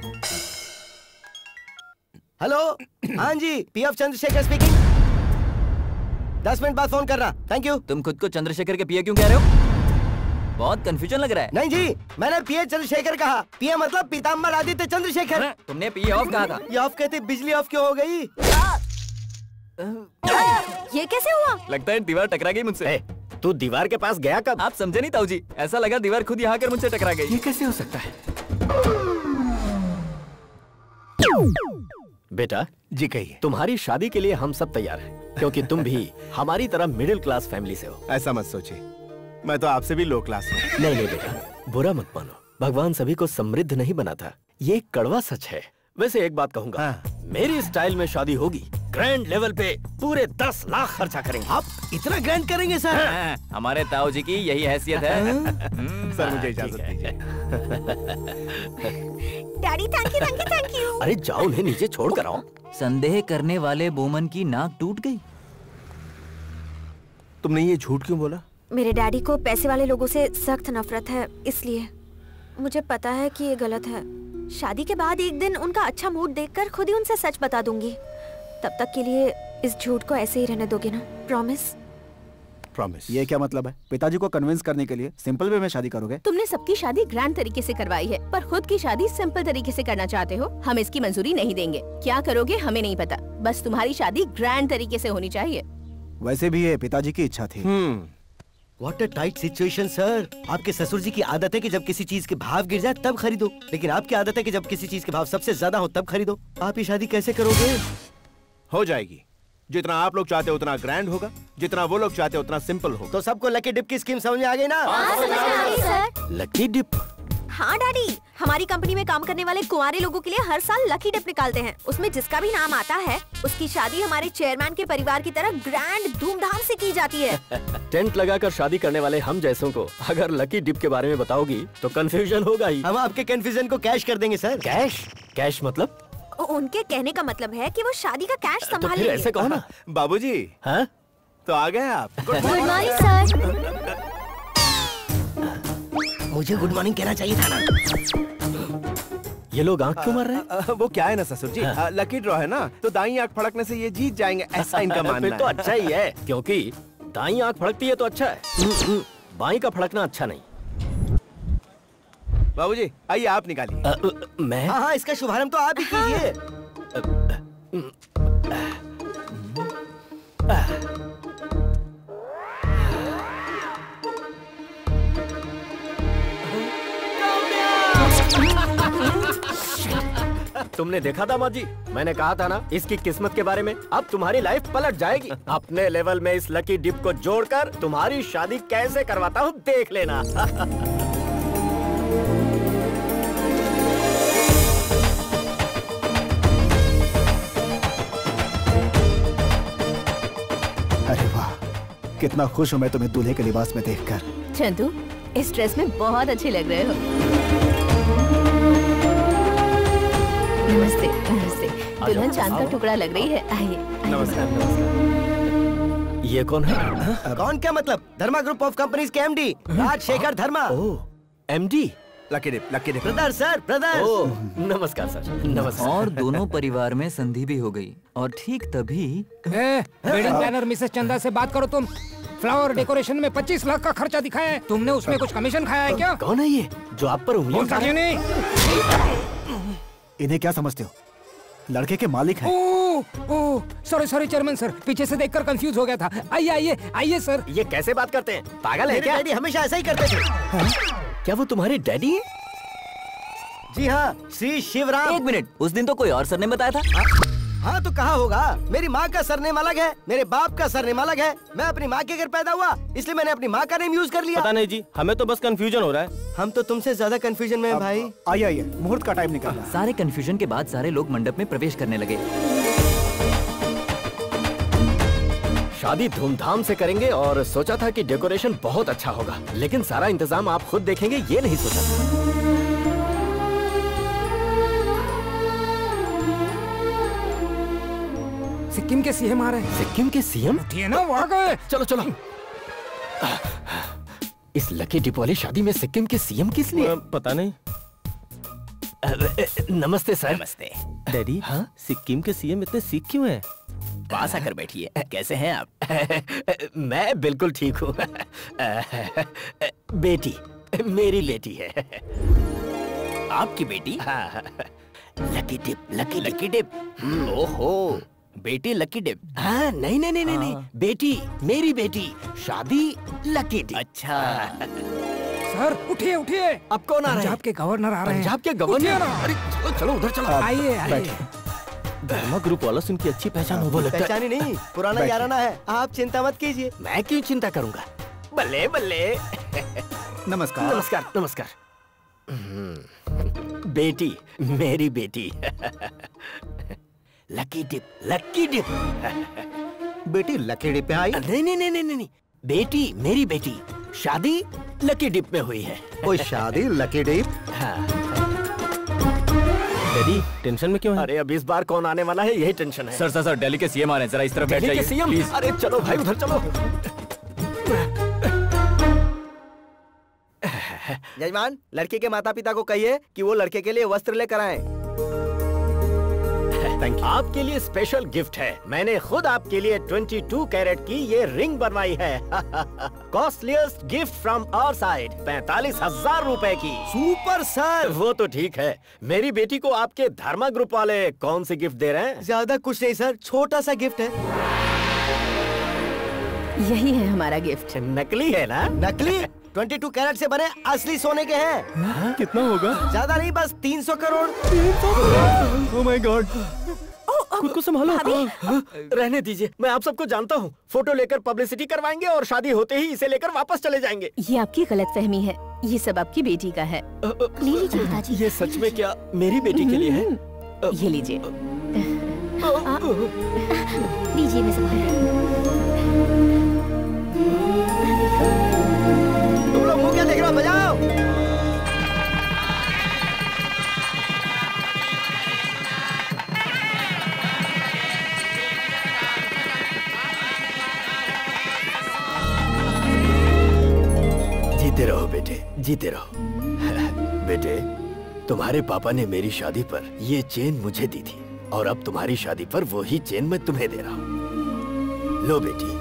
हेलो, हाँ जी, पीएफ चंद्रशेखर स्पीकिंग। 10 मिनट बाद फोन कर रहा। Thank you. तुम खुद को चंद्रशेखर के पीए क्यों कह रहे हो? बहुत कंफ्यूजन लग रहा है। नहीं जी, मैंने पीए चंद्रशेखर कहा। पीए मतलब पीताम्बर आदित्य चंद्रशेखर। तुमने पीए ऑफ कहा था। ये ऑफ कहते बिजली ऑफ क्यों हो गई? ये कैसे हुआ? लगता है दीवार टकरा गई मुझसे। तू दीवार के पास गया कब? आप समझे नहीं ताऊजी, ऐसा लगा दीवार खुद यहाँ आकर मुझसे टकरा गई। ये कैसे हो सकता है? बेटा जी कहिए। तुम्हारी शादी के लिए हम सब तैयार हैं, क्योंकि तुम भी हमारी तरह मिडिल क्लास फैमिली से हो। ऐसा मत सोचिए, मैं तो आपसे भी लो क्लास हूँ। नहीं नहीं बेटा, बुरा मत मानो। भगवान सभी को समृद्ध नहीं बनाता, ये एक कड़वा सच है। वैसे एक बात कहूँगा, मेरी स्टाइल में शादी होगी, ग्रैंड लेवल पे पूरे 10 लाख खर्चा करेंगे। आप इतना ग्रैंड करेंगे सर? हमारे ताऊजी की यही हैसियत है। सर मुझे इजाजत दीजिए। Daddy thank you thank you thank you. अरे जाओ, उन्हें नीचे छोड़ कर आओ। संदेह करने वाले बोमन की नाक टूट गई। तुमने ये झूठ क्यों बोला? मेरे डैडी को पैसे वाले लोगों से सख्त नफरत है, इसलिए। मुझे पता है कि ये गलत है। शादी के बाद एक दिन उनका अच्छा मूड देखकर खुद ही उनसे सच बता दूंगी। तब तक के लिए इस झूठ को ऐसे ही रहने दोगे ना? प्रॉमिस? प्रॉमिस। ये क्या मतलब है? पिताजी को कन्विंस करने के लिए सिंपल वे में शादी करोगे? तुमने सबकी शादी ग्रैंड तरीके से करवाई है, पर खुद की शादी सिंपल तरीके से करना चाहते हो। हम इसकी मंजूरी नहीं देंगे। क्या करोगे हमें नहीं पता, बस तुम्हारी शादी ग्रैंड तरीके से होनी चाहिए। वैसे भी ये पिताजी की इच्छा थी। What a tight situation, sir. आपके ससुर जी की आदत है कि जब किसी चीज के भाव गिर जाए तब खरीदो, लेकिन आपकी आदत है कि जब किसी चीज के भाव सबसे ज्यादा हो तब खरीदो। आप ये शादी कैसे करोगे? हो जाएगी। जितना आप लोग चाहते हो उतना ग्रैंड होगा, जितना वो लोग चाहते हो उतना सिंपल होगा। तो सबको लकी डिप की स्कीम समझ में आ गई ना? Lucky dip? हाँ डैडी, हमारी कंपनी में काम करने वाले कुंवारे लोगों के लिए हर साल लकी डिप निकालते हैं। उसमें जिसका भी नाम आता है उसकी शादी हमारे चेयरमैन के परिवार की तरह ग्रैंड धूमधाम से की जाती है। टेंट लगाकर शादी करने वाले हम जैसों को अगर लकी डिप के बारे में बताओगी तो कंफ्यूजन होगा ही। हम आपके कंफ्यूजन को कैश कर देंगे सर। कैश? कैश मतलब? उनके कहने का मतलब है कि वो शादी का कैश तो संभाल फिर लेंगे। ऐसे कहो ना। बाबूजी। हाँ? तो आ गए आप। Good morning sir. मुझे गुड मॉर्निंग कहना चाहिए था ना। ये लोग आंख क्यों मार रहे हैं? वो क्या है ना ससुर जी, लकी ड्रॉ है ना, तो दाईं आंख फड़कने से ये जीत जाएंगे, ऐसा इनका मानना है। फिर तो अच्छा ही है, क्योंकि दाईं आंख फड़कती है तो अच्छा है, बाईं का फड़कना अच्छा नहीं। बाबूजी आइए आप निकालिए। मैं? हाँ, इसका शुभारंभ तो आप ही कीजिए। तुमने देखा था माँ जी, मैंने कहा था ना इसकी किस्मत के बारे में। अब तुम्हारी लाइफ पलट जाएगी। अपने लेवल में इस लकी डिप को जोड़कर तुम्हारी शादी कैसे करवाता हूँ देख लेना। अरे वाह, कितना खुश हूँ मैं तुम्हें दूल्हे के लिबास में देखकर। चंदू, इस ड्रेस में बहुत अच्छे लग रहे हो। नमस्ते नमस्ते। दुल्हन चांद का टुकड़ा लग रही है। आइए। नमस्कार नमस्कार। ये कौन है? कौन क्या मतलब? धर्मा ग्रुप ऑफ कंपनीज के MD Rajshekhar Dharma. MD? Lucky dip, lucky dip. Brother sir, brother. नमस्कार सर, नमस्कार। और दोनों परिवार में संधि भी हो गई। और ठीक तभी वेडिंग प्लानर मिसेस चंदा से बात करो तुम। फ्लावर डेकोरेशन में 25 लाख का खर्चा दिखाया है। तुमने उसमें कुछ कमीशन खाया है क्या? कौन है ये जो आप पर उंगली नहीं? इन्हें क्या समझते हो? लड़के के मालिक हैं। Oh sorry sorry chairman sir, पीछे से देखकर कंफ्यूज हो गया था। आइए आइए आइए सर। ये कैसे बात करते हैं? पागल है क्या? डैडी हमेशा ऐसा ही करते थे। क्या वो तुम्हारे डैडी हैं? जी हाँ, श्री शिवराम। एक मिनट, उस दिन तो कोई और सरनेम बताया था। हाँ तो कहाँ होगा? मेरी माँ का सरनेम अलग है, मेरे बाप का सरनेम अलग है। मैं अपनी माँ के घर पैदा हुआ, इसलिए मैंने अपनी माँ का नेम यूज कर लिया। पता नहीं जी, हमें तो बस कंफ्यूजन हो रहा है। हम तो तुमसे ज्यादा कंफ्यूजन में हैं भाई। आइए आइए, मुहूर्त का टाइम निकल रहा है। सारे कंफ्यूजन के बाद सारे लोग मंडप में प्रवेश करने लगे। शादी धूमधाम से करेंगे और सोचा था कि डेकोरेशन बहुत अच्छा होगा, लेकिन सारा इंतजाम आप खुद देखेंगे ये नहीं सोचा था। सिक्किम के सीएम आ रहे हैं। सिक्किम के सीएम? उठिए ना, वहाँ गए। चलो चलो। इस लकी डिप वाली शादी में सिक्किम के सीएम किस लिए? पता नहीं। नमस्ते सर। नमस्ते डैडी। हाँ, सिक्किम के सीएम इतने सिख क्यों हैं? पास आकर बैठिए। कैसे हैं आप? मैं बिल्कुल ठीक हूँ। बेटी, मेरी बेटी है। आपकी बेटी? हाँ। Lucky dip, lucky dip. ओहो, बेटी लकी डिप। हाँ, नहीं, बेटी, मेरी बेटी, शादी लकी डिप। अच्छा सर उठिए उठिए। अब कौन आ रहा है? पंजाब के गवर्नर आ रहे हैं। पंजाब के गवर्नर? अरे चलो चलो उधर चलो। आइए आइए। धर्मा ग्रुप वालों से उनकी अच्छी पहचान हो। पहचानी नहीं, पुराना याराना है, आप चिंता मत कीजिए। मैं क्यों चिंता करूंगा? बल्ले बल्ले। नमस्कार नमस्कार नमस्कार। बेटी, मेरी बेटी। Lucky dip, lucky dip. बेटी लकी डिप पे आई? नहीं, बेटी, मेरी बेटी, शादी लकी डिप में हुई है। कोई शादी लकी डिप? हाँ। डैडी टेंशन में क्यों है? अरे अब इस बार कौन आने वाला है, यही टेंशन है। सर सर सर, दिल्ली के सीएम आ रहे हैं, जरा इस तरफ बैठ जाइए प्लीज। अरे चलो भाई उधर चलो। यजमान, लड़की के माता पिता को कहिए कि वो लड़के के लिए वस्त्र लेकर आएं। आपके लिए स्पेशल गिफ्ट है। मैंने खुद आपके लिए 22 कैरेट की ये रिंग बनवाई है। Costliest gift from our side, 45,000 रुपए की। Super sir. वो तो ठीक है, मेरी बेटी को आपके धर्मा ग्रुप वाले कौन सी गिफ्ट दे रहे हैं? ज्यादा कुछ नहीं सर, छोटा सा गिफ्ट है। यही है हमारा गिफ्ट। नकली है ना? नकली? 22 कैरेट से बने असली सोने के हैं। कितना होगा? ज्यादा नहीं, बस 300 करोड़। Oh my God. खुद को संभालो। रहने दीजिए, मैं आप सबको जानता हूँ। फोटो लेकर पब्लिसिटी करवाएंगे और शादी होते ही इसे लेकर वापस चले जाएंगे। ये आपकी गलतफहमी है, ये सब आपकी बेटी का है। ले लीजिए पिताजी। ये सच में क्या मेरी बेटी के लिए है? ये लीजिए। दीजिए मैं संभाल। तुम लोग मुंह क्या देख रहे हो? बजाओ। जीते रहो बेटे, जीते रहो। बेटे, तुम्हारे पापा ने मेरी शादी पर ये चेन मुझे दी थी और अब तुम्हारी शादी पर वो ही चेन मैं तुम्हें दे रहा हूँ। लो बेटी,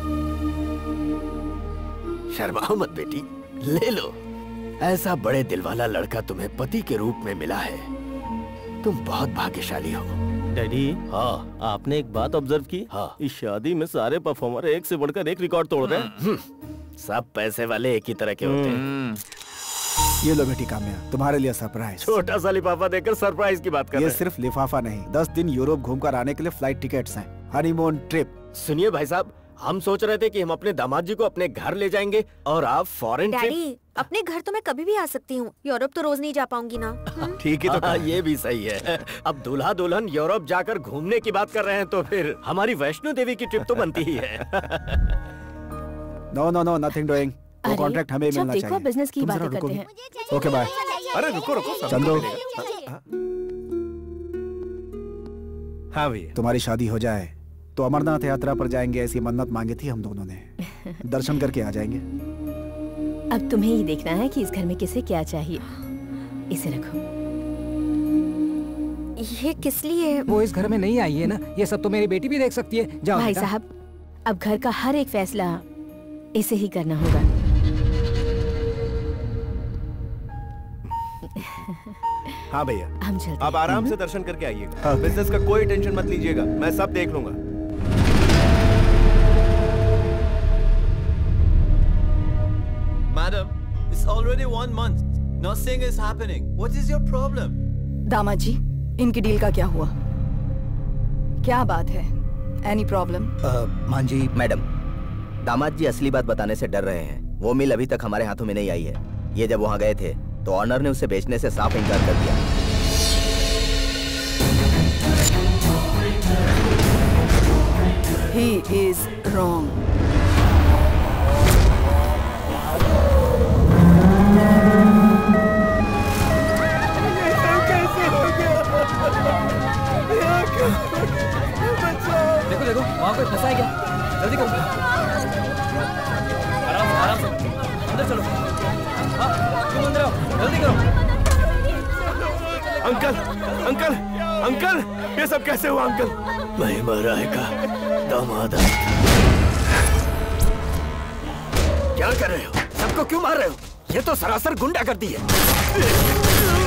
शर्माओ मत बेटी, ले लो। ऐसा बड़े दिल वाला लड़का तुम्हें पति के रूप में मिला है, तुम बहुत भाग्यशाली हो। डैडी, हाँ, आपने एक बात ऑब्जर्व की? हाँ। इस शादी में सारे परफॉर्मर एक से बढ़कर एक रिकॉर्ड तोड़ रहे हैं। सब पैसे वाले एक ही तरह के होते हैं। ये लो बेटी काम्या, तुम्हारे लिए सरप्राइज। छोटा सा लिफाफा देकर सरप्राइज की बात कर रहे ये हैं। सिर्फ लिफाफा नहीं, 10 दिन यूरोप घूमकर आने के लिए फ्लाइट टिकट्स हैं, हनीमून ट्रिप। सुनिए भाई साहब, हम सोच रहे थे कि हम अपने दामाद जी को अपने घर ले जाएंगे और आप फॉरेन ट्रिप। डैडी, अपने घर तो मैं कभी भी आ सकती हूँ, यूरोप तो रोज नहीं जा पाऊंगी ना। ठीक है, तो ये भी सही है। अब दूल्हा दुल्हन यूरोप जाकर घूमने की बात कर रहे हैं तो फिर हमारी वैष्णो देवी की ट्रिप तो बनती ही है। No no no, nothing doing. वो कॉन्ट्रैक्ट हमें मिलना देखो चाहिए। बिजनेस की तुम बातें जरा करते रुकोगी? हैं। Okay bye. अरे रुको रुको, सब चंदू। मिलेगा। हाँ भैया, तुम्हारी शादी हो जाए तो अमरनाथ यात्रा पर जाएंगे, ऐसी मन्नत मांगी थी हम दोनों ने। दर्शन करके आ जाएंगे। अब तुम्हें ही देखना है कि इस घर में किसे क्या चाहिए। इसे रखो। ये किस लिए? वो इस घर में नहीं आई है ना, ये सब तो मेरी बेटी भी देख सकती है। जाओ भाई बेटा। साहब, अब घर का हर एक फैसला इसे ही करना होगा। हाँ भैया, हम चलते आप आराम से दर्शन करके आइएगा। बिजनेस का कोई टेंशन मत लीजिएगा, मैं सब देख लूंगा। Madam, it's already 1 month. Nothing is happening. What is your problem? दामाद जी, इनकी डील का क्या हुआ? क्या बात है? Any problem? मान जी मैडम, दामाद जी असली बात बताने से डर रहे हैं। वो मिल अभी तक हमारे हाथों में नहीं आई है। ये जब वहाँ गए थे तो ऑनर ने उसे बेचने से साफ इनकार कर दिया। He is wrong. देखो देखो, वहाँ कोई फंसा है क्या? जल्दी करो। आराम से अंदर चलो। हाँ, तुम अंदर आओ, जल्दी करो। अंकल, अंकल, अंकल, ये सब कैसे हुआ अंकल? महिमा राय का दामाद। क्या कर रहे हो? सबको क्यों मार रहे हो? ये तो सरासर गुंडागर्दी है।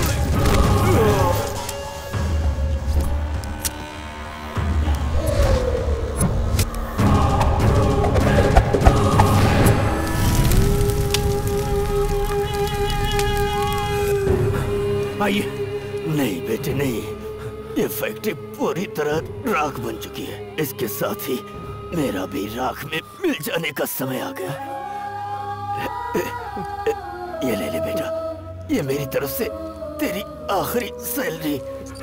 आइए। नहीं बेटे नहीं, ये फैक्ट्री पूरी तरह राख बन चुकी है। इसके साथ ही मेरा भी राख में मिल जाने का समय आ गया। ये ले ले बेटा, ये मेरी तरफ से तेरी आखिरी सैलरी।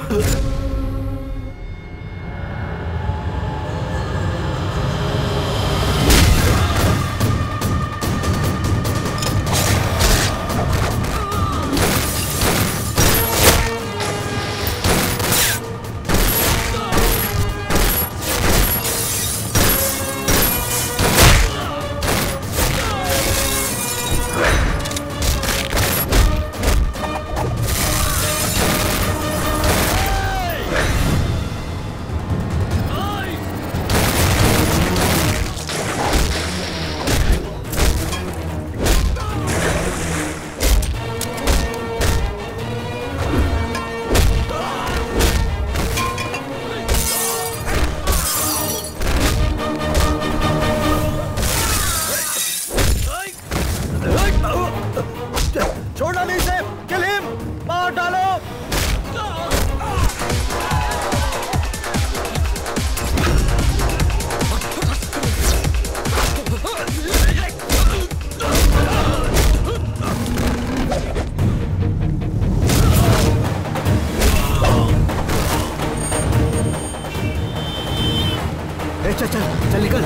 चल निकल।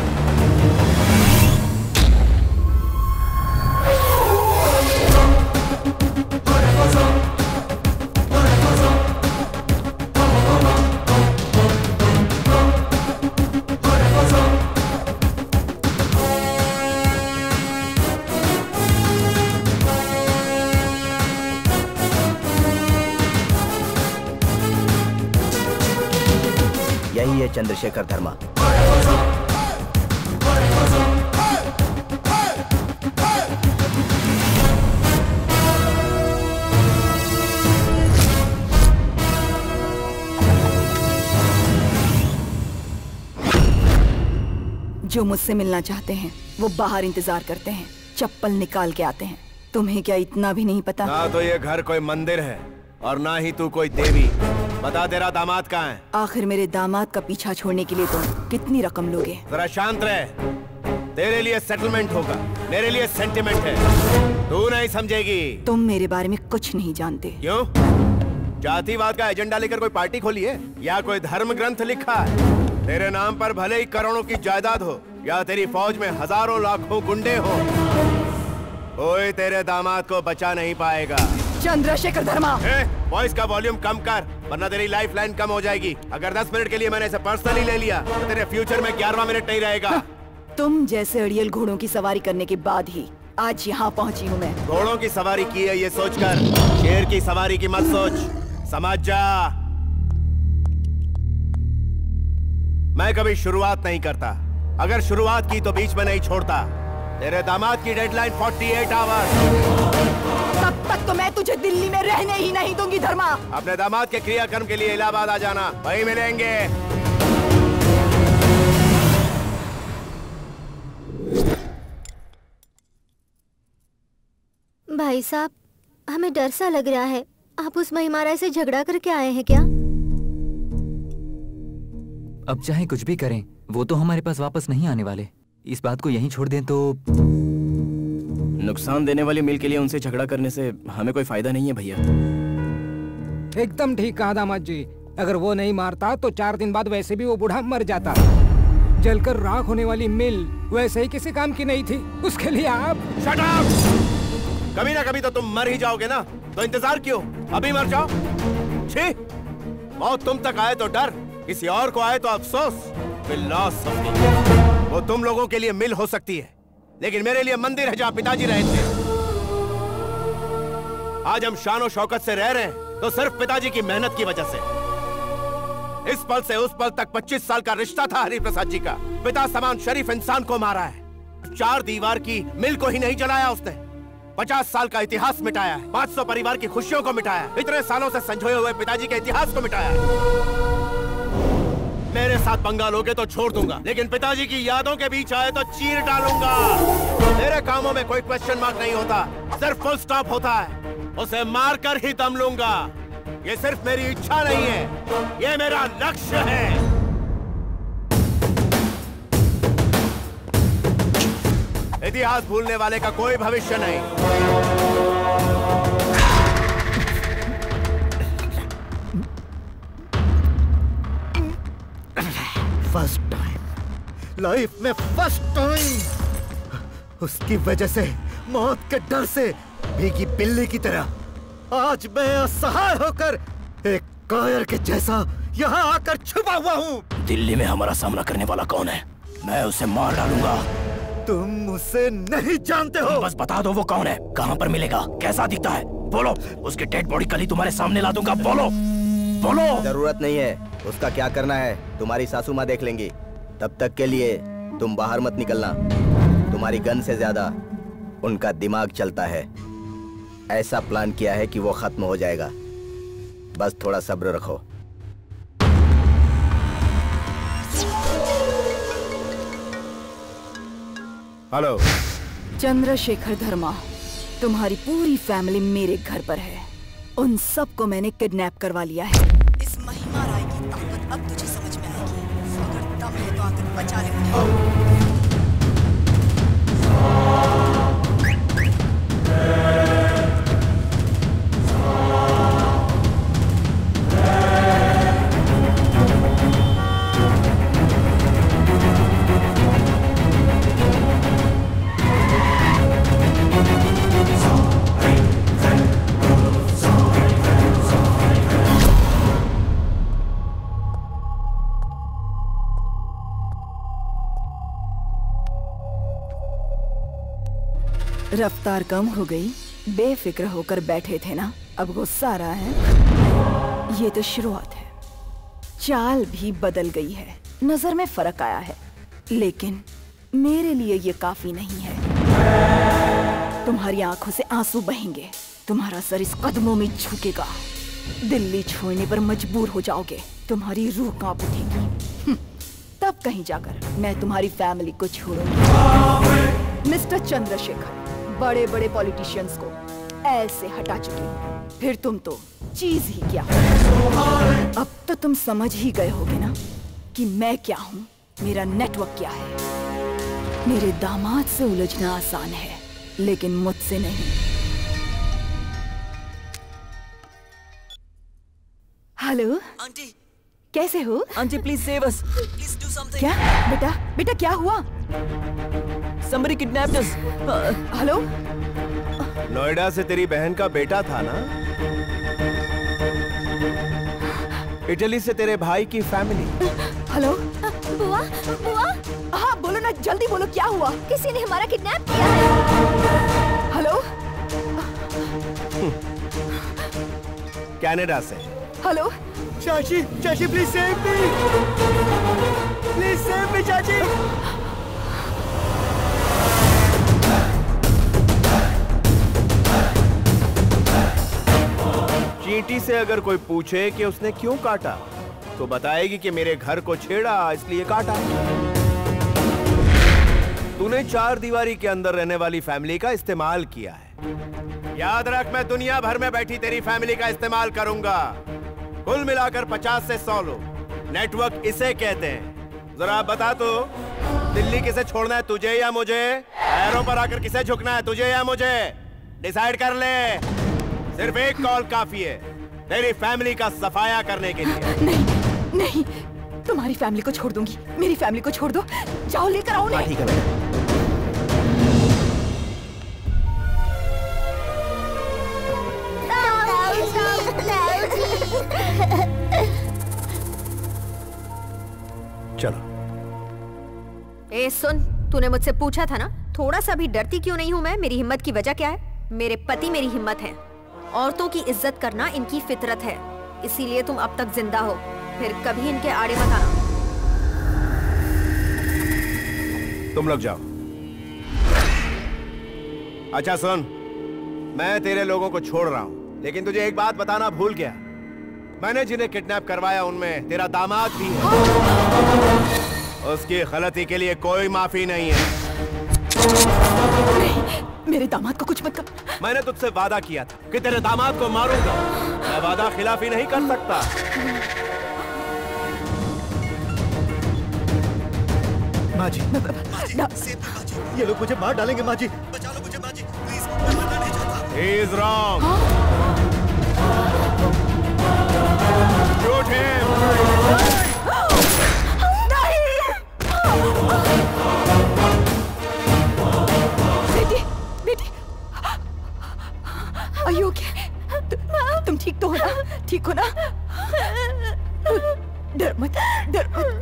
यही है चंद्रशेखर धर्मा। जो मुझसे मिलना चाहते हैं वो बाहर इंतजार करते हैं, चप्पल निकाल के आते हैं। तुम्हें क्या इतना भी नहीं पता? ना तो ये घर कोई मंदिर है और ना ही तू कोई देवी। बता तेरा दामाद कहाँ है? आखिर मेरे दामाद का पीछा छोड़ने के लिए तुम कितनी रकम लोगे? जरा शांत रहे। तेरे लिए सेटलमेंट होगा, मेरे लिए सेंटिमेंट है। तू नहीं समझेगी। तुम मेरे बारे में कुछ नहीं जानते। क्यों? जातिवाद का एजेंडा लेकर कोई पार्टी खोली है या कोई धर्म ग्रंथ लिखा है? तेरे नाम पर भले ही करोड़ों की जायदाद हो या तेरी फौज में हजारों लाखों गुंडे हो, कोई तेरे दामाद को बचा नहीं पाएगा। चंद्रशेखर धर्मा, वॉइस का वॉल्यूम कम कर वरना तेरी लाइफ लाइन कम हो जाएगी। अगर 10 मिनट के लिए मैंने इसे पर्सनली ले लिया तो तेरे फ्यूचर में 11वां मिनट नहीं रहेगा। तुम जैसे अड़ियल घोड़ों की सवारी करने के बाद ही आज यहाँ पहुँची हूँ मैं। घोड़ों की सवारी की है ये सोचकर शेर की सवारी की मत सोच, समझ जा। मैं कभी शुरुआत नहीं करता, अगर शुरुआत की तो बीच में नहीं छोड़ता। तेरे दामाद की डेडलाइन 48 आवर्स। तब तक तो मैं तुझे दिल्ली में रहने ही नहीं दूंगी धर्मा। अपने दामाद के क्रियाकर्म के लिए इलाहाबाद आ जाना, वहीं मिलेंगे। भाई साहब, हमें डर सा लग रहा है। आप उस महिमारा से झगड़ा करके आए हैं क्या? अब चाहे कुछ भी करें, वो तो हमारे पास वापस नहीं आने वाले। इस बात को यहीं छोड़ दें तो नुकसान देने वाली मिल के लिए उनसे झगड़ा करने से हमें कोई फायदा नहीं है भैया। एकदम ठीक कहा दामाद जी। अगर वो नहीं मारता तो 4 दिन बाद वैसे भी वो बूढ़ा मर जाता। जलकर राख होने वाली मिल वैसे ही किसी काम की नहीं थी, उसके लिए आप शट अप! कभी ना कभी तो तुम मर ही जाओगे ना, तो इंतजार क्यों? अभी मर जाओ। छी! मौत तुम तक आए तो डर, किसी और को आए तो अफसोस। फिलॉसफी वो तुम लोगों के लिए मिल हो सकती है, लेकिन मेरे लिए मंदिर है जहां पिताजी रहे थे। आज हम शान और शौकत से रह रहे हैं तो सिर्फ पिताजी की मेहनत की वजह से। इस पल से उस पल तक 25 साल का रिश्ता था हरिप्रसाद जी का। पिता समान शरीफ इंसान को मारा है। 4 दीवार की मिल को ही नहीं जलाया उसने, 50 साल का इतिहास मिटाया है, 500 परिवार की खुशियों को मिटाया है, इतने सालों से संजोए हुए पिताजी के इतिहास को मिटाया है। मेरे साथ पंगा लोगे तो छोड़ दूंगा, लेकिन पिताजी की यादों के बीच आए तो चीर डालूंगा। मेरे कामों में कोई क्वेश्चन मार्क नहीं होता, सिर्फ फुल स्टॉप होता है। उसे मारकर ही दम लूंगा। ये सिर्फ मेरी इच्छा नहीं है, ये मेरा लक्ष्य है। इतिहास भूलने वाले का कोई भविष्य नहीं। फर्स्ट टाइम लाइफ में, फर्स्ट टाइम उसकी वजह से, मौत के डर से भीगी बिल्ली की तरह आज मैं असहाय होकर एक कायर के जैसा यहाँ आकर छुपा हुआ हूँ। दिल्ली में हमारा सामना करने वाला कौन है? मैं उसे मार डालूंगा। तुम उसे नहीं जानते हो। बस बता दो वो कौन है, कहाँ पर मिलेगा, कैसा दिखता है? बोलो, उसकी डेड बॉडी कल ही तुम्हारे सामने ला दूंगा। बोलो बोलो। जरूरत नहीं है, उसका क्या करना है तुम्हारी सासू माँ देख लेंगी। तब तक के लिए तुम बाहर मत निकलना। तुम्हारी गन से ज्यादा उनका दिमाग चलता है। ऐसा प्लान किया है कि वो खत्म हो जाएगा। बस थोड़ा सब्र रखो। हेलो चंद्रशेखर धर्मा, तुम्हारी पूरी फैमिली मेरे घर पर है। उन सबको मैंने किडनैप करवा लिया है। इस महिमा राय की ताकत अब तुझे समझ में आएगी। अगर दम है तो आकर बचा ले मुझे। रफ्तार कम हो गई, बेफिक्र होकर बैठे थे ना, अब गुस्सा आ रहा है। ये तो शुरुआत है, चाल भी बदल गई है, नजर में फर्क आया है, लेकिन मेरे लिए ये काफी नहीं है। तुम्हारी आंखों से आंसू बहेंगे, तुम्हारा सर इस कदमों में झुकेगा, दिल्ली छोड़ने पर मजबूर हो जाओगे, तुम्हारी रूह कांप उठेगी। तब कहीं जाकर मैं तुम्हारी फैमिली को छोड़ूंगी। मिस्टर चंद्रशेखर, बड़े बड़े पॉलिटिशियंस को ऐसे हटा चुके हो, फिर तुम तो चीज ही क्या हो। अब तो तुम समझ ही गए होगे ना कि मैं क्या हूँ, मेरा नेटवर्क क्या है। मेरे दामाद से उलझना आसान है, लेकिन मुझसे नहीं। हेलो आंटी, कैसे हो? Aunty please save us, please do something. क्या बेटा, बेटा क्या हुआ? Somebody kidnapped us. Hello? Noida से तेरी बहन का बेटा था ना? इटली से तेरे भाई की फैमिली। हेलो? बुआ, बुआ? हाँ बोलो ना, जल्दी बोलो, क्या हुआ? किसी ने हमारा किडनैप किया है। हेलो? कनाडा से। हेलो? चाची, चाची please save me, please save me चाची। चींटी से अगर कोई पूछे कि उसने क्यों काटा, तो बताएगी कि मेरे घर को छेड़ा इसलिए काटा। तूने 4 दीवारी के अंदर रहने वाली फैमिली का इस्तेमाल किया है। याद रख, मैं दुनिया भर में बैठी तेरी फैमिली का इस्तेमाल करूंगा। कुल मिलाकर 50 से 100 लोग। नेटवर्क इसे कहते हैं। जरा बता तो, दिल्ली किसे छोड़ना है, तुझे या मुझे? पैरों पर आकर किसे झुकना है, तुझे या मुझे? डिसाइड कर ले। सिर्फ एक कॉल काफी है तेरी फैमिली का सफाया करने के लिए। नहीं नहीं, तुम्हारी फैमिली को छोड़ दूंगी। मेरी फैमिली को छोड़ दो। जाओ लेकर आओ उन्हें। ठीक है मैडम। चलो। ए सुन, तूने मुझसे पूछा था ना, थोड़ा सा भी डरती क्यों नहीं हूँ मैं? मेरी हिम्मत की वजह क्या है? मेरे पति मेरी हिम्मत है। औरतों की इज्जत करना इनकी फितरत है, इसीलिए तुम अब तक जिंदा हो। फिर कभी इनके आड़े मत आना। तुम लोग जाओ। अच्छा सुन, मैं तेरे लोगों को छोड़ रहा हूं, लेकिन तुझे एक बात बताना भूल गया। मैंने जिन्हें किडनैप करवाया उनमें तेरा दामाद भी है। उसकी गलती के लिए कोई माफी नहीं है। नहीं, मेरे दामाद को कुछ मत कर। मैंने तुझसे वादा किया था कि तेरे दामाद को मारूंगा। मैं वादा खिलाफी नहीं कर सकता। माँ जी, ये लोग मुझे मार डालेंगे। माँ जी, बचा लो मुझे। माँ जी, प्लीज, मैं मरना नहीं चाहता। He is wrong. Shoot him. बेटी, Are you okay? तुम ठीक तो हो ना? ठीक हो ना? डर मत, डर मत।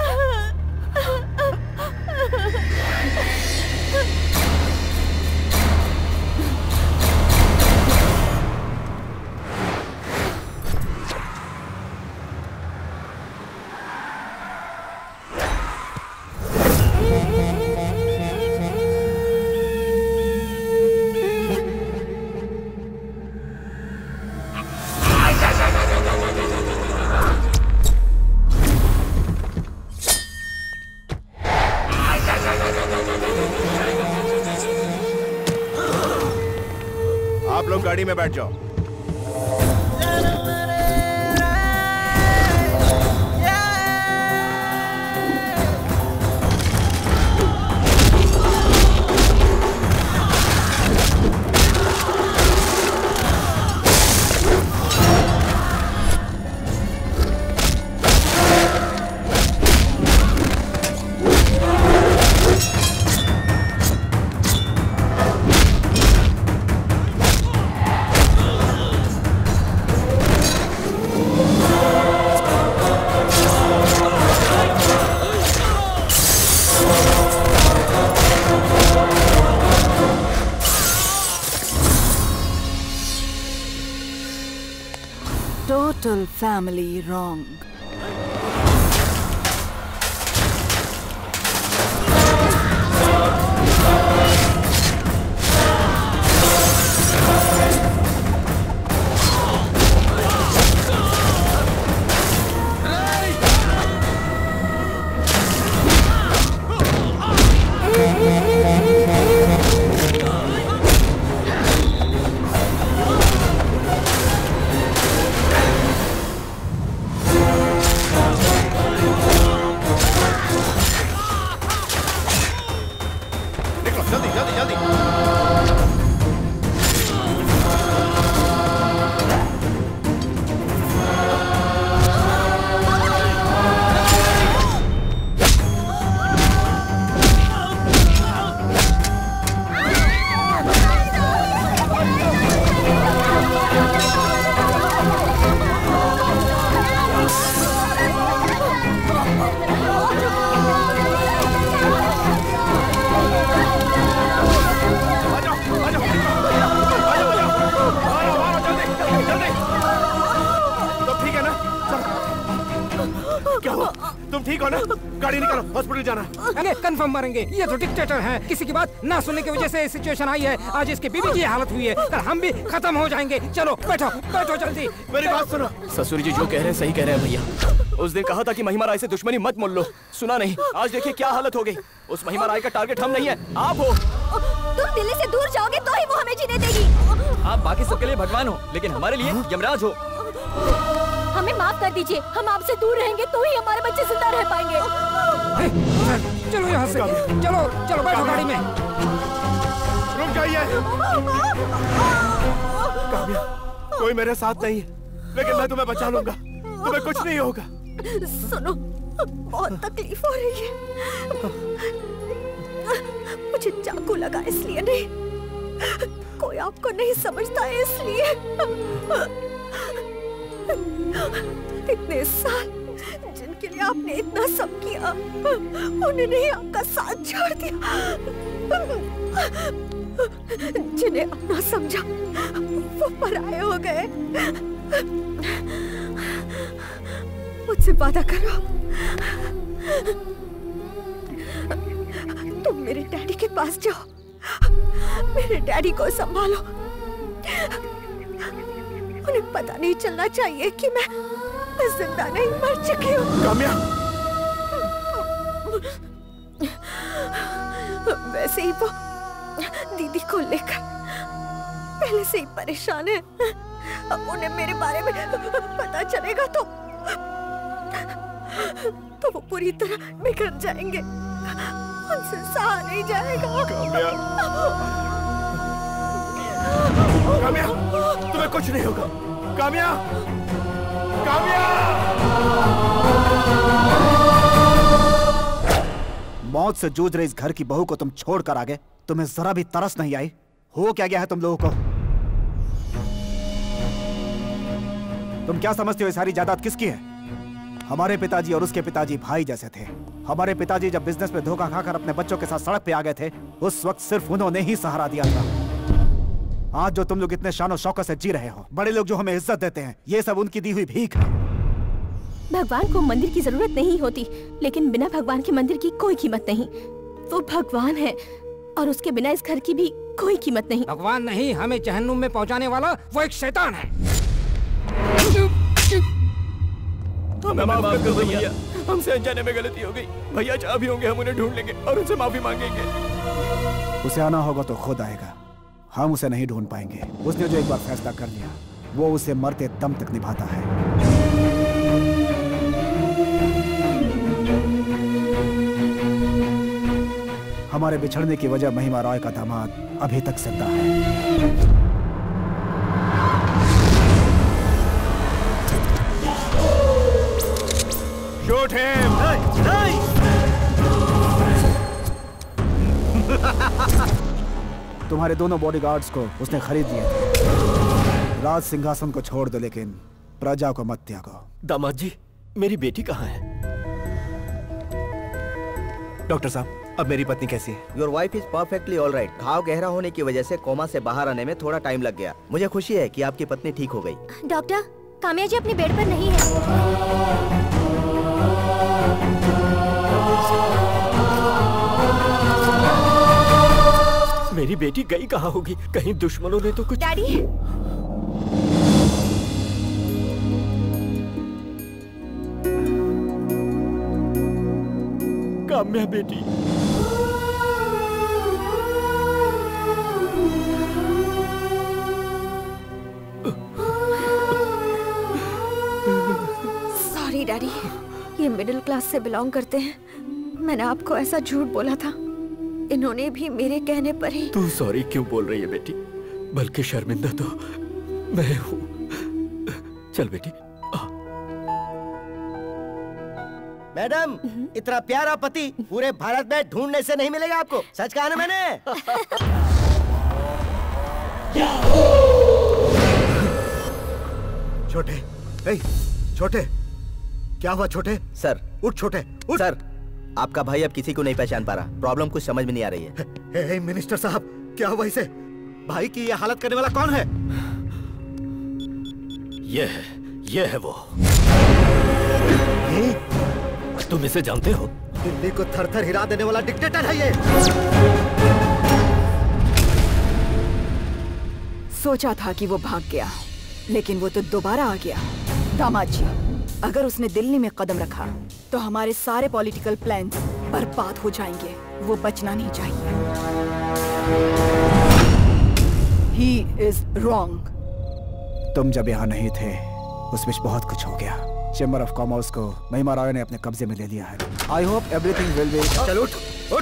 आप लोग गाड़ी में बैठ जाओ। Total family wrong. तुम ठीक हो ना? गाड़ी निकालो, हॉस्पिटल जाना है। कंफर्म मरेंगे, ये तो डिक्टेटर हैं। किसी की बात ना सुनने की वजह से सिचुएशन आई है। आज इसकी बीवी की हालत हुई है, कल हम भी खत्म हो जाएंगे। चलो बैठो बैठो जल्दी। मेरी बात सुनो। ससुर जी जो कह रहे हैं सही कह रहे हैं भैया। उस दिन कहा था कि महिमा राय से दुश्मनी मत मोल लो, सुना नहीं। आज देखिए क्या हालत हो गई। उस महिमा राय का टारगेट हम नहीं है, आप हो। तुम दिल्ली से दूर जाओगे तो ही वो हमें जीने देगी। आप बाकी सबके लिए भगवान हो, लेकिन हमारे लिए यमराज हो। हमें माफ कर दीजिए, हम आपसे दूर रहेंगे तो ही हमारे बच्चे जिंदा रह पाएंगे। चलो यहाँ से, चलो चलो बैठो गाड़ी में। रुक जाइए। काम्या, कोई मेरे साथ नहीं है, लेकिन मैं तुम्हें बचा लूंगा, तुम्हें कुछ नहीं होगा। सुनो, बहुत तकलीफ हो रही है। मुझे चाकू लगा इसलिए नहीं, कोई आपको नहीं समझता है इसलिए। इतने साल जिनके लिए आपने इतना सब किया, उन्होंने ही आपका साथ छोड़ दिया। जिन्हें अपना समझा वो पराये हो गए। मुझसे वादा करो, तुम मेरे डैडी के पास जाओ, मेरे डैडी को संभालो। उन्हें पता नहीं चलना चाहिए कि मैं जिंदा नहीं, मर चुकी हूँ। काम्या, वैसे ही वो दीदी को लेकर पहले से ही परेशान है। उन्हें मेरे बारे में पता चलेगा तो वो पूरी तरह बिखर जाएंगे, उनसे सहा नहीं जाएगा। काम्या, काम्या, तुम्हें कुछ नहीं होगा। काम्या, काम्या। मौत से जूझ रही इस घर की बहू को तुम छोड़कर आ गए, तुम्हें जरा भी तरस नहीं आई? हो क्या गया है तुम लोगों को? तुम क्या समझते हो ये सारी जायदाद किसकी है? हमारे पिताजी और उसके पिताजी भाई जैसे थे। हमारे पिताजी जब बिजनेस में धोखा खाकर अपने बच्चों के साथ सड़क पे आ गए थे, उस वक्त सिर्फ उन्होंने ही सहारा दिया था। आज जो तुम लोग इतने शान और शौकत से जी रहे हो, बड़े लोग जो हमें इज्जत देते हैं, ये सब उनकी दी हुई भीख है। भगवान को मंदिर की जरूरत नहीं होती, लेकिन बिना भगवान के मंदिर की कोई कीमत नहीं। वो भगवान है और उसके बिना इस घर की भी कोई कीमत नहीं। भगवान नहीं, हमें जहन्नुम में पहुंचाने वाला वो एक शैतान है। हमें माफ कर दो भैया, हमसे अनजाने में गलती हो गई। भैया जहाँ भी होंगे हम उन्हें ढूंढ लेंगे और उनसे माफी मांगेंगे। उसे आना होगा तो खुद आएगा, हम उसे नहीं ढूंढ पाएंगे। उसने जो एक बार फैसला कर लिया, वो उसे मरते दम तक निभाता है। हमारे बिछड़ने की वजह महिमा रॉय का दामाद अभी तक जिंदा है। Shoot him! तुम्हारे दोनों बॉडीगार्ड्स को उसने खरीद लिया था। राज सिंहासन को छोड़ दो, लेकिन प्रजा को मत त्यागो। दामाद जी, मेरी बेटी कहाँ है? डॉक्टर साहब, अब मेरी पत्नी कैसी है? Your wife is perfectly all right. घाव गहरा होने की वजह से कोमा से बाहर आने में थोड़ा टाइम लग गया। मुझे खुशी है कि आपकी पत्नी ठीक हो गई। डॉक्टर, काम्या जी अपने बेड पर नहीं है। मेरी बेटी गई कहाँ होगी? कहीं दुश्मनों ने तो कुछ। डैडी, काम्या बेटी, सॉरी डैडी, ये मिडिल क्लास से बिलोंग करते हैं। मैंने आपको ऐसा झूठ बोला था, इन्होंने भी मेरे कहने पर ही। तू सॉरी क्यों बोल रही है बेटी? बल्कि शर्मिंदा तो मैं हूँ। चल बेटी। मैडम, इतना प्यारा पति पूरे भारत में ढूंढने से नहीं मिलेगा आपको। सच कहा ना मैंने? छोटे, छोटे, क्या हुआ छोटे? सर, उठ छोटे, उठ। सर, आपका भाई अब किसी को नहीं पहचान पा रहा। प्रॉब्लम कुछ समझ में नहीं आ रही है। मिनिस्टर साहब, क्या हुआ इसे? भाई की ये हालत करने वाला कौन है? ये है वो। तुम इसे जानते हो? दिल्ली को थर-थर हिला देने वाला डिक्टेटर है ये। सोचा था कि वो भाग गया, लेकिन वो तो दोबारा आ गया। दामाद जी, अगर उसने दिल्ली में कदम रखा तो हमारे सारे पॉलिटिकल प्लान्स बर्बाद हो जाएंगे। वो बचना नहीं चाहिए। He is wrong. तुम जब यहाँ नहीं थे उस बीच बहुत कुछ हो गया। चेंबर ऑफ कॉमर्स को महिमा राय ने अपने कब्जे में ले लिया है। I hope everything will be. चलो उठ, उठ।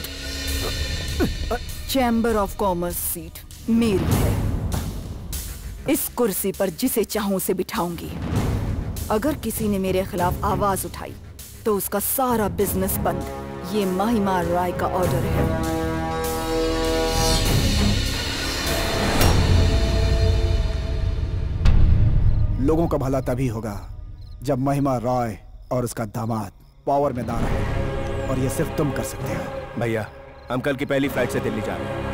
चैम्बर ऑफ कॉमर्स सीट मेरी है। इस कुर्सी पर जिसे चाहूं उसे बिठाऊंगी। अगर किसी ने मेरे खिलाफ आवाज उठाई तो उसका सारा बिजनेस बंद। ये महिमा राय का ऑर्डर है। लोगों का भला तभी होगा जब महिमा राय और उसका दामाद पावर में ना रहे, और ये सिर्फ तुम कर सकते हो। भैया, हम कल की पहली फ्लाइट से दिल्ली जा रहे हैं।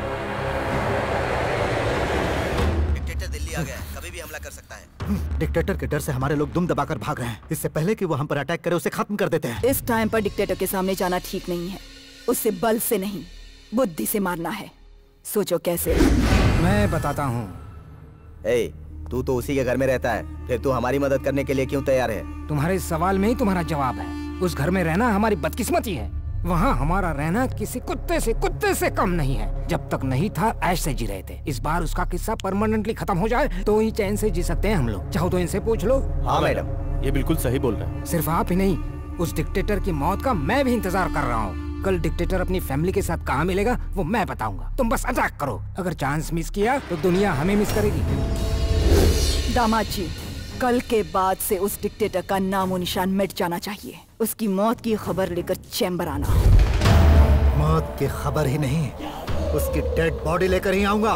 डिक्टेटर दिल्ली आ गया, कभी भी हमला कर सकता है। डिक्टेटर के डर से हमारे लोग दुम दबाकर भाग रहे हैं। इससे पहले कि वो हम पर अटैक करे उसे खत्म कर देते हैं। इस टाइम पर डिक्टेटर के सामने जाना ठीक नहीं है। उसे बल से नहीं, बुद्धि से मारना है। सोचो कैसे। मैं बताता हूँ। तू तो उसी के घर में रहता है, फिर तू हमारी मदद करने के लिए क्यों तैयार है? तुम्हारे सवाल में ही तुम्हारा जवाब है। उस घर में रहना हमारी बदकिस्मती है। वहाँ हमारा रहना किसी कुत्ते से कम नहीं है। जब तक नहीं था ऐश से जी रहे थे। इस बार उसका किस्सा परमानेंटली खत्म हो जाए तो ही चैन से जी सकते हैं हम लोग। चाहो तो इनसे पूछ लो। हाँ मैडम, ये बिल्कुल सही बोल रहे हैं। सिर्फ आप ही नहीं, उस डिक्टेटर की मौत का मैं भी इंतजार कर रहा हूँ। कल डिक्टेटर अपनी फैमिली के साथ कहाँ मिलेगा वो मैं बताऊंगा। तुम बस अटैक करो। अगर चांस मिस किया तो दुनिया हमें मिस करेगी। दामाद जी, कल के बाद से उस डिक्टेटर का नामो निशान मिट जाना चाहिए। उसकी मौत की खबर लेकर चैम्बर आना। मौत की खबर ही नहीं, उसकी डेड बॉडी लेकर ही आऊंगा।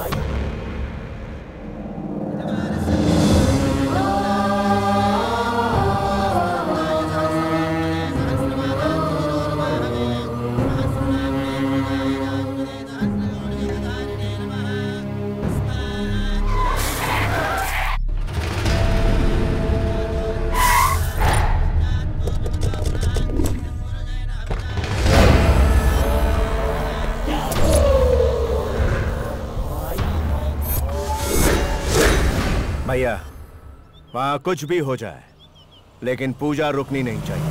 भैया, वहाँ कुछ भी हो जाए, लेकिन पूजा रुकनी नहीं चाहिए।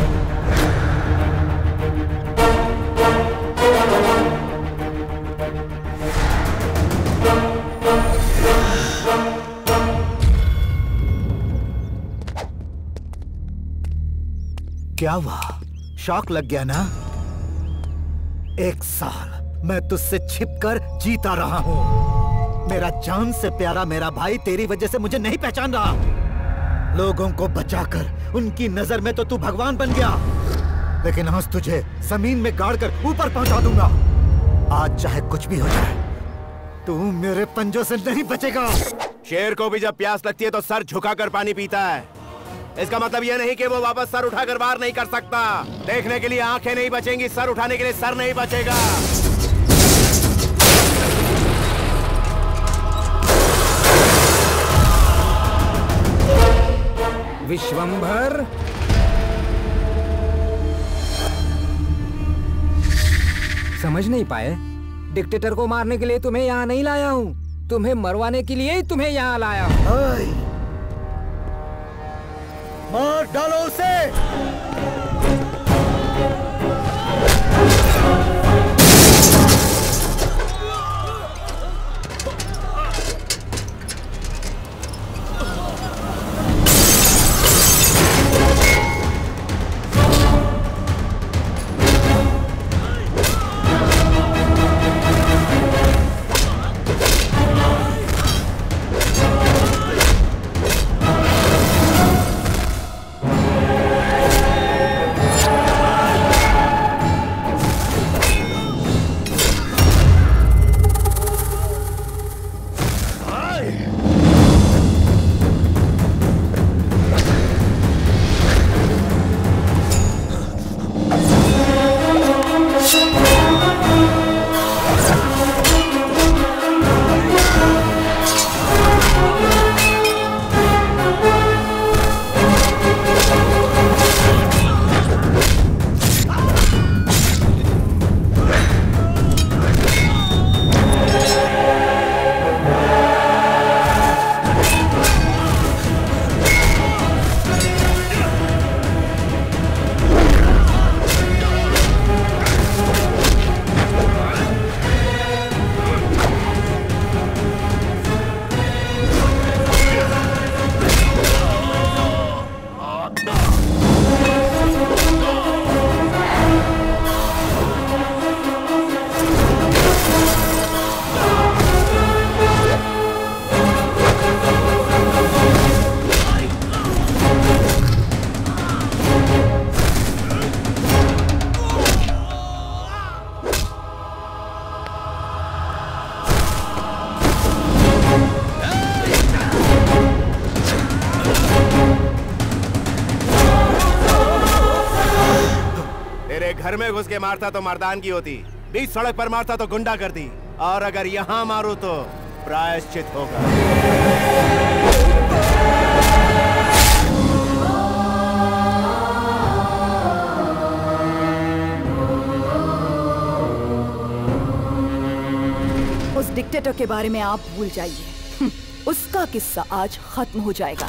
क्या हुआ? शॉक लग गया ना? 1 साल मैं तुझसे छिपकर जीता रहा हूँ। मेरा जान से प्यारा मेरा भाई तेरी वजह से मुझे नहीं पहचान रहा। लोगों को बचाकर उनकी नजर में तो तू भगवान बन गया, लेकिन आज तुझे जमीन में गाड़कर ऊपर पहुंचा दूंगा। आज चाहे कुछ भी हो जाए, तू मेरे पंजों से नहीं बचेगा। शेर को भी जब प्यास लगती है तो सर झुकाकर पानी पीता है। इसका मतलब यह नहीं कि वो वापस सर उठाकर वार नहीं कर सकता। देखने के लिए आंखें नहीं बचेंगी, सर उठाने के लिए सर नहीं बचेगा। विश्वंभर, समझ नहीं पाए? डिक्टेटर को मारने के लिए तुम्हें यहाँ नहीं लाया हूँ, तुम्हें मरवाने के लिए ही तुम्हें यहाँ लाया हूँ। मार डालो उसे। मेरे घर में घुस के मारता तो मर्दानगी होती, बीच सड़क पर मारता तो गुंडा कर दी, और अगर यहाँ मारूं तो प्रायश्चित होगा। उस डिक्टेटर के बारे में आप भूल जाइए। उसका किस्सा आज खत्म हो जाएगा।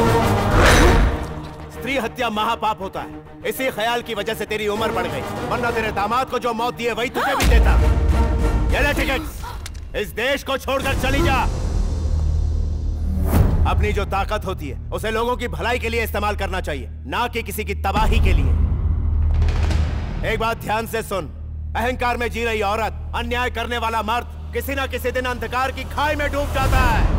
स्त्री हत्या महापाप होता है, इसी ख्याल की वजह से तेरी उम्र बढ़ गई, वरना तेरे दामाद को जो मौत दी है वही तुझे भी देता। ये ले टिकट, इस देश को छोड़कर चली जा। अपनी जो ताकत होती है उसे लोगों की भलाई के लिए इस्तेमाल करना चाहिए, ना कि किसी की तबाही के लिए। एक बात ध्यान से सुन, अहंकार में जी रही औरत, अन्याय करने वाला मर्द किसी ना किसी दिन अंधकार की खाई में डूब जाता है।